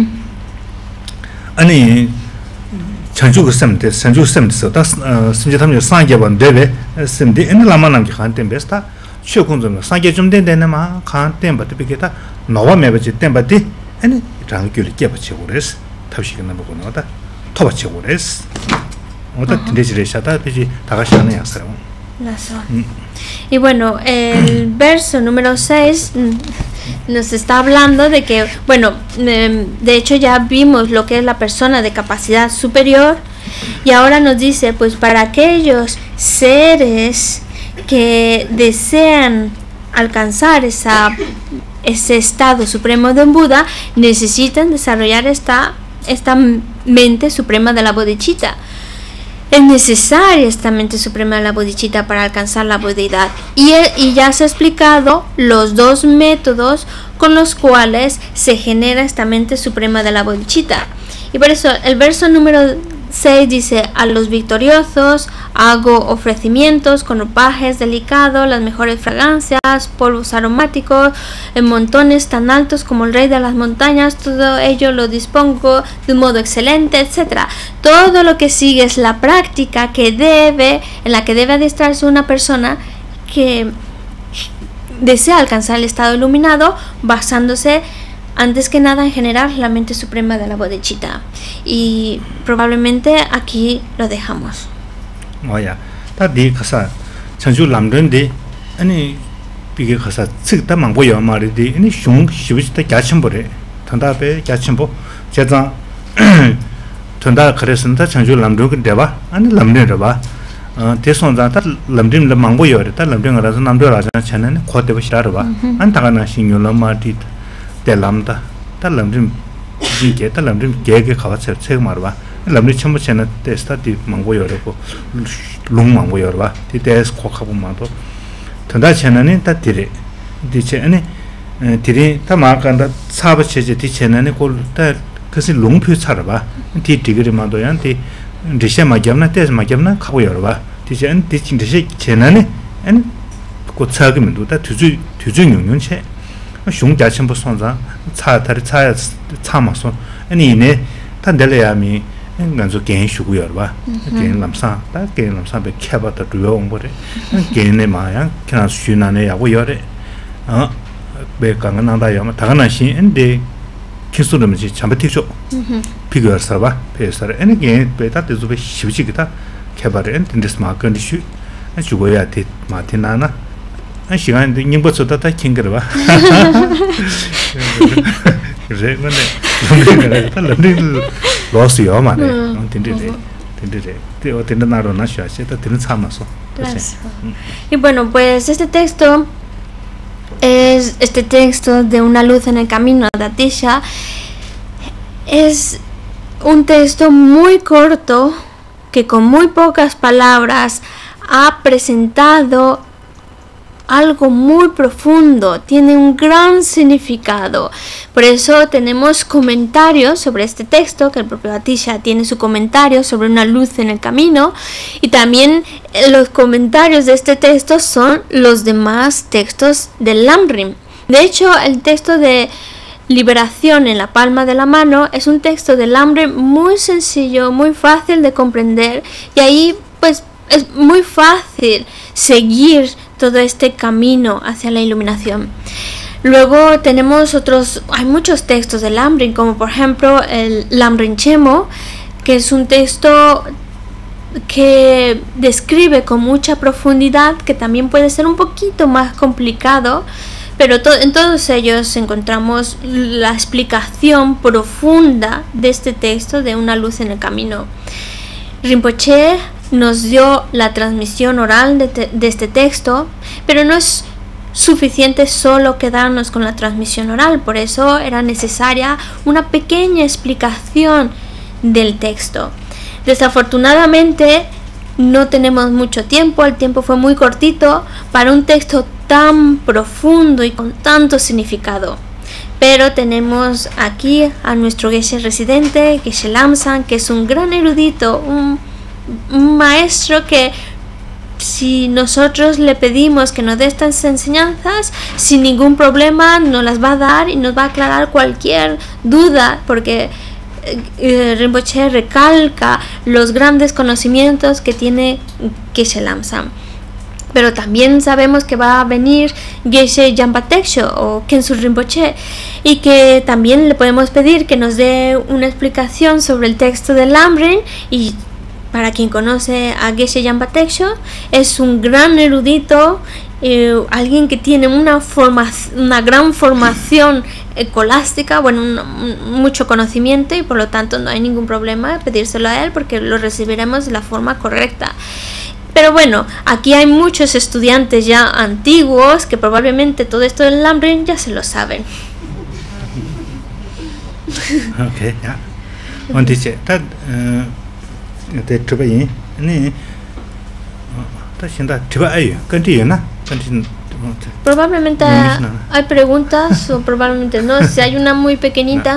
Ani, chanju semde chanju semde so ta simje tamje sangye ban debe semde en lama nam ki khanten besta chokun zo sangye jum den den ma khanten ba te bigeta nova mebe je ten ba ti en rang gyul ke ba che gores tabshi na bo no ta to ba che gores oda tindejire shata biji tagashana yasara. Y bueno, el verso número seis nos está hablando de que, bueno, eh, de hecho ya vimos lo que es la persona de capacidad superior, y ahora nos dice, pues para aquellos seres que desean alcanzar esa, ese estado supremo de un Buda, necesitan desarrollar esta, esta mente suprema de la bodhicitta. Es necesaria esta mente suprema de la bodhicitta para alcanzar la budeidad. Y, y ya se ha explicado los dos métodos con los cuales se genera esta mente suprema de la bodhicitta. Y por eso el verso número seis dice: a los victoriosos hago ofrecimientos con ropajes delicados, las mejores fragancias, polvos aromáticos, en montones tan altos como el rey de las montañas. Todo ello lo dispongo de un modo excelente, etcétera. Todo lo que sigue es la práctica que debe, en la que debe adiestrarse una persona que desea alcanzar el estado iluminado, basándose antes que nada en generar la mente suprema de la bodhicitta. Y probablemente aquí lo dejamos. Oya, ta di khasa chanju lamren de ani pige khasa tsik ta mangbo yo mari de ani shung shibuch ta gyachim bore thanda be gyachim bo jeza thanda khresin ta chanju lamren ke deba ani lamren re ba te son za ta lamren le mangbo yo re ta lamren ra nam do ra chanen kho de ba shira ba an ta na shinyo la ma di de lamda ta lamren ji ge ta lamren ge ge khawa che che mar ba lamri chamo chena testa di mango yore ko lung mango yore ba ti tes ko khabu ma to thanda chena ni ta dire di chene dire ta ma kan da sab cheje ti chena ni ko ta kasi lung phu char ba ti tigri ma do yan ti rishe ma gyamna tes ma gyamna khabu yore ba ti chen ti chin rishe chena ni en ko chag mi do ta tuju tuju nyung che shung ja chen bo son za cha ta cha cha ma so ani ne ta dele ya mi ganzo gen shugu yorba gen lamsa ta gen lamsa be khaba ta duyo ongbore gen ne ma ya kina shuna ne ya go yore a be kang na da ya ma ta na shin ende kisuru mi chamba tikso figure sarba pe sar ene gen be ta de zube shibji gita khebare en des ma kan shu a shugo ya te ma te na na a shigan de nyingbo chota ta kingre ba re ne ta lamri lost yo ma ne no tindire tindire te o tinda na ro na sha se ta tin chama so. Y bueno, pues este texto es este texto de una luz en el camino de Atisha. Es un texto muy corto que con muy pocas palabras ha presentado algo muy profundo, tiene un gran significado. Por eso tenemos comentarios sobre este texto, que el propio Atisha tiene su comentario sobre una luz en el camino, y también los comentarios de este texto son los demás textos del Lamrim. De hecho, el texto de liberación en la palma de la mano es un texto del Lamrim muy sencillo, muy fácil de comprender, y ahí pues es muy fácil seguir todo este camino hacia la iluminación. Luego tenemos otros, hay muchos textos del Lamrim, como por ejemplo el Lamrim Chemo, que es un texto que describe con mucha profundidad, que también puede ser un poquito más complicado, pero to- en todos ellos encontramos la explicación profunda de este texto de una luz en el camino. Rinpoche nos dio la transmisión oral de, te- de este texto, pero no es suficiente solo quedarnos con la transmisión oral, por eso era necesaria una pequeña explicación del texto. Desafortunadamente no tenemos mucho tiempo, el tiempo fue muy cortito para un texto tan profundo y con tanto significado. Pero tenemos aquí a nuestro Geshe residente, Geshe Lamsan, que es un gran erudito, un, un maestro que si nosotros le pedimos que nos dé estas enseñanzas, sin ningún problema nos las va a dar y nos va a aclarar cualquier duda, porque eh, Rinpoche recalca los grandes conocimientos que tiene Geshe Lamsan. Pero también sabemos que va a venir Geshe Jampa Teksho o Khensul Rinpoche, y que también le podemos pedir que nos dé una explicación sobre el texto del Lamrim. Y para quien conoce a Geshe Jampa Teksho, es un gran erudito eh, alguien que tiene una, forma, una gran formación escolástica, bueno, un, un, mucho conocimiento, y por lo tanto no hay ningún problema pedírselo a él porque lo recibiremos de la forma correcta. Pero bueno, aquí hay muchos estudiantes ya antiguos que probablemente todo esto del Lamrim ya se lo saben. Okay, ya. On dice, ta te triba yin, ni ta sienta triba ayo, kanti yo na, kanti. Probablemente hay preguntas o probablemente no. Si hay una muy pequeñita.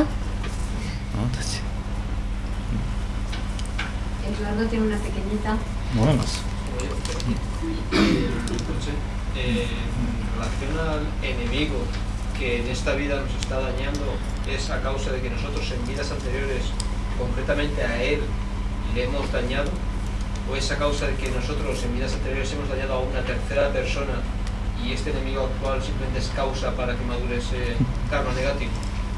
Eduardo tiene una pequeñita. Vamos. Eh, en relación al enemigo que en esta vida nos está dañando, ¿es a causa de que nosotros en vidas anteriores, concretamente a él, le hemos dañado? ¿O es a causa de que nosotros en vidas anteriores hemos dañado a una tercera persona y este enemigo actual simplemente es causa para que madure ese karma negativo?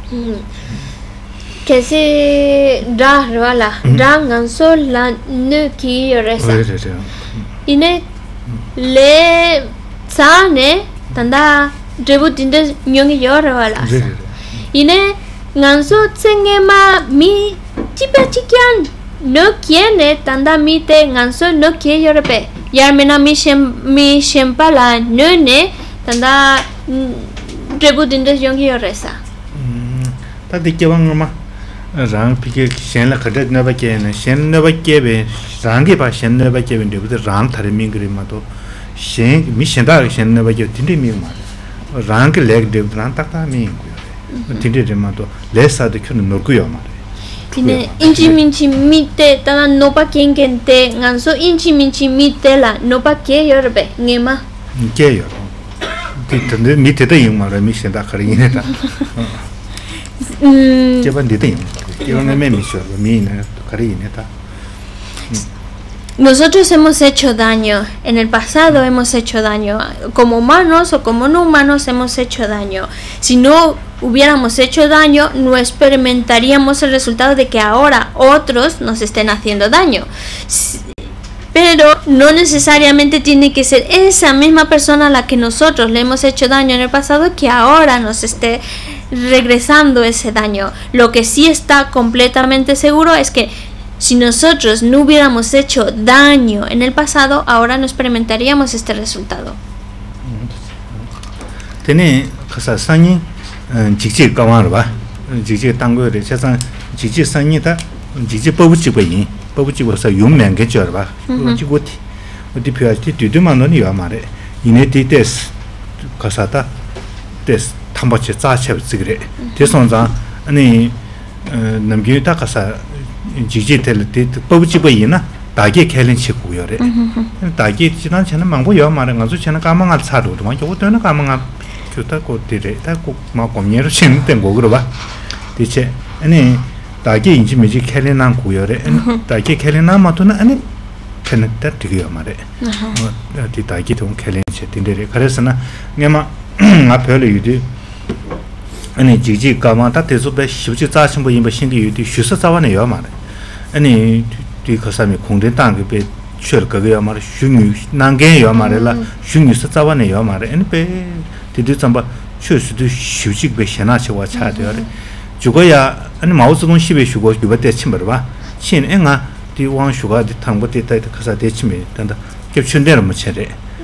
Que se da rala, da ganso la no ki resa. Ine le sane tanda debutinde nyongi yorala. Ine ganso tsenge ma mi chipe chikian no quiere tanda mi te ganso no quiere yorpe. Yarmena mi shem mi shempala no ne tanda debutinde nyongi yoresa. Ta dikewang ma rang pike shen la khade na ba ke na shen na ba ke be rang ge ba shen na ba ke be de rang thare mi gri ma to shen mi shen da shen na ba ke tin de mi ma rang ke leg de rang ta ta mi ku tin de ma to le sa de ku no ku yo ma Tine inchi minchi mite tana no pa ken kente nganso inchi minchi mite la no pa ke yorbe ngema ke yo ti tande mi te de yung ma ra mi shen da khari ne ta Mm. Nosotros hemos hecho daño, en el pasado hemos hecho daño, como humanos o como no humanos hemos hecho daño. Si no hubiéramos hecho daño, no experimentaríamos el resultado de que ahora otros nos estén haciendo daño. Pero no necesariamente tiene que ser esa misma persona a la que nosotros le hemos hecho daño en el pasado que ahora nos esté regresando ese daño. Lo que sí está completamente seguro es que si nosotros no hubiéramos hecho daño en el pasado, ahora no experimentaríamos este resultado. Tiene cosas sañi, chichi kamar ba, chichi tango de chasan, chichi sañi ta, chichi pabuchi bayi, pabuchi wasa yummen que chorba, pabuchi goti, goti piachi tu tu mano ni amare, ineti des, kasata, des. tambache zache zigre tesonza ani namgi ta kasa jiji tel te pabuchi bayina dage kelen chiku yore dage jinan chana mangbo yo mare ngazu chana kamangal saru ma yo to na kamangal kyuta ko dire ta ko ma komnyero chen ten go gro ba diche ani dage inji meji kelen nan ku yore dage kelen na ma to na ani penetta tigyo mare di dage to kelen che tindere karesana ngema apel yudi 아니 지지 가마다 대소배 십지 자신부 인바 신기 유디 휴서 자원에 요 말에 아니 뒤 거사미 공된 땅에 배 철거가 말에 슝유 난게 요 말에라 슝유서 자원에 요 말에 아니 배 뒤뒤 잠바 최수도 휴직 배 현아치와 차되어 죽어야 아니 마우스동 십에 쉬고 비버대 침벌 봐 신행아 뒤 왕슈가 뒤 탕보대 따이다 가사 대침이 된다 겹춘대는 뭐 차례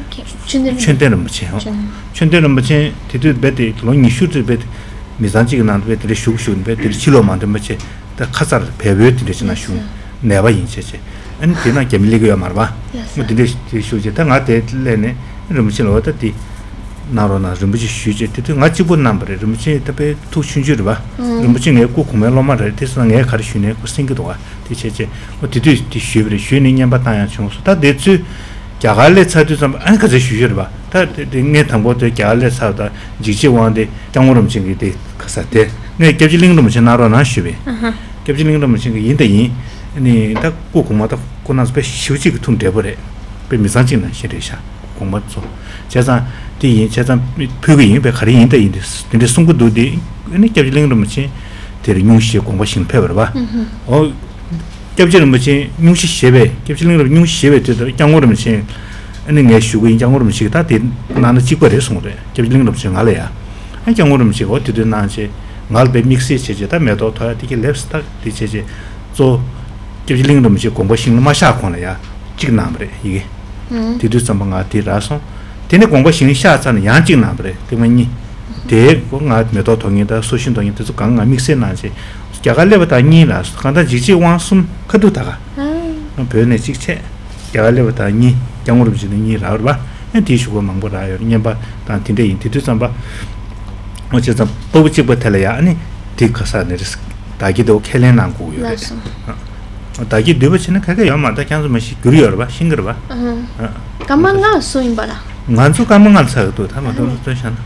춘대는 뭐 쳐 춘대는 뭐 쳐 뒤뒤 배대 롱이 슈트 배 미산지가 난데 되게 슈슈인데 되게 치료만데 뭐지 다 카사 배배들이 지나 슈 내가 인체체 아니 되나 개밀리고야 말봐 뭐 되게 슈제 다 나데래네 이러면서 어떻게 나로나 좀지 슈제 되게 같이 본 남버래 좀지 답에 또 춘주를 봐 좀지 내고 구매로 말을 돼서 내가 가르치네 그 생기도 와 대체체 어디도 슈브리 슈닝년 바타야 총수 다 대체 갸갈레 차도 좀 아니 그저 슈슈를 봐. 다 내 당보도 갸갈레 차다 지지원데 장으로 증기데 가사데 내 겹질링도 무슨 나로나 슈베. 겹질링도 무슨 인데이 아니 다 고고마다 고나서 배 쉬우지 통 돼버래. 배 미산진나 시리샤 공부죠. 제가 뒤 제가 표기 배 가리 인데이 근데 송구도디 아니 겹질링도 무슨 데리 뉴시 공부 신패버 봐. 어 겹질은 뭐지 뉴시 쉐베 겹질링도 뉴시 쉐베 되더 장으로 무슨 아니 내 쉬고 인장으로 음식다 된 나는 지거래 송래 접링 없이 알아야 인장으로 음식 어디든 나지 말배 믹스 체제다 매도 토야 되게 랩스타 디체제 저 접링 음식 공부 신경 마샤 권이야 지금 나버래 이게 뒤도 좀 뭔가 뒤라서 되네 공부 신경 샤자는 양직 나버래 때문에 대 뭔가 매도 동의다 소신 동의다 저 강가 믹스 나지 야갈래부터 아니라 간다 지지 왕숨 그도다가 변에 직체 야갈래부터 아니 장으로 비는 이 라르바 엔티슈고 망보라요 녀바 단틴데 인티도 삼바 어째서 뽑지 못할래야 아니 디카사네스 다기도 켈레난고요 다기 되버치는 가게 야마다 can서 마시 그리어 봐 싱거려 봐 까만가 소임바라 만수 까만가 사도 타마도 또잖아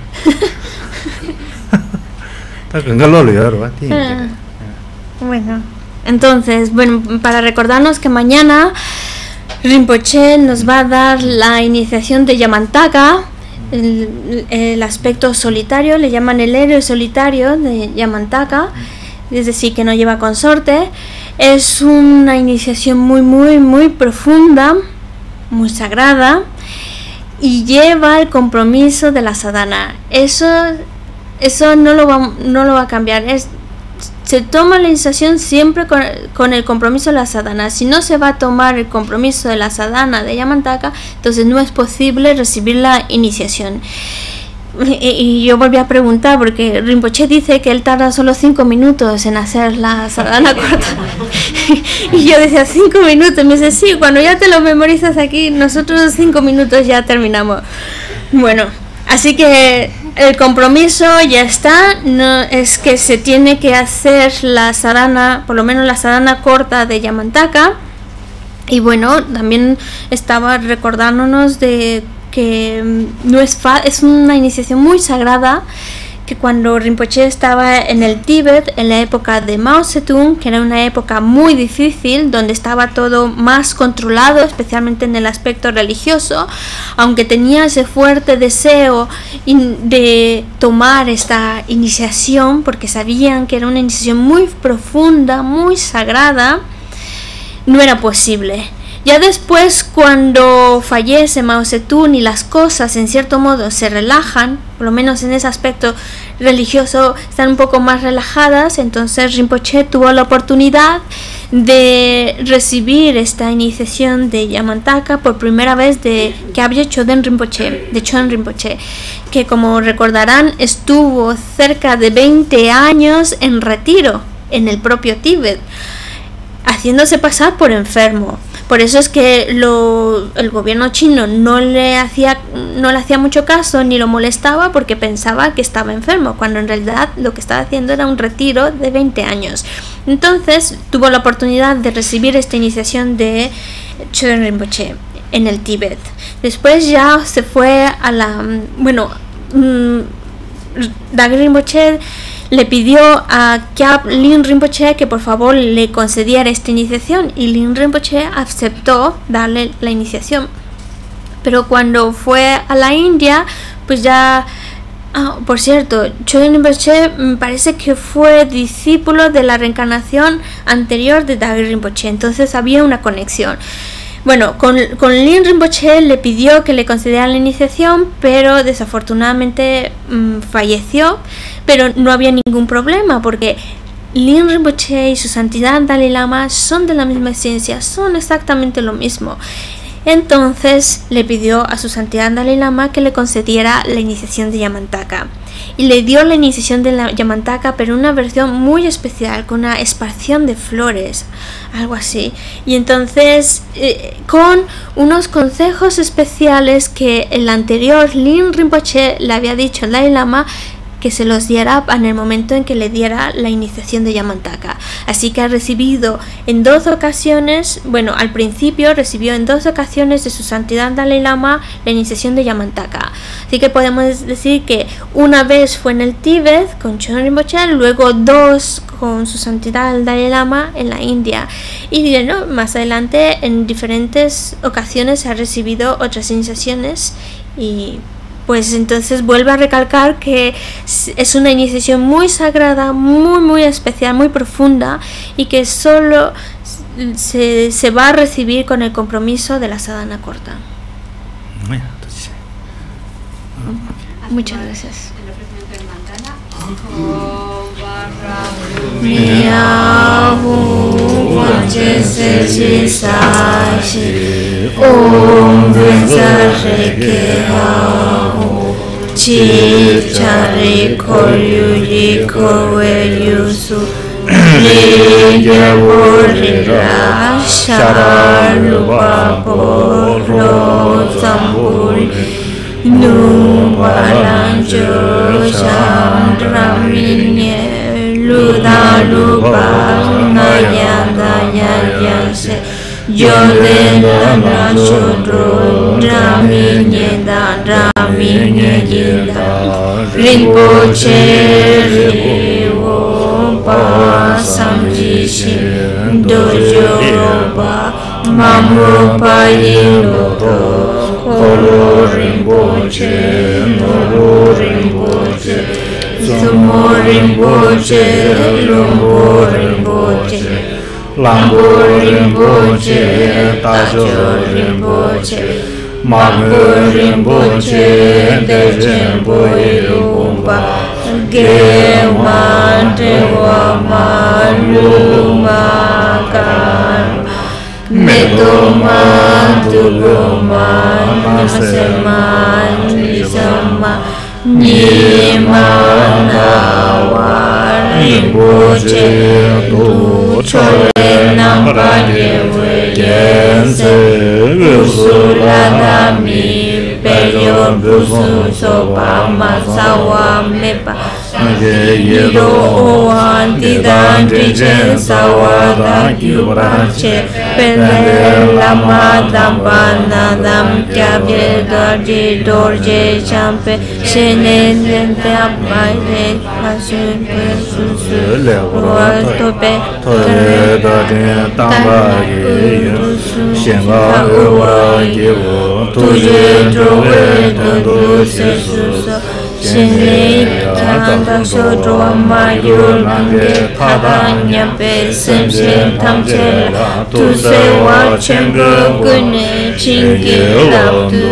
다 건갈로 봐 Bueno, entonces, bueno, para recordarnos que mañana Rinpoche nos va a dar la iniciación de Yamantaka, el, el aspecto solitario, le llaman el héroe solitario de Yamantaka, es decir, que no lleva consorte. Es una iniciación muy, muy, muy profunda, muy sagrada, y lleva el compromiso de la sadhana. Eso, eso no lo va, no lo va a cambiar. Es Se toma la iniciación siempre con, con el compromiso de la sadhana. Si no se va a tomar el compromiso de la sadhana de Yamantaka, entonces no es posible recibir la iniciación. Y, y yo volví a preguntar, porque Rinpoche dice que él tarda solo cinco minutos en hacer la sadhana corta. Y yo decía, cinco minutos. Me dice, sí, cuando ya te lo memorizas aquí, nosotros cinco minutos ya terminamos. Bueno, así que el compromiso ya está, no, es que se tiene que hacer la sadhana, por lo menos la sadhana corta de Yamantaka. Y bueno, también estaba recordándonos de que no es fa es una iniciación muy sagrada, que cuando Rinpoche estaba en el Tíbet, en la época de Mao Zedong, que era una época muy difícil, donde estaba todo más controlado, especialmente en el aspecto religioso, aunque tenía ese fuerte deseo de tomar esta iniciación, porque sabían que era una iniciación muy profunda, muy sagrada, no era posible. Ya después, cuando fallece Mao Zedong y las cosas en cierto modo se relajan, por lo menos en ese aspecto religioso están un poco más relajadas, entonces Rinpoche tuvo la oportunidad de recibir esta iniciación de Yamantaka por primera vez de Kyabje Choden Rinpoche, de Choden Rinpoche, que como recordarán estuvo cerca de veinte años en retiro en el propio Tíbet, haciéndose pasar por enfermo. Por eso es que lo, el gobierno chino no le hacía no le hacía mucho caso ni lo molestaba, porque pensaba que estaba enfermo, cuando en realidad lo que estaba haciendo era un retiro de veinte años. Entonces tuvo la oportunidad de recibir esta iniciación de Choden Rinpoche en el Tíbet. Después ya se fue a la... Bueno, mmm, Dagre Rinpoche le pidió a Kyab Lin Rinpoche que por favor le concediera esta iniciación, y Lin Rinpoche aceptó darle la iniciación. Pero cuando fue a la India, pues ya... Ah, por cierto, Choden Rinpoche me parece que fue discípulo de la reencarnación anterior de Dagre Rinpoche, entonces había una conexión. Bueno, con, con Lin Rinpoche le pidió que le concediera la iniciación, pero desafortunadamente mmm, falleció, pero no había ningún problema, porque Lin Rinpoche y su santidad Dalai Lama son de la misma esencia, son exactamente lo mismo. Entonces le pidió a su santidad Dalai Lama que le concediera la iniciación de Yamantaka, y le dio la iniciación de la Yamantaka, pero una versión muy especial, con una esparción de flores, algo así, y entonces eh, con unos consejos especiales que el anterior Lin Rinpoche le había dicho al Dalai Lama que se los diera en el momento en que le diera la iniciación de Yamantaka. Así que ha recibido en dos ocasiones, bueno, al principio recibió en dos ocasiones de su santidad Dalai Lama la iniciación de Yamantaka. Así que podemos decir que una vez fue en el Tíbet con Choden Rinpoche, luego dos con su santidad Dalai Lama en la India, y bueno, más adelante en diferentes ocasiones ha recibido otras iniciaciones. Y pues entonces vuelve a recalcar que es una iniciación muy sagrada, muy muy especial, muy profunda, y que solo se, se va a recibir con el compromiso de la sadhana corta. Muchas gracias. El ofrecimiento del mandala. Miyahu Vajese Sashi Om Vinsarekehahu Chi Chari Koryuji Korweyusu Ligyavurira Sharupa Poro Samburi Nuvalanjo Chandraminye Luda Lupa Nayada Yayase Yodena Shodro Draminye Da Draminye Gida Rinpoche Rivo Pa Samjishi Dojo Roba Mamu Payiloto Koro Rinpoche Noro Rinpoche Sumo Rinpoche Lumbo Rinpoche Lambo Rinpoche Tajo Rinpoche Mamu Rinpoche Dejenpo Irumba Gewa Dewa Maluma Kan Medoma Duluma Nasema Nisama Nima Nawa Rinpoche Tu Chole Namba Yewe Yense Usuladami Peyo Busu Sopa Masawa Mepa Yo Oantidan Trijen Sawadan Yubache Pele Lama Dampana Dam Kyabe Dorje Dorje Champe Shene Lente Apaile Pasun Pesusu Tope Tore Dodin Tamba Yusu Shenga Uwa Yiwu Tuje Drowe Dodo Sesusu Shene Tanda Shodro Mayu Nange Tadanya Pe Semse Tamchela Tu Sewa Chengu Gune Chingi Labdu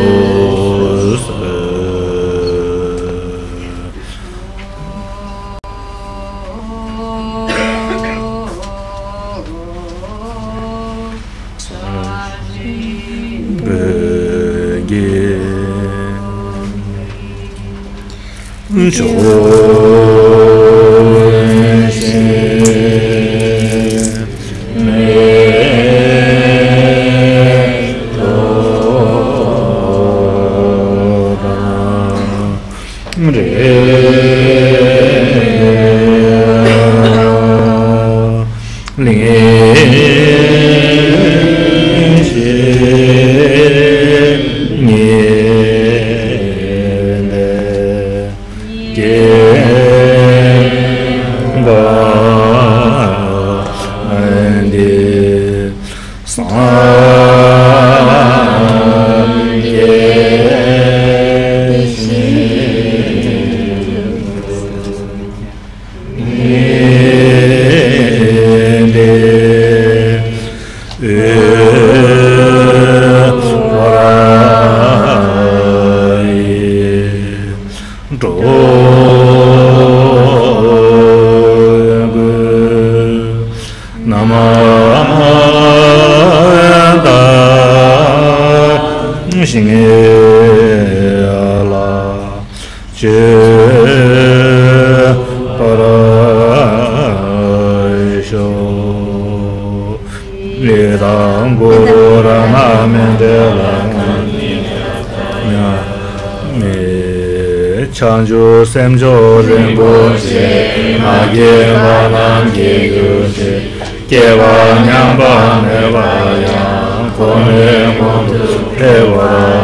Chanju Semjo Rinpoche Age Valam Gyugye Kewa Nyamba Neva Yang Kone Montu Tewa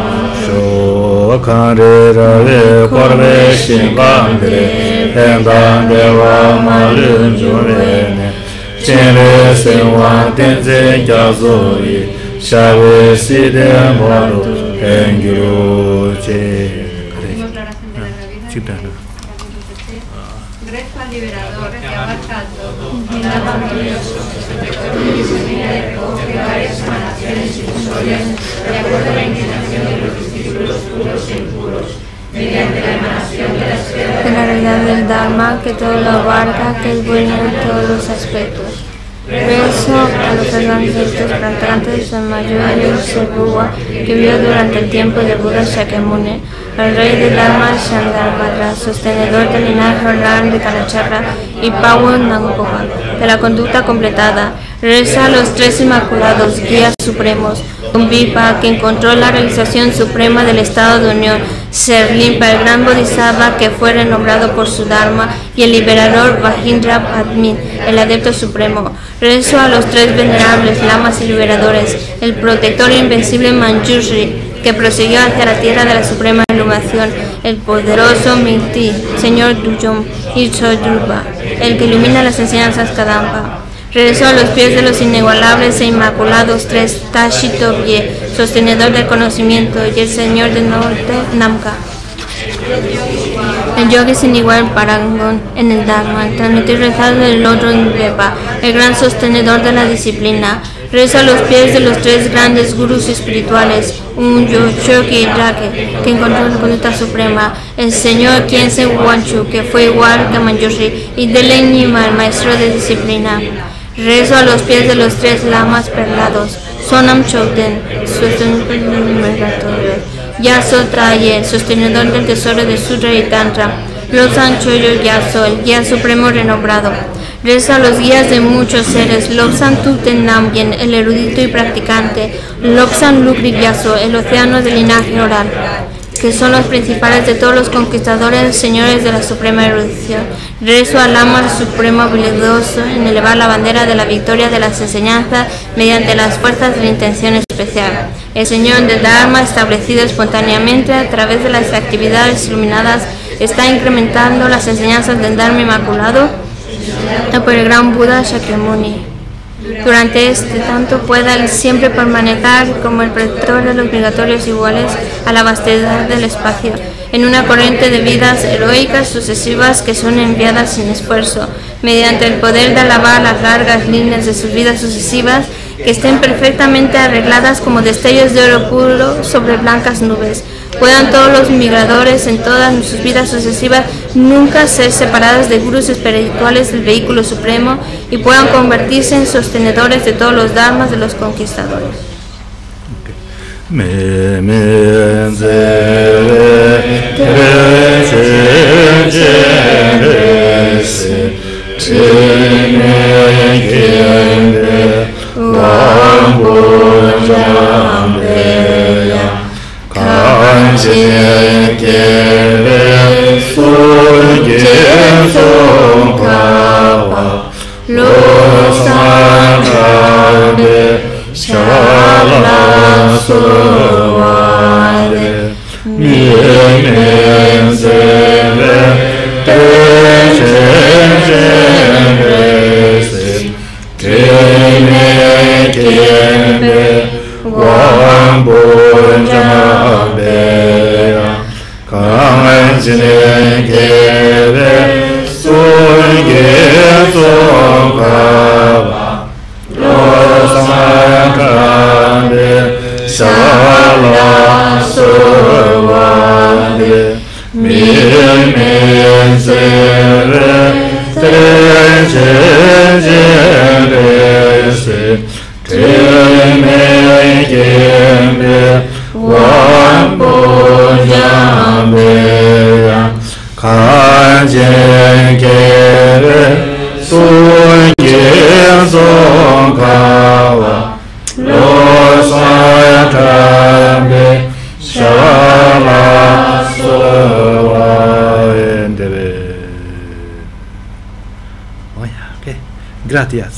Sho Kare Rave Korve Shimbangre Tendan Dewa Malun Jurene Chenre Senwa Tenze Gyazoi Shave Side Moru Engyu Che Gracias. rezo al liberador que abarca todo, el alma glorioso, que recorre y se mira de recoge varias emanaciones ilusorias de acuerdo a la inclinación de los discípulos puros e impuros, mediante la emanación de la esfera de la realidad del Dharma, que todo lo abarca, que es bueno en todos los aspectos. Rezo a los ancestros practicantes de Mayur Serbuwa, que vivió durante el tiempo de Buda Shakyamuni, al rey de Dharma Shandarvatra, sostenedor del linaje oral de Kalachakra, y Pawan Nampoha, de la conducta completada. Reza a los tres inmaculados, guías supremos, Umbipa, que encontró la realización suprema del estado de unión, Serlimpa, el gran Bodhisattva que fue renombrado por su Dharma, y el liberador Vajindra Padmin, el adepto supremo. Rezo a los tres venerables lamas y liberadores, el protector invencible Manjushri, que prosiguió hacia la tierra de la suprema iluminación, el poderoso Minti, señor Dujom, y Chodrupa, el que ilumina las enseñanzas Kadampa. Regresó a los pies de los inigualables e inmaculados tres Tashi Tobye, sostenedor del conocimiento, y el señor del norte Namka, el yogi sin igual parangón en el Dharma, el transmitir rezado del otro Invepa, el gran sostenedor de la disciplina. Reza a los pies de los tres grandes gurús espirituales, un Yochoki Rake, que encontró la conducta suprema, el señor Kiensen Wanchu, que fue igual que Manjushri, y Delen Nima, el maestro de disciplina. Rezo a los pies de los tres lamas perlados, Sonam Choten, sostenedor migratorio, Yaso Traye, sostenedor del tesoro de Sutra y Tantra, Lobsang Choyo Yaso, el guía supremo renombrado. Reza a los guías de muchos seres, Lobsang Tuten Nambien, el erudito y practicante, Lobsang Lukrip Yaso, el océano del linaje oral, que son los principales de todos los conquistadores, señores de la suprema erudición. Rezo al Lama supremo habilidoso en elevar la bandera de la victoria de las enseñanzas mediante las fuerzas de la intención especial. El Señor del Dharma, establecido espontáneamente a través de las actividades iluminadas, está incrementando las enseñanzas del Dharma inmaculado por el gran Buda Shakyamuni. Durante este tanto pueda él siempre permanecer como el protector de los migratorios iguales a la vastedad del espacio, en una corriente de vidas heroicas sucesivas que son enviadas sin esfuerzo, mediante el poder de alabar las largas líneas de sus vidas sucesivas, que estén perfectamente arregladas como destellos de oro puro sobre blancas nubes. Puedan todos los migradores en todas sus vidas sucesivas nunca ser separados de gurús espirituales del vehículo supremo y puedan convertirse en sostenedores de todos los dharmas de los conquistadores. Kanje kere surge sonkawa lo sankabe shala suwade miyemen zere teşenşenrese kene kembe Wambunjabeya Kanjine Kere Surge Sonkawa Losankabe Shala Suwade Mirmen Sere Teşenşenrese Keme kembe wambunjabeya Kanjen kere sunge sonkawa Losayakabe shala suwayendebe. Oh yeah, okay. Gracias.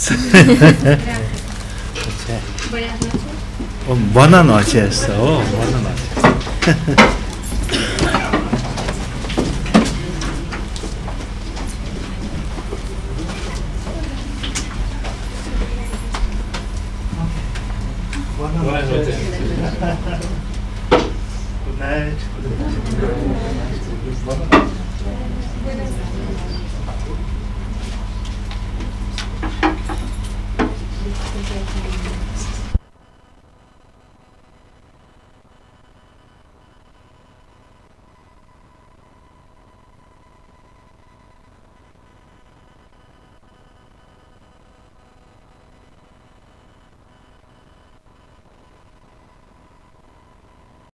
Buenas noches. Oh, buenas noches. Oh, buenas noches. Buenas noches. Good night. Good night. Buenas